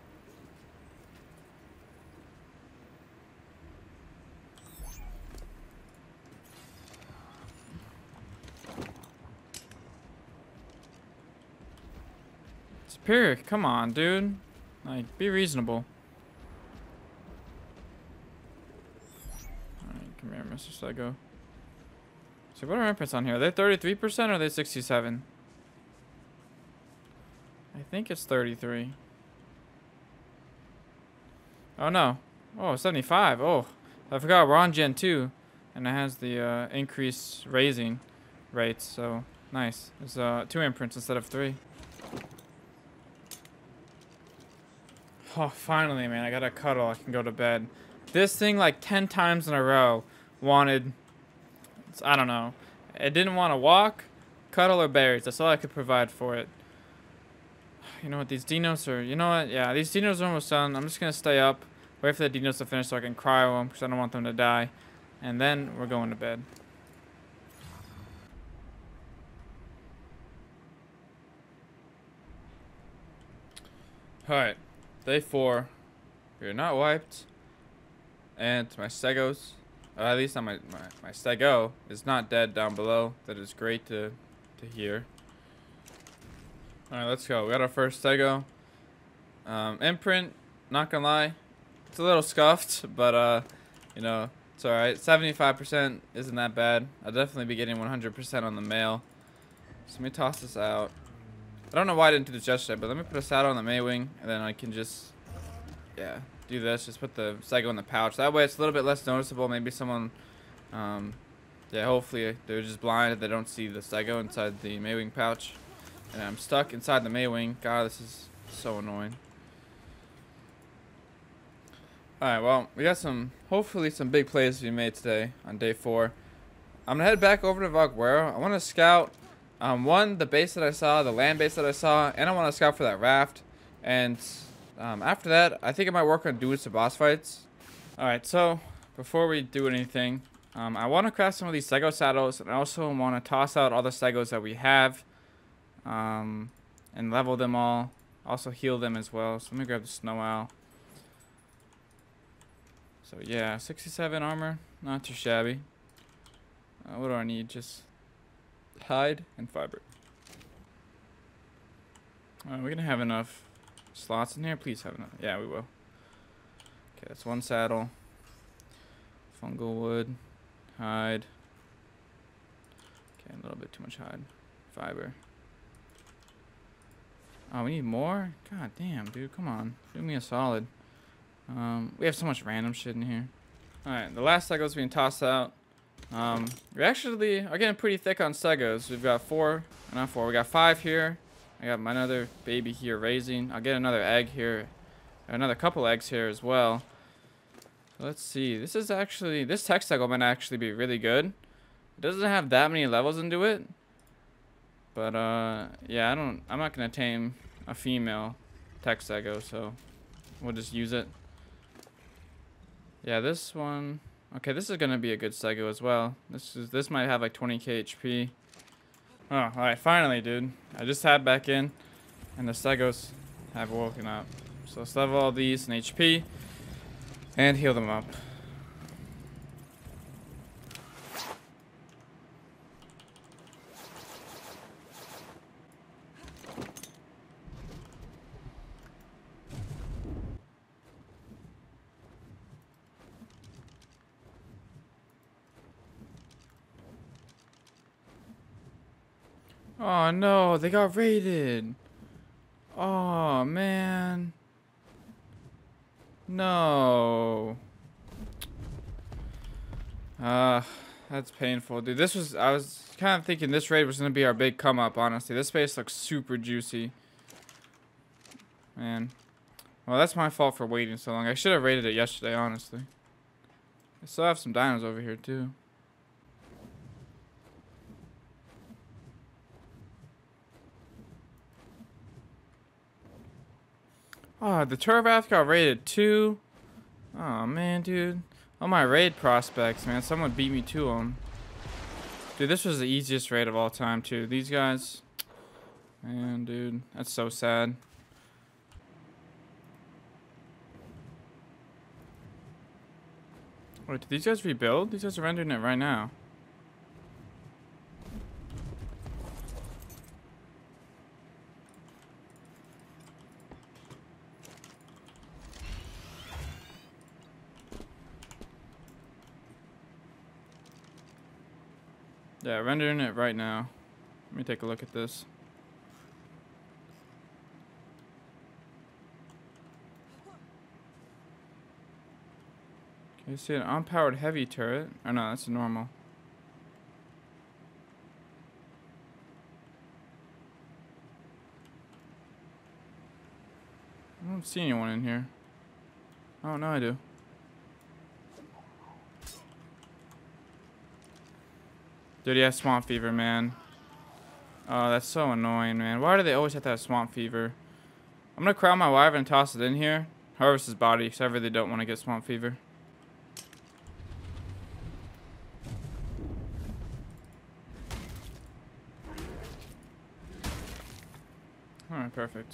Superior, come on, dude. Like, be reasonable. Alright, come here, Mister Sego. So what are our inputs on here? Are they thirty-three percent or are they sixty-seven? I think it's thirty-three. Oh no. Oh, seventy-five. Oh, I forgot we're on Gen two. And it has the uh, increased raising rates. So, nice. It's uh, two imprints instead of three. Oh, finally, man. I got a cuddle. I can go to bed. This thing, like, ten times in a row, wanted... I don't know. It didn't want to walk, cuddle, or berries. That's all I could provide for it. You know what? These dinos are... You know what? Yeah, these dinos are almost done. I'm just going to stay up, wait for the dinos to finish so I can cryo them, because I don't want them to die. And then we're going to bed. Alright. Day four. We're not wiped. And my Stegos, or at least not my, my, my Stego, is not dead down below. That is great to, to hear. Alright, let's go. We got our first Stego. Um, imprint, not gonna lie, it's a little scuffed, but, uh, you know, it's alright. seventy-five percent isn't that bad. I'll definitely be getting one hundred percent on the male. So let me toss this out. I don't know why I didn't do this yesterday, but let me put a saddle on the Maywing, and then I can just, yeah, do this. Just put the Stego in the pouch. That way it's a little bit less noticeable. Maybe someone, um, yeah, hopefully they're just blind if they don't see the Stego inside the Maywing pouch. And I'm stuck inside the Maywing. God, this is so annoying. Alright, well, we got some, hopefully some big plays to be made today on day four. I'm going to head back over to Valguero. I want to scout, um, one, the base that I saw, the land base that I saw, and I want to scout for that raft. And um, after that, I think I might work on doing some boss fights. Alright, so before we do anything, um, I want to craft some of these Stego saddles, and I also want to toss out all the Stegos that we have, um, and level them all. Also heal them as well. So let me grab the Snow Owl. So yeah, sixty-seven armor, not too shabby. Uh, what do I need? Just hide and fiber. Alright, we're gonna have enough slots in here. Please have enough. Yeah, we will. Okay, that's one saddle. Fungal wood, hide. Okay, a little bit too much hide. Fiber. Oh, we need more? God damn, dude, come on. Do me a solid. Um, we have so much random shit in here. Alright, the last Stego's being tossed out. Um, we actually are getting pretty thick on Stegos. We've got four, not four, we got five here. I got my another baby here raising. I'll get another egg here. Another couple eggs here as well. So let's see. This is actually, this tech Stego might actually be really good. It doesn't have that many levels into it. But, uh, yeah, I don't, I'm not going to tame a female tech Stego, so we'll just use it. Yeah, this one, okay, this is going to be a good Stego as well. This is, this might have like twenty K H P. Oh, alright, finally, dude. I just tabbed back in, and the Stegos have woken up. So let's level all these in H P, and heal them up. Oh no, they got raided. Oh man. No. Uh, that's painful, dude. This was, I was kind of thinking this raid was going to be our big come up, honestly. This space looks super juicy. Man. Well, that's my fault for waiting so long. I should have raided it yesterday, honestly. I still have some dinos over here, too. Oh, the Turvath got raided too. Oh man, dude. All my raid prospects, man. Someone beat me to them. Dude, this was the easiest raid of all time too. These guys, man, dude, that's so sad. Wait, did these guys rebuild? These guys are rendering it right now. Yeah, rendering it right now. Let me take a look at this. You see an unpowered heavy turret? Or no, that's a normal. I don't see anyone in here. Oh, no, I do. Dude, he has swamp fever, man. Oh, that's so annoying, man. Why do they always have to have swamp fever? I'm gonna crowd my wyvern and toss it in here. Harvest his body, because I really don't want to get swamp fever. Alright, perfect.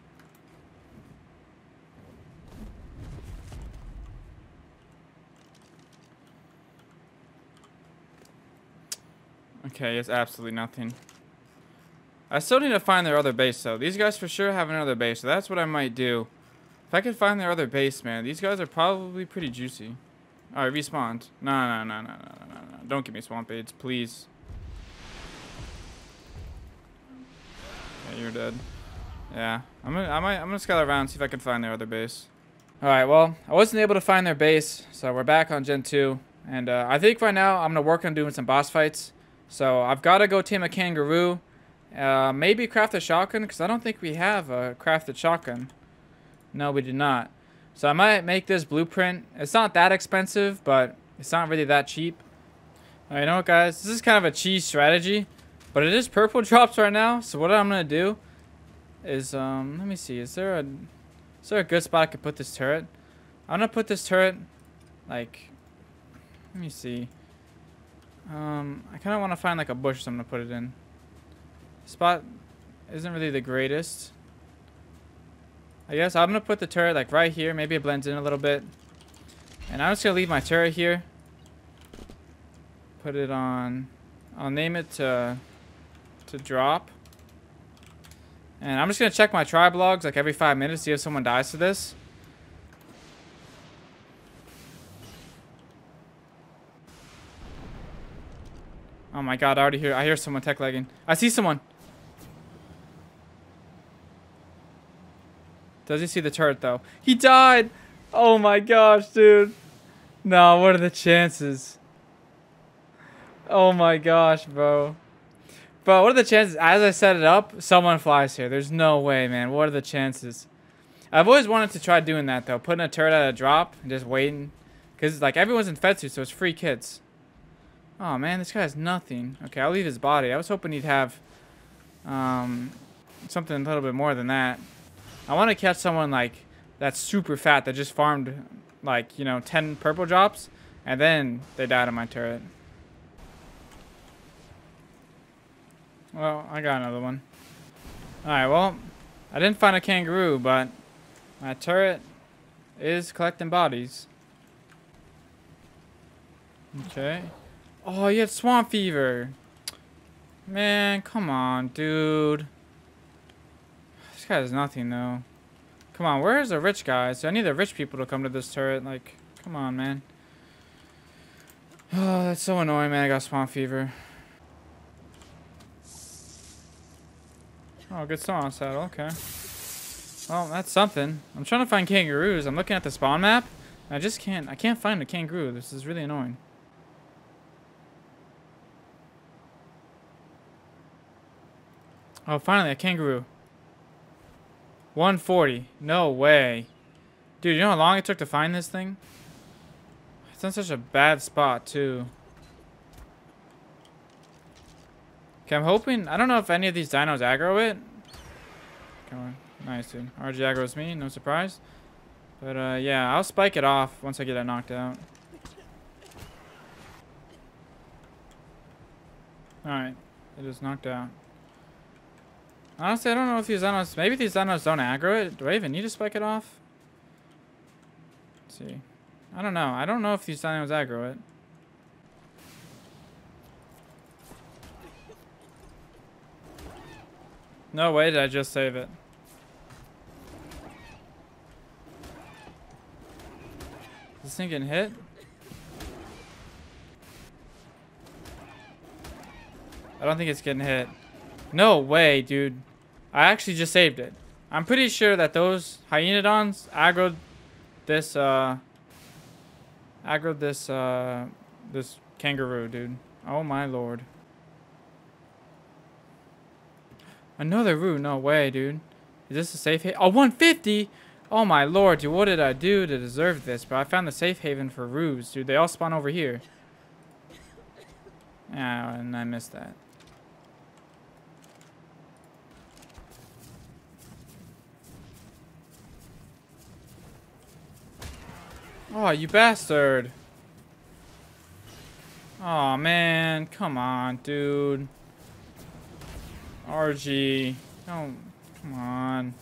Okay, it's absolutely nothing. I still need to find their other base, though. These guys for sure have another base, so that's what I might do. If I could find their other base, man, these guys are probably pretty juicy. Alright, respawned. No, no, no, no, no, no, no, no. Don't give me swamp aids, please. Yeah, you're dead. Yeah, I'm gonna, I might, I'm gonna scout around and see if I can find their other base. Alright, well, I wasn't able to find their base, so we're back on Gen two. And uh, I think right now I'm gonna work on doing some boss fights. So I've got to go tame a kangaroo. Uh, maybe craft a shotgun, because I don't think we have a crafted shotgun. No, we do not. So I might make this blueprint. It's not that expensive, but it's not really that cheap. Alright, you know what, guys? This is kind of a cheese strategy, but it is purple drops right now. So what I'm gonna do is, um, let me see. Is there a, is there a good spot I could put this turret? I'm gonna put this turret, like, let me see. Um, I kind of want to find like a bush, so I'm gonna put it in. Spot isn't really the greatest. I guess I'm gonna put the turret like right here. Maybe it blends in a little bit. And I'm just gonna leave my turret here. Put it on. I'll name it to to drop. And I'm just gonna check my tribe logs like every five minutes, see if someone dies to this. Oh my god, I already hear I hear someone tech lagging. I see someone. Does he see the turret though? He died! Oh my gosh, dude. No, what are the chances? Oh my gosh, bro. Bro, what are the chances? As I set it up, someone flies here. There's no way, man. What are the chances? I've always wanted to try doing that though. Putting a turret at a drop and just waiting. Because like everyone's in Fetsu, so it's free kits. Oh man, this guy has nothing. Okay, I'll leave his body. I was hoping he'd have um, something a little bit more than that. I want to catch someone like that's super fat that just farmed like, you know, ten purple drops and then they died on my turret. Well, I got another one. Alright, well, I didn't find a kangaroo, but my turret is collecting bodies. Okay. Oh, you had swamp fever. Man, come on, dude. This guy has nothing, though. Come on, where's the rich guys? I need the rich people to come to this turret. Like, come on, man. Oh, that's so annoying, man. I got swamp fever. Oh, good song saddle. Okay. Well, that's something. I'm trying to find kangaroos. I'm looking at the spawn map. I just can't. I can't find a kangaroo. This is really annoying. Oh, finally, a kangaroo. one forty. No way. Dude, you know how long it took to find this thing? It's in such a bad spot, too. Okay, I'm hoping... I don't know if any of these dinos aggro it. Come on. Nice, dude. R G aggro's me. No surprise. But, uh, yeah. I'll spike it off once I get it knocked out. Alright. It is knocked out. Honestly, I don't know if these dinos... Maybe these dinos don't aggro it. Do I even need to spike it off? Let's see. I don't know. I don't know if these dynamos aggro it. No way did I just save it. Is this thing getting hit? I don't think it's getting hit. No way, dude. I actually just saved it. I'm pretty sure that those hyenodons aggroed this, uh... aggroed this, uh... this kangaroo, dude. Oh my lord. Another roo? No way, dude. Is this a safe haven? Oh, one fifty! Oh my lord, dude. What did I do to deserve this? But I found the safe haven for roos, dude. They all spawn over here. Yeah, and I missed that. Oh, you bastard. Oh man, come on, dude. R G. Oh, come on.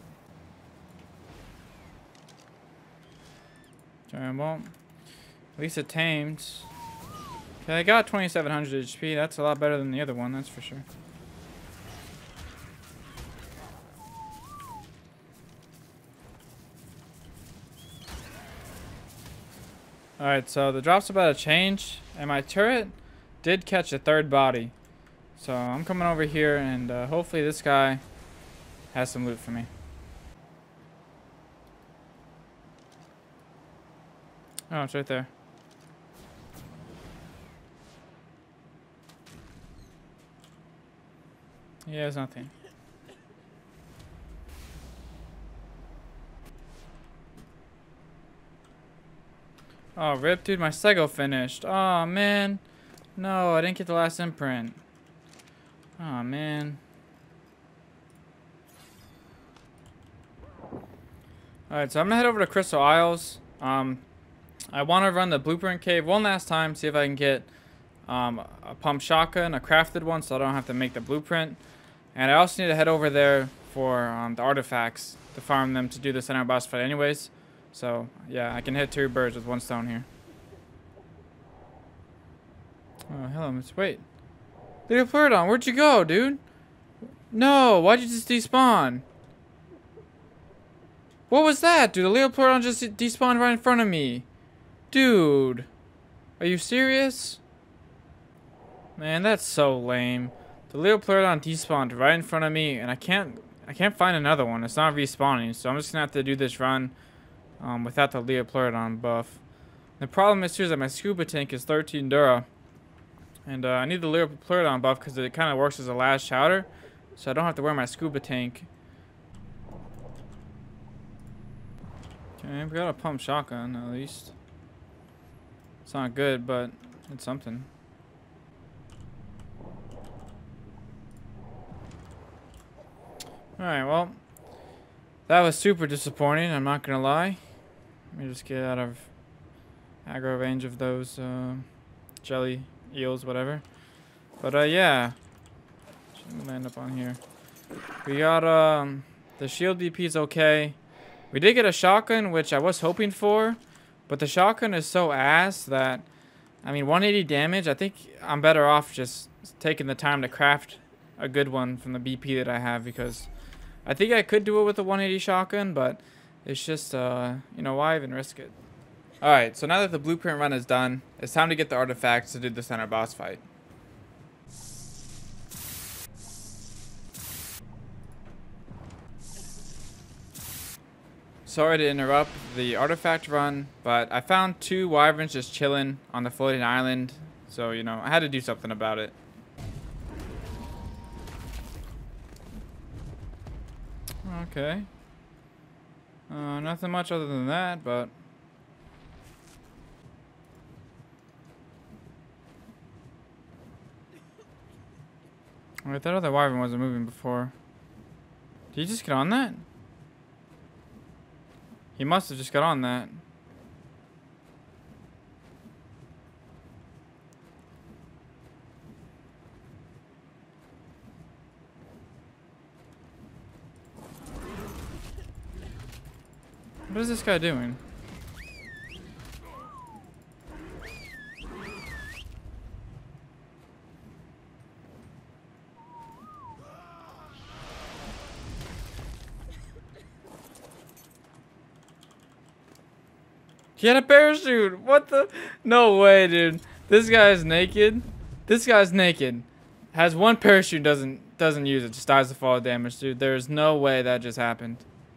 Okay, well, at least it tamed. Okay, I got twenty-seven hundred H P. That's a lot better than the other one, that's for sure. Alright, so the drop's about to change, and my turret did catch a third body. So I'm coming over here, and uh, hopefully this guy has some loot for me. Oh, it's right there. Yeah, there's nothing. Oh, rip, dude, my Sego finished. Oh, man. No, I didn't get the last imprint. Oh, man. Alright, so I'm gonna head over to Crystal Isles. Um, I want to run the blueprint cave one last time, see if I can get um, a pump shotgun, a crafted one, so I don't have to make the blueprint. And I also need to head over there for um, the artifacts to farm them to do the center boss fight anyways. So, yeah, I can hit two birds with one stone here. Oh, hello, Miss. Wait. Leopleurodon, where'd you go, dude? No, why'd you just despawn? What was that, dude? The Leopleurodon just despawned right in front of me. Dude. Are you serious? Man, that's so lame. The Leopleurodon despawned right in front of me, and I can't I can't find another one. It's not respawning, so I'm just gonna have to do this run um, without the Leopleurodon buff. The problem is, too, is that my scuba tank is thirteen Dura. And uh, I need the Leopleurodon buff because it kind of works as a last chowder. So I don't have to wear my scuba tank. Okay, we got a pump shotgun at least. It's not good, but it's something. Alright, well, that was super disappointing, I'm not gonna lie. Let me just get out of aggro range of those uh, jelly eels, whatever. But uh, yeah, should land up on here. We got um the shield D P is okay. We did get a shotgun, which I was hoping for, but the shotgun is so ass that, I mean, one eighty damage. I think I'm better off just taking the time to craft a good one from the B P that I have, because I think I could do it with a one eighty shotgun, but it's just uh you know, why even risk it? Alright, so now that the blueprint run is done, it's time to get the artifacts to do the center boss fight. Sorry to interrupt the artifact run, but I found two wyverns just chilling on the floating island, so, you know, I had to do something about it. Okay. Uh, nothing much other than that, but... Wait, that other wyvern wasn't moving before. Did he just get on that? He must have just got on that. What is this guy doing? He had a parachute. What the? No way, dude. This guy's naked. This guy's naked. Has one parachute, doesn't doesn't use it. Just dies to fall damage, dude. There's no way that just happened.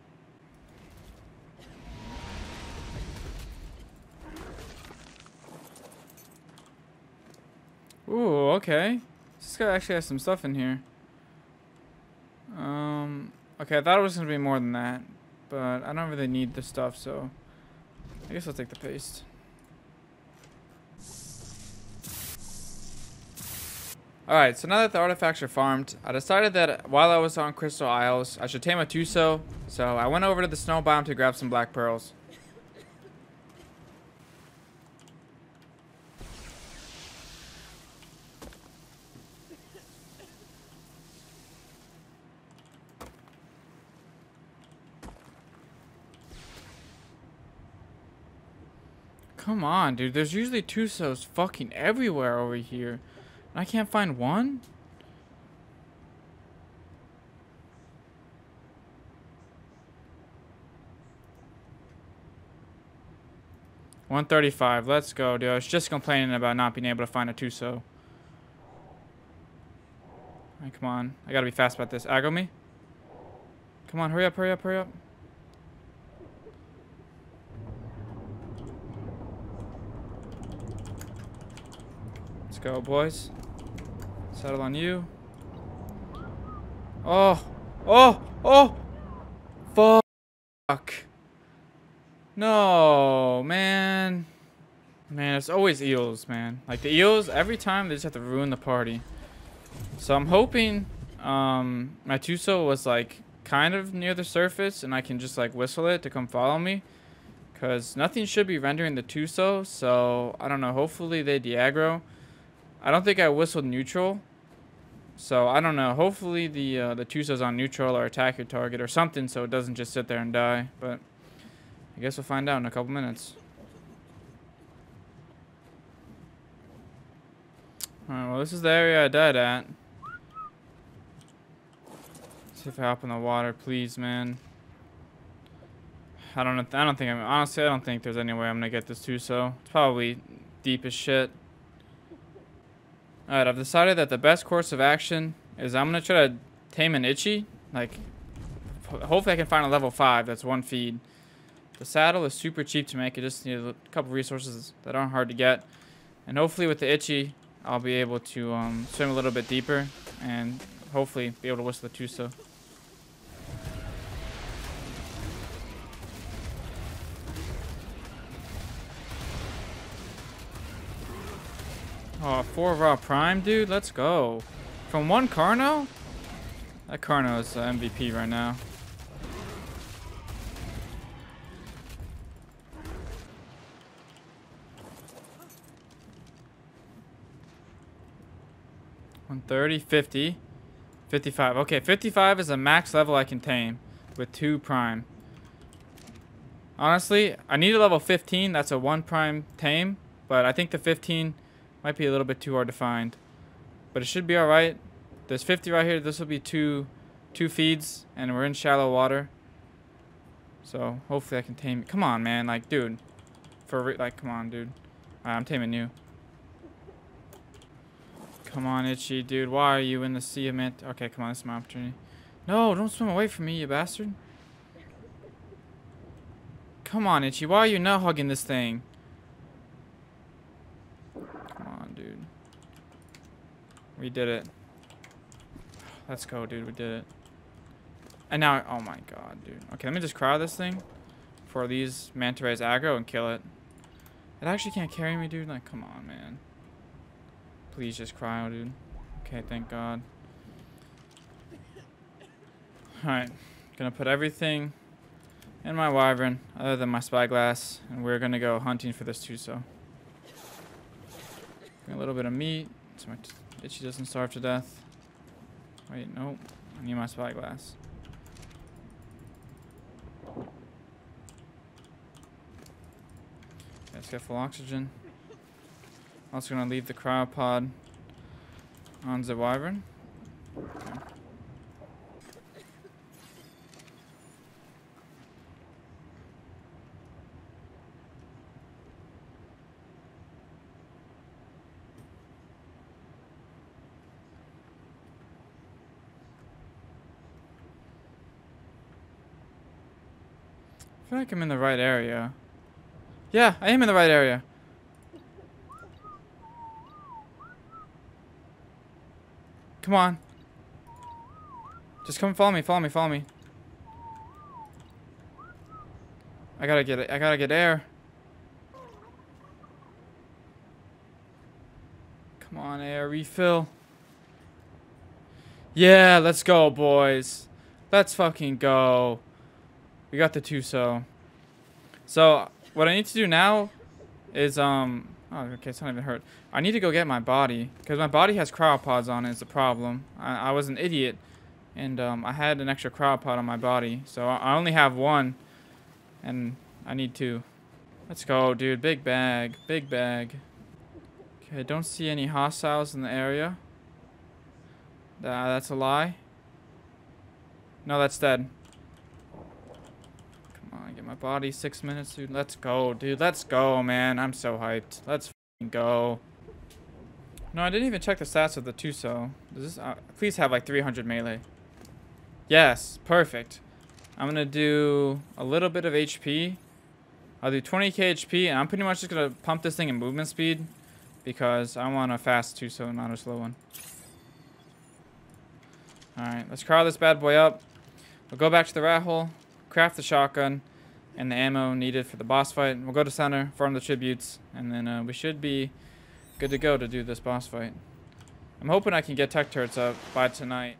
Ooh, okay. This guy actually has some stuff in here. Um, okay, I thought it was gonna be more than that, but I don't really need this stuff, so I guess I'll take the paste. Alright, so now that the artifacts are farmed, I decided that while I was on Crystal Isles, I should tame a Tuso, so I went over to the snow biome to grab some black pearls. Come on, dude. There's usually Tusos fucking everywhere over here. And I can't find one? one thirty-five. Let's go, dude. I was just complaining about not being able to find a Tuso. Alright, come on. I gotta be fast about this. Aggro me. Come on, hurry up, hurry up, hurry up. Let's go, boys. Settle on you. Oh, oh, oh, fuck. No, man. Man, it's always eels, man. Like the eels, every time they just have to ruin the party. So I'm hoping um, my Tuso was like kind of near the surface and I can just like whistle it to come follow me. Because nothing should be rendering the Tuso, so I don't know. Hopefully they de-aggro. I don't think I whistled neutral. So I don't know. Hopefully the uh, the Tuso's on neutral or attack your target or something so it doesn't just sit there and die. But I guess we'll find out in a couple minutes. Alright, well this is the area I died at. See if I hop in the water, please, man. I don't know. I don't think I'm honestly I don't think there's any way I'm gonna get this Tuso. It's probably deep as shit. Alright, I've decided that the best course of action is I'm gonna try to tame an Itchy. Like, hopefully I can find a level five that's one feed. The saddle is super cheap to make. I just need a couple resources that aren't hard to get. And hopefully with the Itchy, I'll be able to um, swim a little bit deeper and hopefully be able to whistle the Tuso. Oh, four raw prime, dude. Let's go. From one Carno? That Carno is uh, M V P right now. one thirty, fifty, fifty-five. Okay, fifty-five is a max level I can tame with two prime. Honestly, I need a level fifteen. That's a one prime tame, but I think the fifteen might be a little bit too hard to find. But it should be alright. There's fifty right here. This will be two two feeds, and we're in shallow water. So hopefully I can tame. Come on, man. Like, dude. For re like, come on, dude. Alright, I'm taming you. Come on, Itchy, dude. Why are you in the sea of mint? Okay, come on. This is my opportunity. No, don't swim away from me, you bastard. Come on, Itchy. Why are you not hugging this thing? Come on, dude. We did it. Let's go, dude. We did it. And now, oh my god, dude. Okay, let me just crowd this thing for these manta rays aggro and kill it. It actually can't carry me, dude. Like, come on, man. Please just cryo, dude. Okay, thank god. Alright. Gonna put everything in my wyvern other than my spyglass, and we're gonna go hunting for this Tuso. Bring a little bit of meat so my Itchy doesn't starve to death. Wait, nope. I need my spyglass. Let's get full oxygen. Also gonna leave the cryopod on the wyvern. Okay. I feel like I'm in the right area. Yeah, I am in the right area. Come on. Just come follow me, follow me, follow me. I gotta get it. I gotta get air. Come on, air refill. Yeah, let's go, boys. Let's fucking go. We got the Tuso. So, what I need to do now is, um... oh, okay, it's not even hurt. I need to go get my body. Because my body has cryopods on it. It's a problem. I, I was an idiot. And, um, I had an extra cryopod on my body. So, I only have one. And I need two. Let's go, dude. Big bag. Big bag. Okay, don't see any hostiles in the area. Uh, that's a lie. No, that's dead. Come on, get my body. Six minutes, dude. Let's go, dude. Let's go, man. I'm so hyped. Let's f***ing go. No, I didn't even check the stats of the Tuso. Does this uh, please have like three hundred melee? Yes, perfect. I'm gonna do a little bit of H P. I'll do twenty K H P, and I'm pretty much just gonna pump this thing in movement speed because I want a fast Tuso and not a slow one. Alright, let's crowd this bad boy up. We'll go back to the rat hole, craft the shotgun, and the ammo needed for the boss fight. We'll go to center, farm the tributes, and then uh, we should be good to go to do this boss fight. I'm hoping I can get tech turrets up by tonight.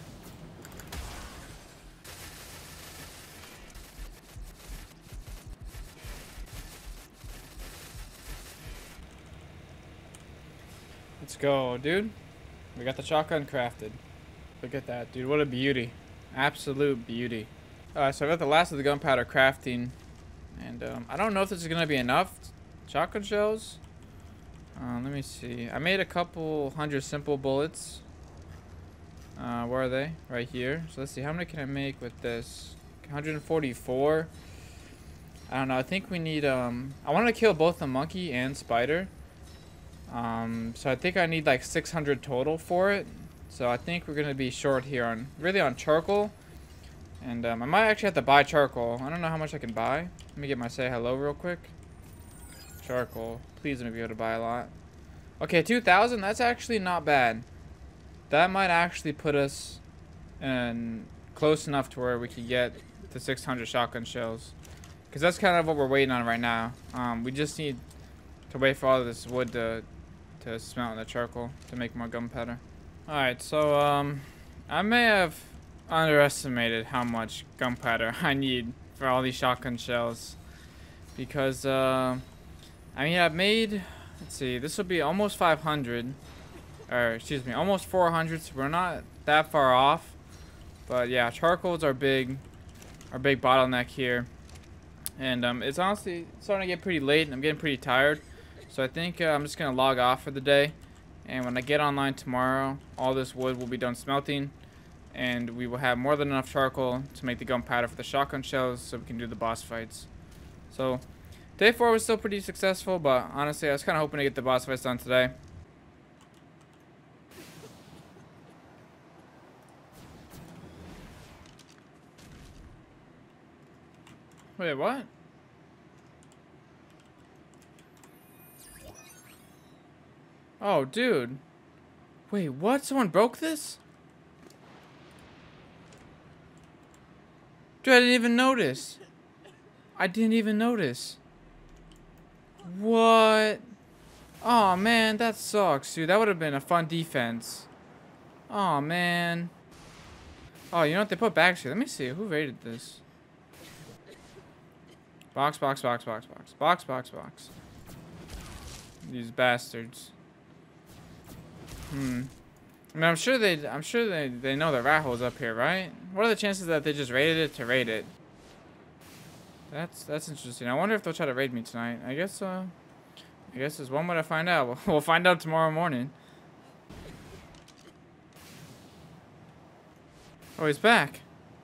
Let's go, dude. We got the shotgun crafted. Look at that, dude. What a beauty. Absolute beauty. Alright, so I got the last of the gunpowder crafting. And um, I don't know if this is going to be enough shotgun shells. Uh, let me see. I made a couple hundred simple bullets. Uh, where are they? Right here. So let's see. How many can I make with this? one hundred forty-four. I don't know. I think we need... Um, I want to kill both the monkey and spider. Um, so I think I need like six hundred total for it. So I think we're going to be short here on, really on charcoal. And um, I might actually have to buy charcoal. I don't know how much I can buy. Let me get my say hello real quick. Charcoal. Please let me be able to buy a lot. Okay, two thousand. That's actually not bad. That might actually put us in close enough to where we could get the six hundred shotgun shells. Because that's kind of what we're waiting on right now. Um, we just need to wait for all of this wood to, to smelt in the charcoal to make more gunpowder. Alright, so um, I may have underestimated how much gunpowder I need for all these shotgun shells. Because, uh, I mean, I've made, let's see, this will be almost five hundred. Or, excuse me, almost four hundred, so we're not that far off. But yeah, charcoal is our big, our big bottleneck here. And um, it's honestly starting to get pretty late, and I'm getting pretty tired. So I think uh, I'm just going to log off for the day. And when I get online tomorrow, all this wood will be done smelting. And we will have more than enough charcoal to make the gunpowder for the shotgun shells so we can do the boss fights. So, day four was still pretty successful, but honestly, I was kind of hoping to get the boss fights done today. Wait, what? Oh, dude. Wait, what? Someone broke this? Dude, I didn't even notice. I didn't even notice. What? Oh, man, that sucks, dude. That would have been a fun defense. Oh, man. Oh, you know what? They put bags here. Let me see. Who raided this? Box, box, box, box, box. Box, box, box. These bastards. Hmm. I mean, I'm sure they, I'm sure they, they know the rat hole's up here, right? What are the chances that they just raided it to raid it? That's, that's interesting. I wonder if they'll try to raid me tonight. I guess, uh, I guess there's one way to find out. We'll find out tomorrow morning. Oh, he's back.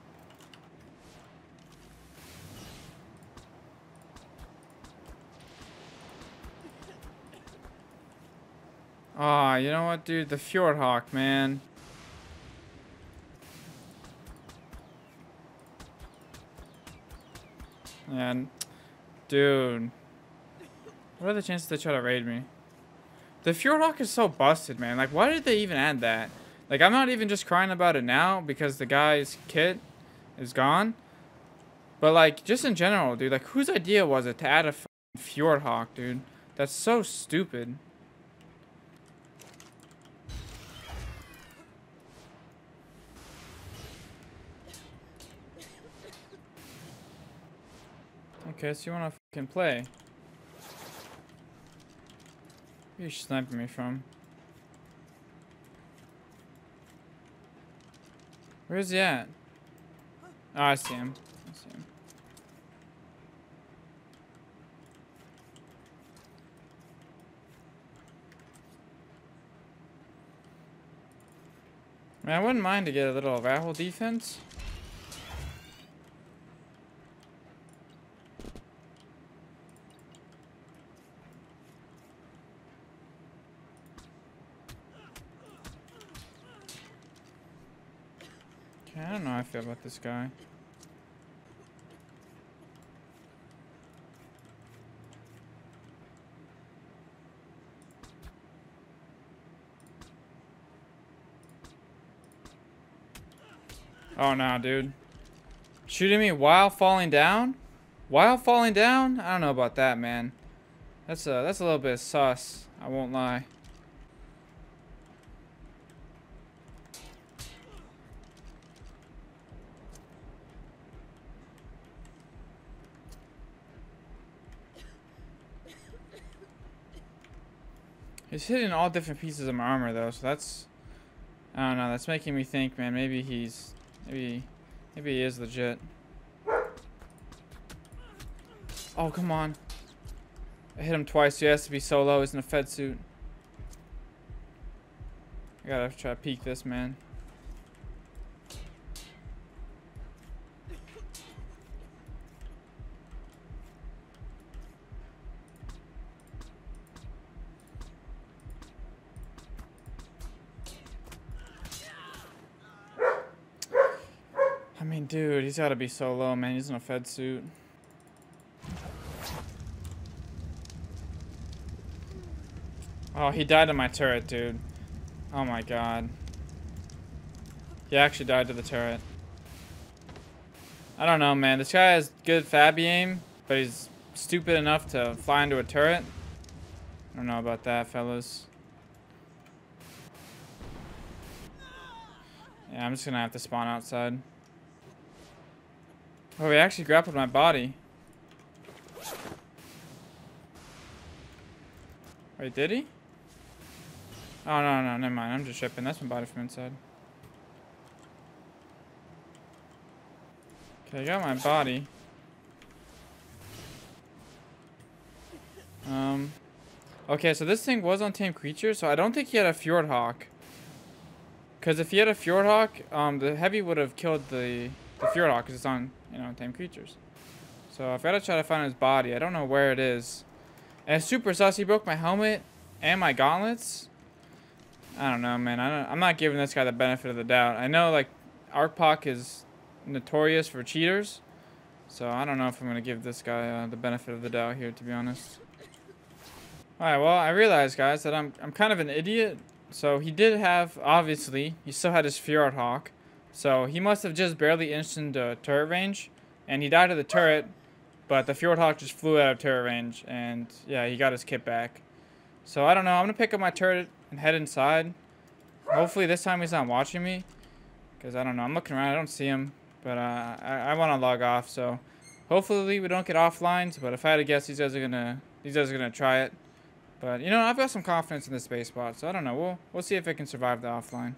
Aw, oh, you know what, dude? The Fjord Hawk, man. And, dude. What are the chances they try to raid me? The Fjordhawk is so busted, man. Like, why did they even add that? Like, I'm not even just crying about it now because the guy's kit is gone. But, like, just in general, dude. Like, whose idea was it to add a Fjordhawk, dude? That's so stupid. Okay, so you wanna fucking play. Where are you sniping me from? Where's he at? Oh, I see him. I see him. Man, I wouldn't mind to get a little raffle defense. Okay, I don't know how I feel about this guy. Oh no, dude. Shooting me while falling down? While falling down? I don't know about that, man. That's a that's a little bit sus. I won't lie. He's hitting all different pieces of my armor though, so that's I don't know, that's making me think, man, maybe he's maybe maybe he is legit. Oh, come on. I hit him twice, so he has to be so low, he's in a fed suit. I gotta try to peek this, man. I mean, dude, he's gotta be so low, man. He's in a fed suit. Oh, he died to my turret, dude. Oh my god. He actually died to the turret. I don't know, man. This guy has good Fabi aim, but he's stupid enough to fly into a turret. I don't know about that, fellas. Yeah, I'm just gonna have to spawn outside. Oh, he actually grappled my body. Wait, did he? Oh, no, no, never mind. I'm just shipping. That's my body from inside. Okay, I got my body. Um. Okay, so this thing was on Tame Creature, so I don't think he had a Fjordhawk. Because if he had a Fjordhawk, um, the heavy would have killed the, the Fjordhawk because it's on, you know, Tame Creatures. So I've got to try to find his body. I don't know where it is. And it's super sus. He broke my helmet and my gauntlets. I don't know, man. I don't, I'm not giving this guy the benefit of the doubt. I know, like, ARK is notorious for cheaters. So I don't know if I'm going to give this guy uh, the benefit of the doubt here, to be honest. Alright, well, I realized, guys, that I'm, I'm kind of an idiot. So he did have, obviously, he still had his Fjordhawk. So he must have just barely inched into turret range. And he died to the turret, but the Fjordhawk just flew out of turret range. And, yeah, he got his kit back. So I don't know. I'm going to pick up my turret and head inside. Hopefully this time he's not watching me. Because, I don't know. I'm looking around. I don't see him. But uh, I, I want to log off. So hopefully we don't get offlines. But if I had to guess, these guys are going to these guys are going to try it. But, you know, I've got some confidence in this base spot, so I don't know. We'll, we'll see if it can survive the offline.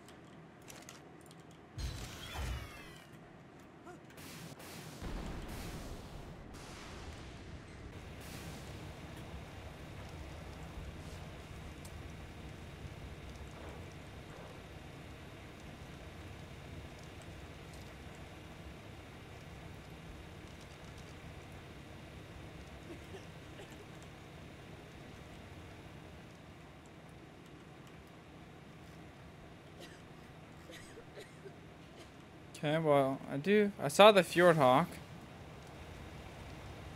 Okay, well, I do. I saw the Fjordhawk.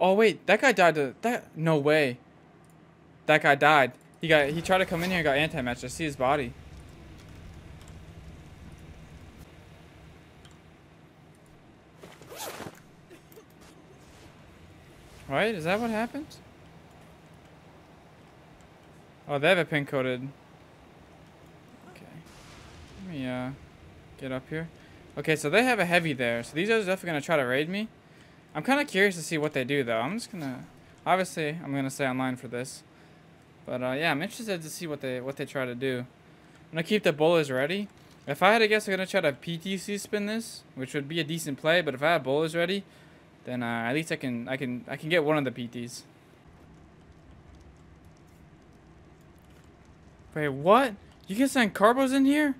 Oh wait, that guy died to that. No way. That guy died. He got. He tried to come in here and got anti-matched. I see his body. Right? Is that what happened? Oh, they have a pin coded. Okay. Let me uh get up here. Okay, so they have a heavy there. So these guys are definitely gonna try to raid me. I'm kind of curious to see what they do though. I'm just gonna, obviously, I'm gonna stay online for this. But uh, yeah, I'm interested to see what they what they try to do. I'm gonna keep the bullets ready. If I had to guess, I'm gonna try to P T C spin this, which would be a decent play. But if I have bullets ready, then uh, at least I can I can I can get one of the P Ts. Wait, what? You can send carbos in here?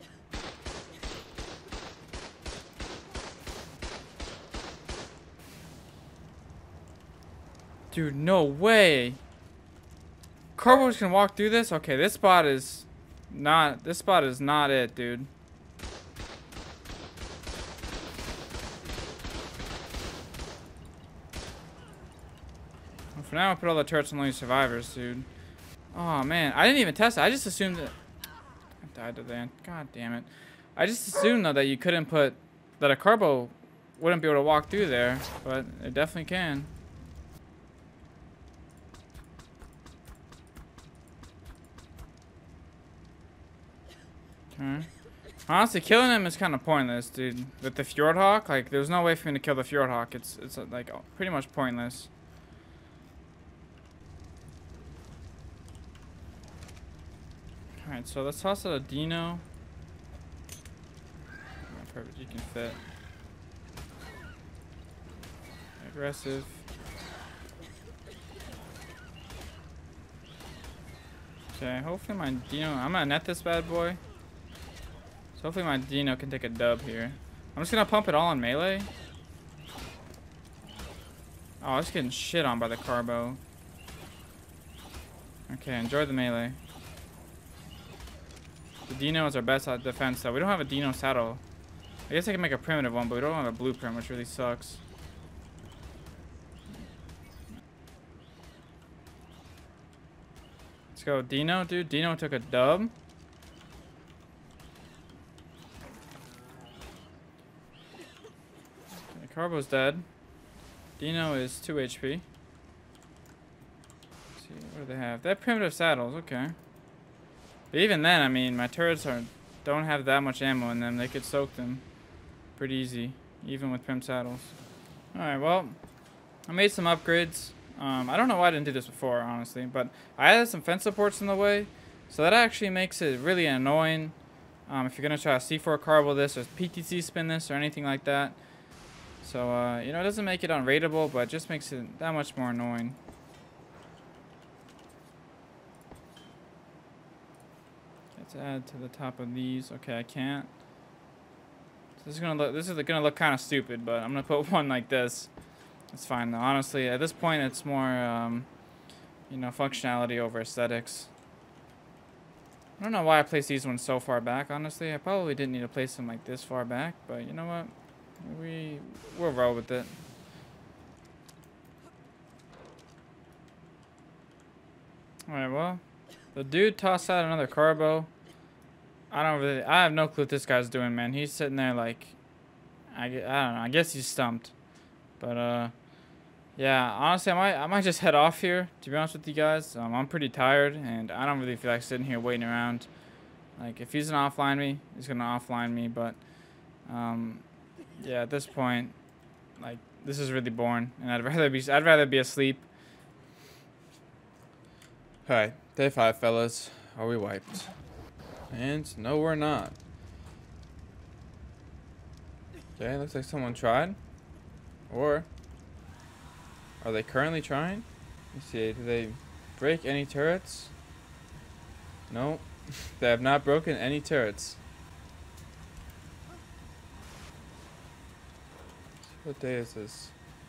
Dude, no way. Carbos can walk through this? Okay, this spot is not this spot is not it, dude. Well, for now I'll put all the turrets on only survivors, dude. Oh man, I didn't even test it. I just assumed that I died to that. God damn it. I just assumed though that you couldn't put that a carbo wouldn't be able to walk through there, but it definitely can. Okay. Honestly, killing him is kind of pointless, dude. With the Fjord Hawk, like, there's no way for me to kill the Fjord Hawk. It's, it's like, pretty much pointless. Alright, so let's toss out a Dino. Yeah, perfect, you can fit. Aggressive. Okay, hopefully my Dino, I'm gonna net this bad boy. So hopefully my Dino can take a dub here. I'm just gonna pump it all on melee. Oh, it's getting shit on by the carbo. Okay, enjoy the melee. The Dino is our best defense though. We don't have a Dino saddle. I guess I can make a primitive one, but we don't have a blueprint, which really sucks. Let's go, Dino, dude. Dino took a dub. Okay, Carbo's dead. Dino is two H P. Let's see, what do they have? They have primitive saddles, okay. But even then, I mean, my turrets are don't have that much ammo in them. They could soak them pretty easy, even with prim saddles. Alright, well, I made some upgrades. Um, I don't know why I didn't do this before, honestly, but I added some fence supports in the way, so that actually makes it really annoying um, if you're going to try to C four carbo this or P T C spin this or anything like that. So, uh, you know, it doesn't make it unrateable, but it just makes it that much more annoying. Let's add to the top of these. Okay, I can't. So this is gonna look. This is gonna look kind of stupid, but I'm gonna put one like this. It's fine though. Honestly, at this point, it's more, um, you know, functionality over aesthetics. I don't know why I placed these ones so far back. Honestly, I probably didn't need to place them like this far back, but you know what? We we'll roll with it. All right. Well, the dude tossed out another carbo. I don't really. I have no clue what this guy's doing, man. He's sitting there like, I, I don't know. I guess he's stumped. But uh, yeah. Honestly, I might I might just head off here. To be honest with you guys, um, I'm pretty tired, and I don't really feel like sitting here waiting around. Like if he's gonna offline me, he's gonna offline me. But um, yeah. At this point, like this is really boring, and I'd rather be I'd rather be asleep. All right, day five, fellas. Are we wiped? And no, we're not. Okay, looks like someone tried. Or are they currently trying? Let's see. Do they break any turrets? No, they have not broken any turrets. What day is this?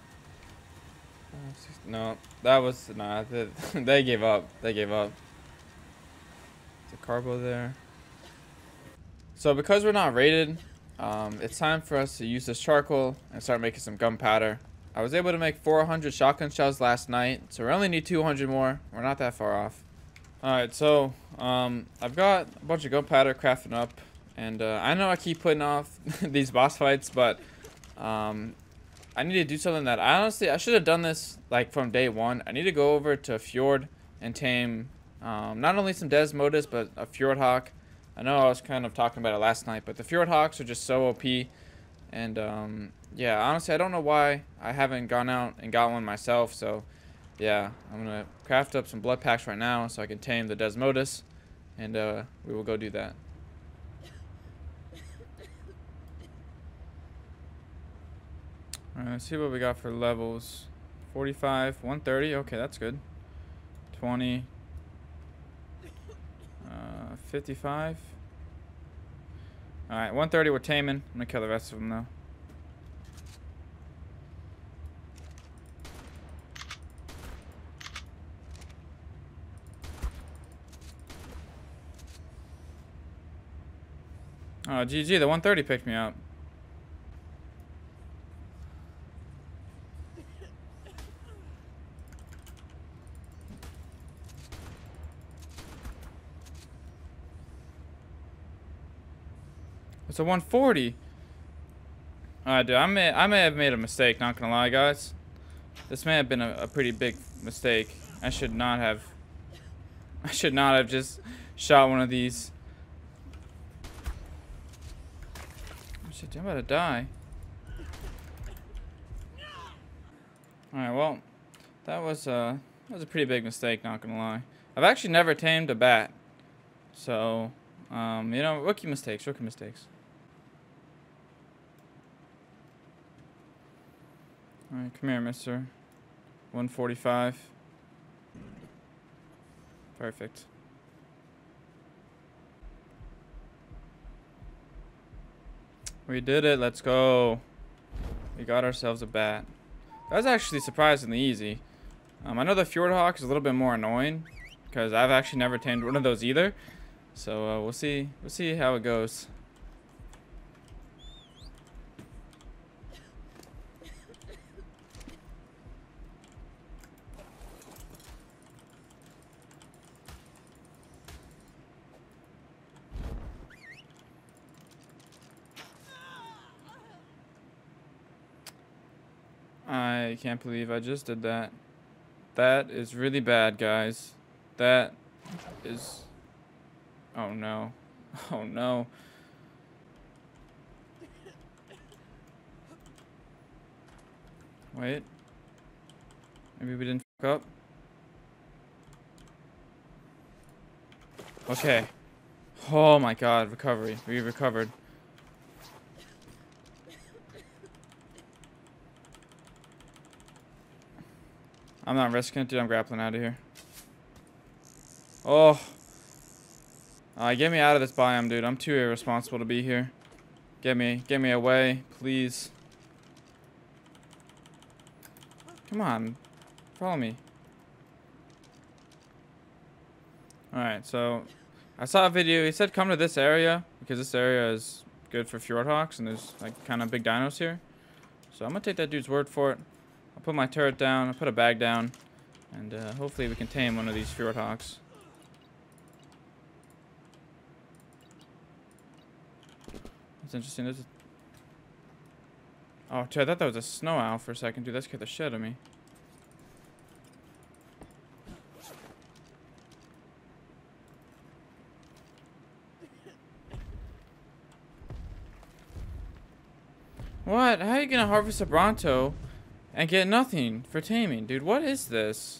No, that was nah. They, they gave up. They gave up. There's a carbo there. So because we're not rated, um, it's time for us to use this charcoal and start making some gunpowder. I was able to make four hundred shotgun shells last night, so we only need two hundred more. We're not that far off. Alright, so um, I've got a bunch of gunpowder crafting up, and uh, I know I keep putting off these boss fights, but um, I need to do something that I honestly, I should have done this like from day one. I need to go over to Fjord and tame um, not only some Desmodus, but a Fjord Hawk. I know I was kind of talking about it last night, but the Fjord Hawks are just so O P. And um, yeah, honestly, I don't know why I haven't gone out and got one myself. So yeah, I'm going to craft up some blood packs right now so I can tame the Desmodus. And uh, we will go do that. Alright, let's see what we got for levels. forty-five, one thirty. Okay, that's good. twenty. Uh, fifty-five. Alright, one thirty we're taming. I'm gonna kill the rest of them though. Oh, G G, the one thirty picked me up. It's a one forty. Alright, dude, I may, I may have made a mistake, not gonna lie, guys. This may have been a, a pretty big mistake. I should not have... I should not have just shot one of these. Oh, shit, dude, I'm about to die. Alright, well, that was, uh, that was a pretty big mistake, not gonna lie. I've actually never tamed a bat. So, um, you know, rookie mistakes, rookie mistakes. Alright, come here, mister. one forty-five. Perfect. We did it. Let's go. We got ourselves a bat. That was actually surprisingly easy. Um, I know the Fjord Hawk is a little bit more annoying because I've actually never tamed one of those either. So uh, we'll see. We'll see how it goes. I can't believe I just did that. That is really bad, guys. That is... Oh, no. Oh, no. Wait. Maybe we didn't fuck up. Okay. Oh, my God. Recovery. We recovered. I'm not risking it, dude. I'm grappling out of here. Oh. Uh, get me out of this biome, dude. I'm too irresponsible to be here. Get me. Get me away, please. Come on. Follow me. Alright, so I saw a video. He said come to this area because this area is good for Fjord Hawks and there's like kind of big dinos here. So I'm going to take that dude's word for it. I'll put my turret down, I'll put a bag down, and uh, hopefully we can tame one of these Fjord Hawks. That's interesting. There's a... Oh, dude, I thought that was a snow owl for a second, dude. That scared the shit out of me. What? How are you gonna harvest a Bronto and get nothing for taming? Dude, what is this?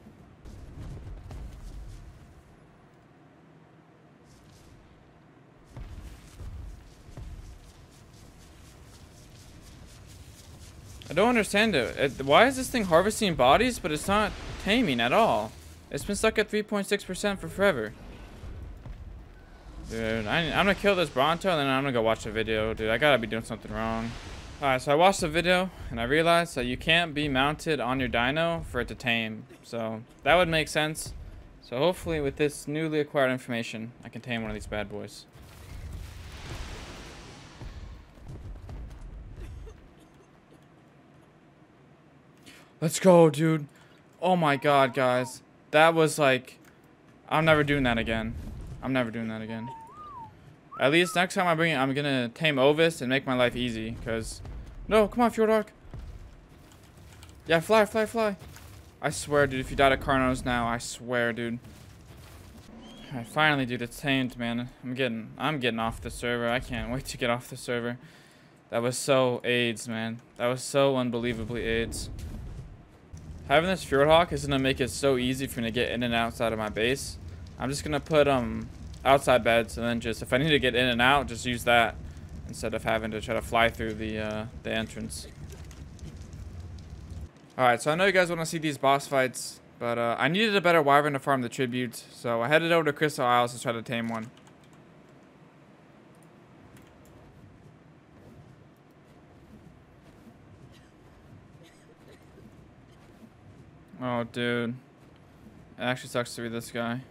I don't understand it. it. Why is this thing harvesting bodies, but it's not taming at all? It's been stuck at three point six percent for forever. Dude, I, I'm gonna kill this Bronto and then I'm gonna go watch the video. Dude, I gotta be doing something wrong. Alright, so I watched the video and I realized that you can't be mounted on your dino for it to tame. So that would make sense. So hopefully with this newly acquired information, I can tame one of these bad boys. Let's go, dude. Oh my god, guys. That was like... I'm never doing that again. I'm never doing that again. At least next time I bring it, I'm gonna tame Ovis and make my life easy. Because... No, come on, Fjord Ark. Yeah, fly, fly, fly. I swear, dude, if you died at Carnos now, I swear, dude. Alright, finally, dude, it's tamed, man. I'm getting... I'm getting off the server. I can't wait to get off the server. That was so AIDS, man. That was so unbelievably AIDS. Having this Fjordhawk is gonna make it so easy for me to get in and outside of my base. I'm just gonna put um outside beds, and then just if I need to get in and out, just use that instead of having to try to fly through the uh, the entrance. All right, so I know you guys want to see these boss fights, but uh, I needed a better wyvern to farm the tributes, so I headed over to Crystal Isles to try to tame one. Oh, dude. It actually sucks to be this guy.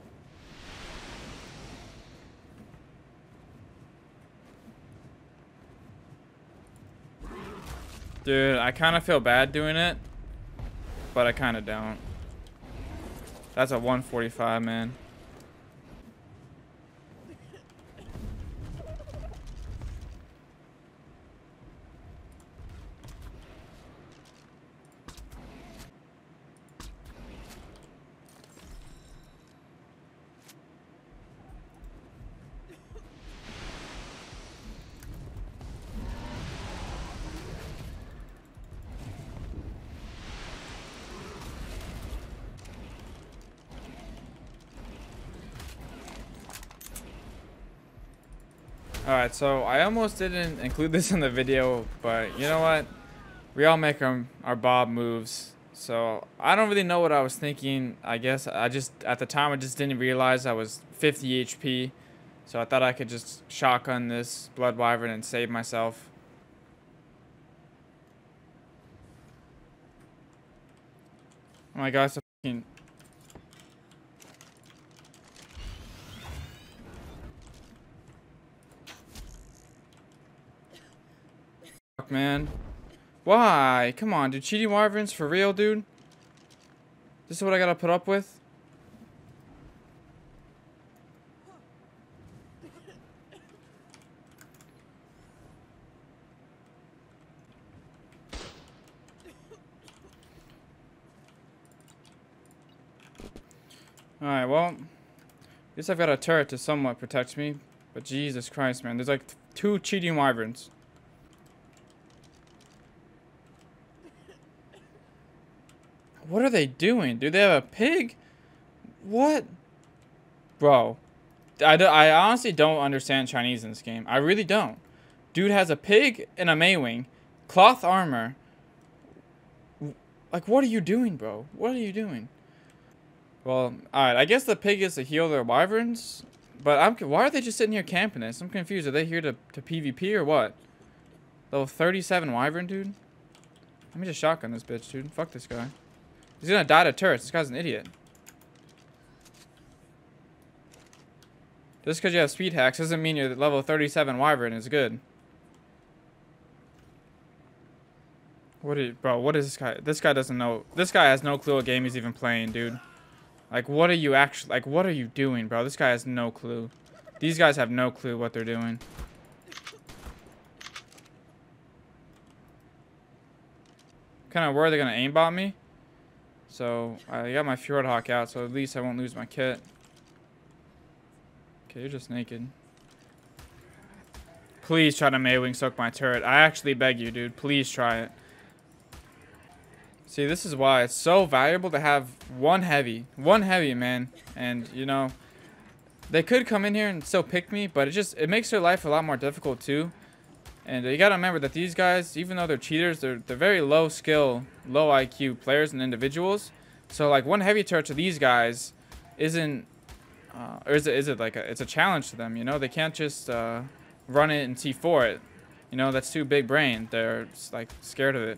Dude, I kind of feel bad doing it, but I kind of don't. That's a one forty-five, man. Alright, so I almost didn't include this in the video, but you know what? We all make our, our Bob moves. So I don't really know what I was thinking. I guess I just, at the time, I just didn't realize I was fifty H P. So I thought I could just shotgun this Blood Wyvern and save myself. Oh my gosh, the fucking... Man, why? Come on, dude. Cheating wyverns for real, dude? This is what I gotta put up with? Alright, well, at least I've got a turret to somewhat protect me. But Jesus Christ, man. There's like two cheating wyverns. What are they doing? Do they have a pig? What? Bro. I, do, I honestly don't understand Chinese in this game. I really don't. Dude has a pig and a Maywing. Cloth armor. Like, what are you doing, bro? What are you doing? Well, alright. I guess the pig is to heal their wyverns. But I'm, why are they just sitting here camping this? I'm confused. Are they here to, to PvP or what? Level thirty-seven wyvern, dude? Let me just shotgun this bitch, dude. Fuck this guy. He's gonna die to turrets. This guy's an idiot. Just because you have speed hacks doesn't mean your level thirty-seven wyvern is good. What are you, bro? What is this guy? This guy doesn't know. This guy has no clue what game he's even playing, dude. Like, what are you actually? Like, what are you doing, bro? This guy has no clue. These guys have no clue what they're doing. Kind of worried they're gonna aimbot me. So, I got my Fjordhawk out, so at least I won't lose my kit. Okay, you're just naked. Please try to Maywing soak my turret. I actually beg you, dude. Please try it. See, this is why it's so valuable to have one heavy. One heavy, man. And, you know, they could come in here and still pick me, but it just, it makes their life a lot more difficult, too. And you gotta remember that these guys, even though they're cheaters, they're they're very low skill, low I Q players and individuals. So like one heavy turret to these guys isn't, uh, or is it is it like a, it's a challenge to them? You know, they can't just uh, run it and T four it. You know, that's too big brain. They're just, like scared of it.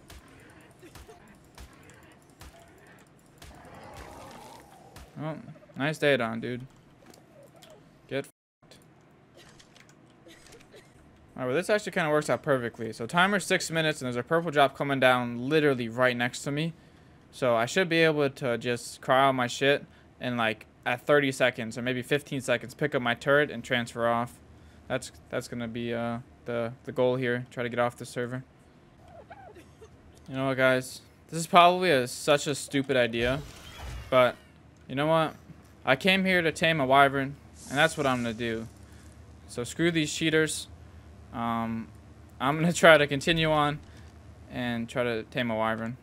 Oh, nice day, Don, dude. Get. Alright, well, this actually kind of works out perfectly. So timer six minutes, and there's a purple drop coming down literally right next to me. So I should be able to just cry out my shit and like at thirty seconds or maybe fifteen seconds pick up my turret and transfer off. That's that's gonna be uh, the the goal here. Try to get off the server. You know what, guys? This is probably a, such a stupid idea, but you know what? I came here to tame a wyvern, and that's what I'm gonna do. So screw these cheaters. Um, I'm gonna try to continue on and try to tame a wyvern.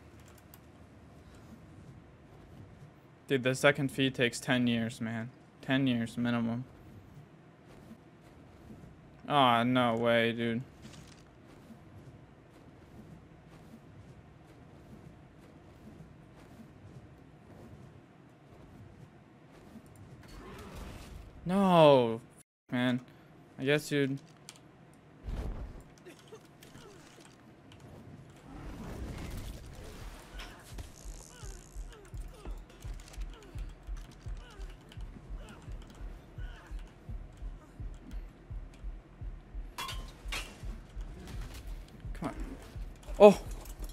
Dude, the second feed takes ten years, man. ten years minimum. Oh, no way, dude. No, man. I guess, dude. Come on. Oh.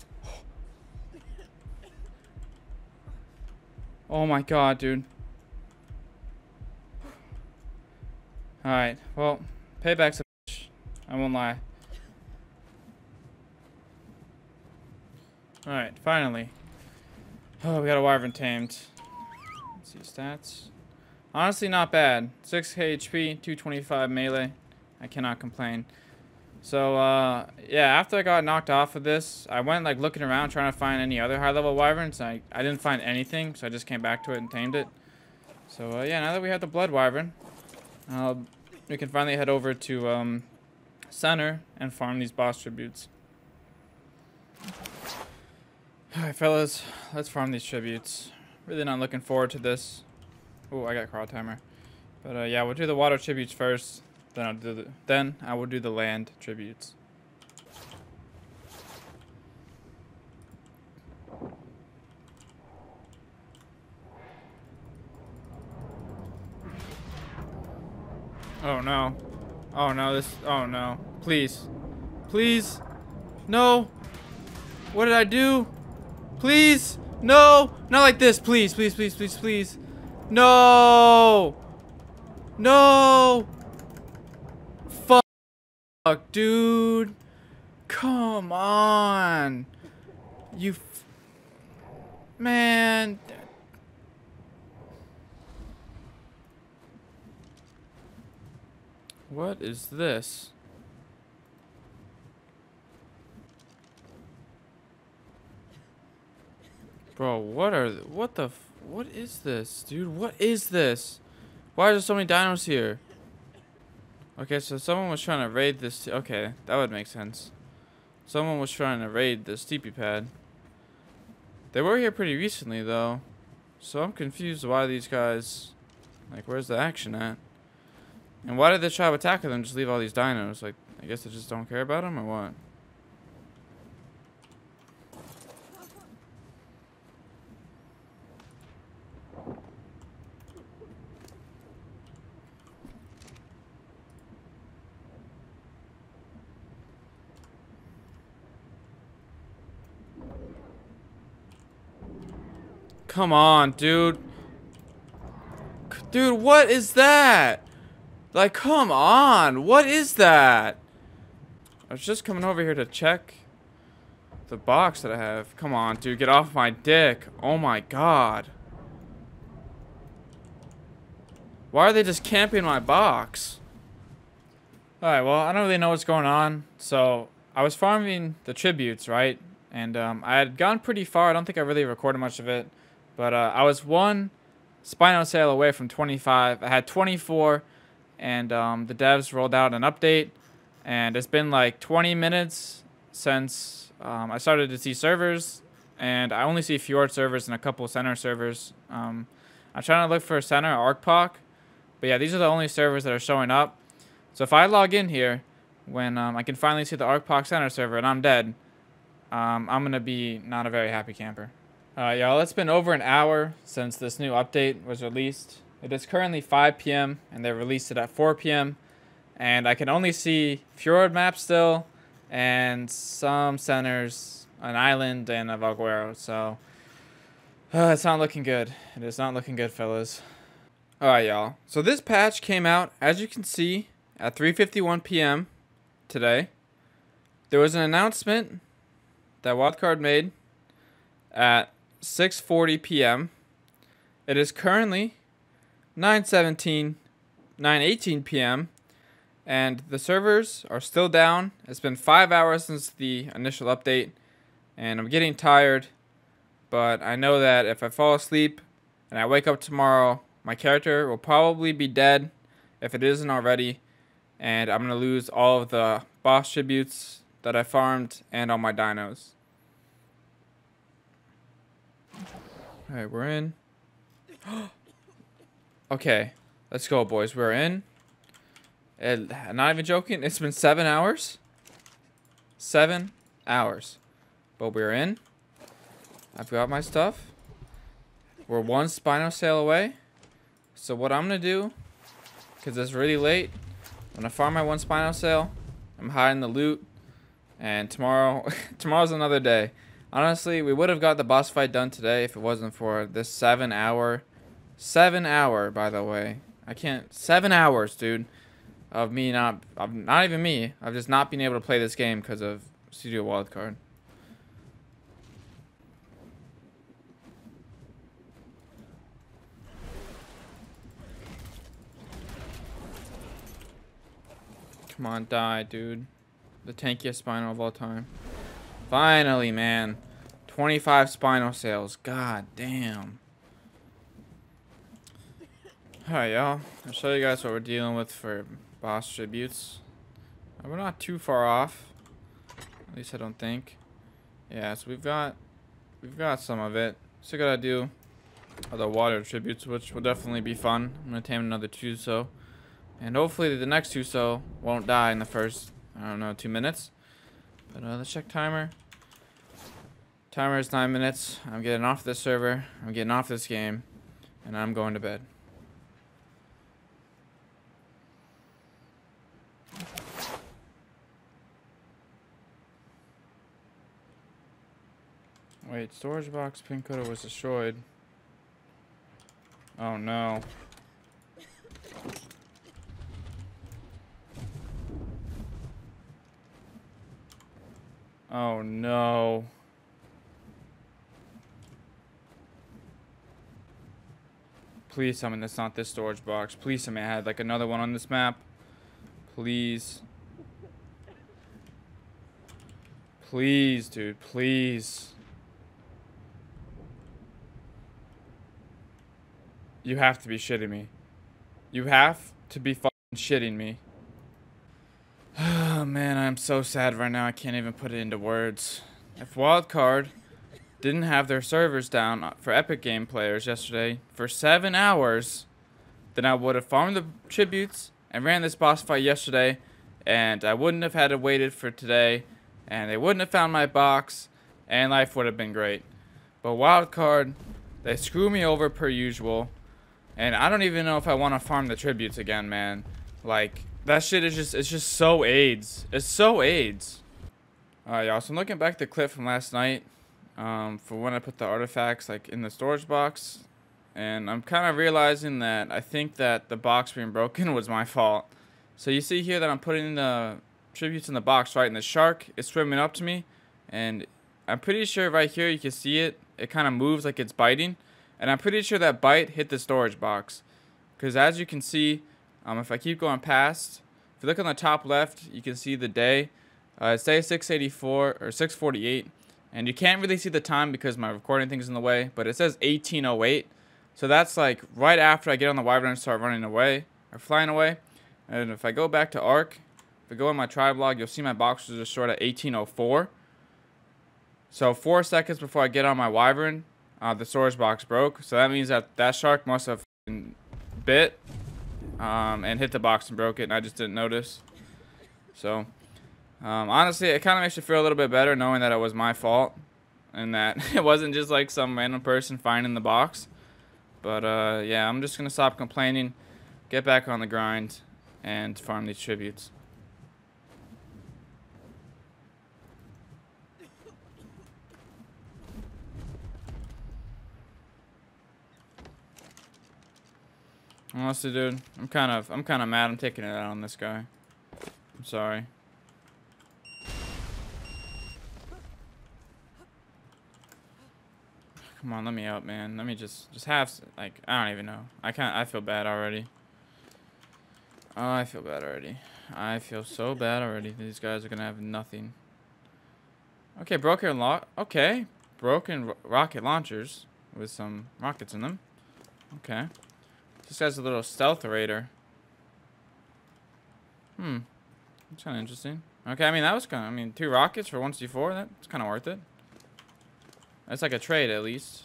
Oh my god, dude. Alright, well, payback's a bitch. I won't lie. Alright, finally. Oh, we got a wyvern tamed. Let's see stats. Honestly, not bad. six K H P, two twenty-five melee. I cannot complain. So, uh, yeah, after I got knocked off of this, I went, like, looking around trying to find any other high-level wyverns. I, I didn't find anything, so I just came back to it and tamed it. So, uh, yeah, now that we have the blood wyvern, uh, we can finally head over to um, center and farm these boss tributes. Alright, fellas, let's farm these tributes. Really not looking forward to this. Oh, I got crowd timer. But uh, yeah, we'll do the water tributes first. Then I'll do the then I will do the land tributes. Oh no. Oh no, this oh no. Please. Please. No. What did I do? Please. No. Not like this. Please, please, please, please, please. No. No. Fuck, dude. Come on. You f Man. What is this? Bro, what are th what the f what is this, dude? What is this? Why are there so many dinos here? Okay, so someone was trying to raid this. Okay, that would make sense. Someone was trying to raid the steepy pad. They were here pretty recently, though. So I'm confused why these guys... Like, where's the action at? And why did the tribe attack them? Just leave all these dinos? Like, I guess they just don't care about them, or what? Come on, dude. Dude, what is that? Like, come on. What is that? I was just coming over here to check the box that I have. Come on, dude. Get off my dick. Oh, my God. Why are they just camping my box? Alright, well, I don't really know what's going on. So, I was farming the tributes, right? And um, I had gone pretty far. I don't think I really recorded much of it. But uh, I was one Spino sale away from twenty-five. I had twenty-four, and um, the devs rolled out an update. And it's been like twenty minutes since um, I started to see servers. And I only see Fjord servers and a couple center servers. Um, I'm trying to look for center ARK. But yeah, these are the only servers that are showing up. So if I log in here, when um, I can finally see the ARK center server and I'm dead, um, I'm going to be not a very happy camper. Uh, y'all, it's been over an hour since this new update was released. It is currently five P M and they released it at four P M And I can only see Fjord map still and some centers, an island, and a Valguero. So Uh, it's not looking good. It is not looking good, fellas. Alright, y'all. So this patch came out, as you can see, at three fifty-one p m today. There was an announcement that Wildcard made at six forty p m It is currently nine seventeen, nine eighteen p m and the servers are still down. It's been five hours since the initial update, and I'm getting tired, but I know that if I fall asleep and I wake up tomorrow, my character will probably be dead if it isn't already, and I'm going to lose all of the boss tributes that I farmed and all my dinos. Alright, we're in. Okay, let's go, boys. We're in. And I'm not even joking, it's been seven hours. Seven hours. But we're in. I've got my stuff. We're one Spino sale away. So what I'm going to do, because it's really late, I'm going to farm my one Spino sale. I'm hiding the loot. And tomorrow, tomorrow's another day. Honestly, we would have got the boss fight done today if it wasn't for this seven hour. Seven hour, by the way. I can't. Seven hours, dude. Of me not. Of not even me. I've just not been able to play this game because of Studio Wildcard. Come on, die, dude. The tankiest Spino of all time. Finally, man. twenty-five Spino sales. God damn. Alright, y'all. I'll show you guys what we're dealing with for boss tributes. Uh, we're not too far off. At least I don't think. Yeah, so we've got we've got some of it. Still gotta do other water tributes, which will definitely be fun. I'm gonna tame another Tuso. And hopefully the next Tuso won't die in the first, I don't know, two minutes. But uh, let's check timer. Timer is nine minutes. I'm getting off this server. I'm getting off this game. And I'm going to bed. Wait, storage box pin coder was destroyed. Oh no. Oh no. Please tell me that's not this storage box. Please tell me I had like another one on this map. Please. Please, dude. Please. You have to be shitting me. You have to be fucking shitting me. Oh man, I'm so sad right now. I can't even put it into words. If Wildcard didn't have their servers down for Epic Game players yesterday for seven hours, then I would have farmed the tributes and ran this boss fight yesterday, and I wouldn't have had to waited for today, and they wouldn't have found my box, and life would have been great. But Wildcard, they screw me over per usual. And I don't even know if I want to farm the tributes again, man. Like, that shit is just, it's just so AIDS. It's so AIDS. Alright, y'all, so I'm looking back at the clip from last night. Um, for when I put the artifacts, like, in the storage box. And I'm kind of realizing that I think that the box being broken was my fault. So you see here that I'm putting the tributes in the box, right? And the shark is swimming up to me. And I'm pretty sure right here you can see it. It kind of moves like it's biting. And I'm pretty sure that bite hit the storage box. Because as you can see, um, if I keep going past, if you look on the top left, you can see the day. Uh, it's day six eighty-four or six forty-eight. And you can't really see the time because my recording thing is in the way. But it says eighteen oh eight. So that's like right after I get on the wyvern and start running away. Or flying away. And if I go back to ARK, if I go in my tribe log, you'll see my box was destroyed at eighteen oh four. So four seconds before I get on my wyvern, Uh, the storage box broke, so that means that that shark must have bit um, and hit the box and broke it, and I just didn't notice. So, um, honestly, it kind of makes you feel a little bit better knowing that it was my fault and that it wasn't just like some random person finding the box. But uh, yeah, I'm just gonna stop complaining, get back on the grind, and farm these tributes. Honestly, dude, I'm kind of, I'm kind of mad. I'm taking it out on this guy. I'm sorry. Come on, let me out, man. Let me just, just have, like, I don't even know. I can't, I feel bad already. Oh, I feel bad already. I feel so bad already. These guys are gonna have nothing. Okay, broken lock. Okay, broken ro rocket launchers with some rockets in them. Okay, this guy's a little stealth raider. Hmm, that's kind of interesting. Okay, I mean that was kind of. I mean, two rockets for one C four. That's kind of worth it. That's like a trade at least.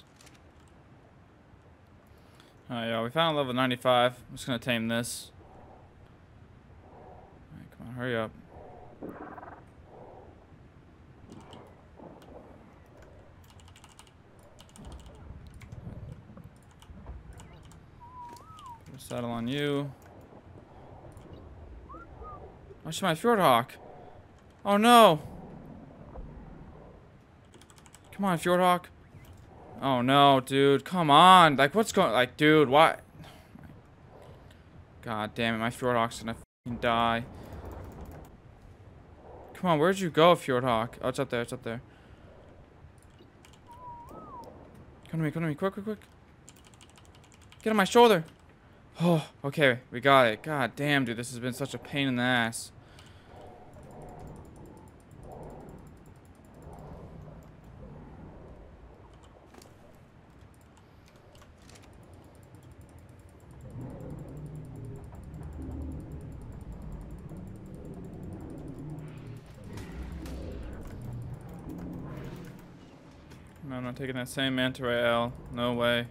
Alright, yeah, we found level ninety-five. I'm just gonna tame this. Alright, come on, hurry up. Settle on you. Oh, she's my Fjord Hawk. Oh no. Come on, Fjord Hawk. Oh no, dude. Come on. Like, what's going? Like, dude, what? God damn it, my Fjord Hawk's gonna fucking die. Come on, where'd you go, Fjord Hawk? Oh, it's up there. It's up there. Come to me. Come to me. Quick, quick, quick. Get on my shoulder. Oh, okay, we got it. God damn, dude, this has been such a pain in the ass. No, I'm not taking that same manta ray L. No way.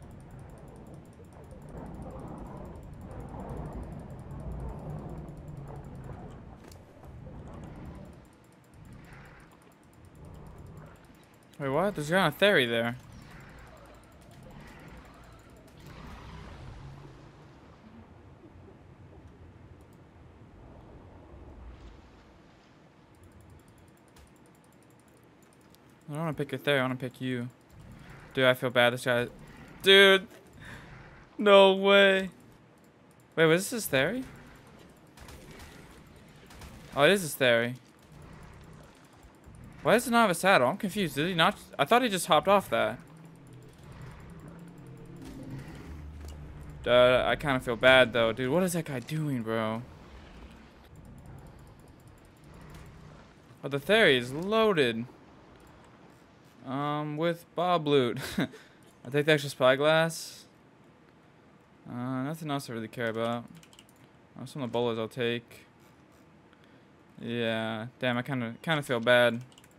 Wait, what? There's kind of theory there. I don't want to pick your theory. I want to pick you. Dude, I feel bad. This guy... Dude! No way. Wait, was this his theory? Oh, it is his theory. Why does it not have a saddle? I'm confused. Did he not? I thought he just hopped off that. Uh, I kind of feel bad though, dude. What is that guy doing, bro? Oh, the theory is loaded. Um, with Bob loot. I take the extra spyglass. Uh, nothing else I really care about. Oh, some of the bullets I'll take. Yeah, damn. I kind of, kind of feel bad.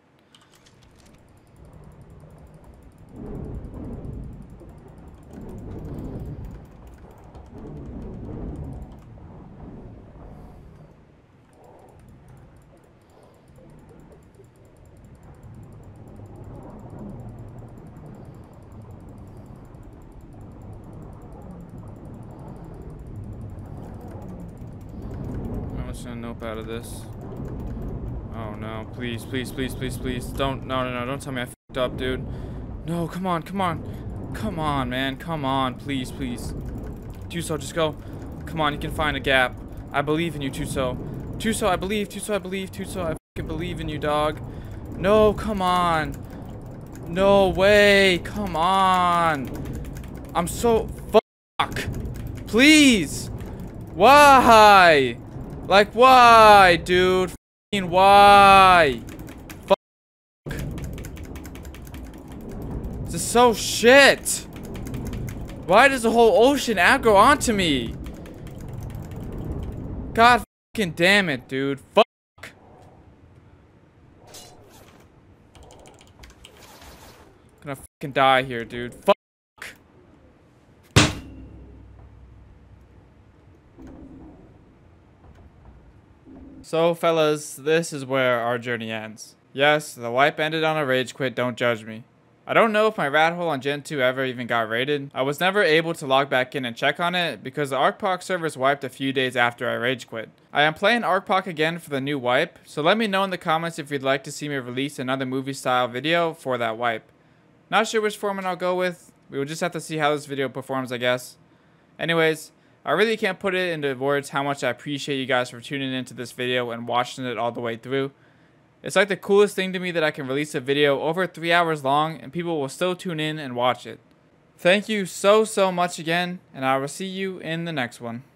A nope out of this. Oh no, please, please, please, please, please. Don't, no, no, no, don't tell me I f***ed up, dude. No, come on, come on. Come on, man, come on, please, please. Tuso, just go. Come on, you can find a gap. I believe in you, Tuso. Tuso, I believe, Tuso, I believe, Tuso, I f***ing believe in you, dog. No, come on. No way, come on. I'm so, fuck. Please. Why? Like, why, dude? F***ing why? Fuck. This is so shit. Why does the whole ocean aggro onto me? God fucking damn it, dude. Fuck. I'm gonna fucking die here, dude. Fuck. So, fellas, this is where our journey ends. Yes, the wipe ended on a rage quit, don't judge me. I don't know if my rat hole on Gen two ever even got raided. I was never able to log back in and check on it because the ARK servers wiped a few days after I rage quit. I am playing ARK again for the new wipe, so let me know in the comments if you'd like to see me release another movie style video for that wipe. Not sure which format I'll go with. We will just have to see how this video performs, I guess. Anyways, I really can't put it into words how much I appreciate you guys for tuning into this video and watching it all the way through. It's like the coolest thing to me that I can release a video over three hours long and people will still tune in and watch it. Thank you so, so much again, and I will see you in the next one.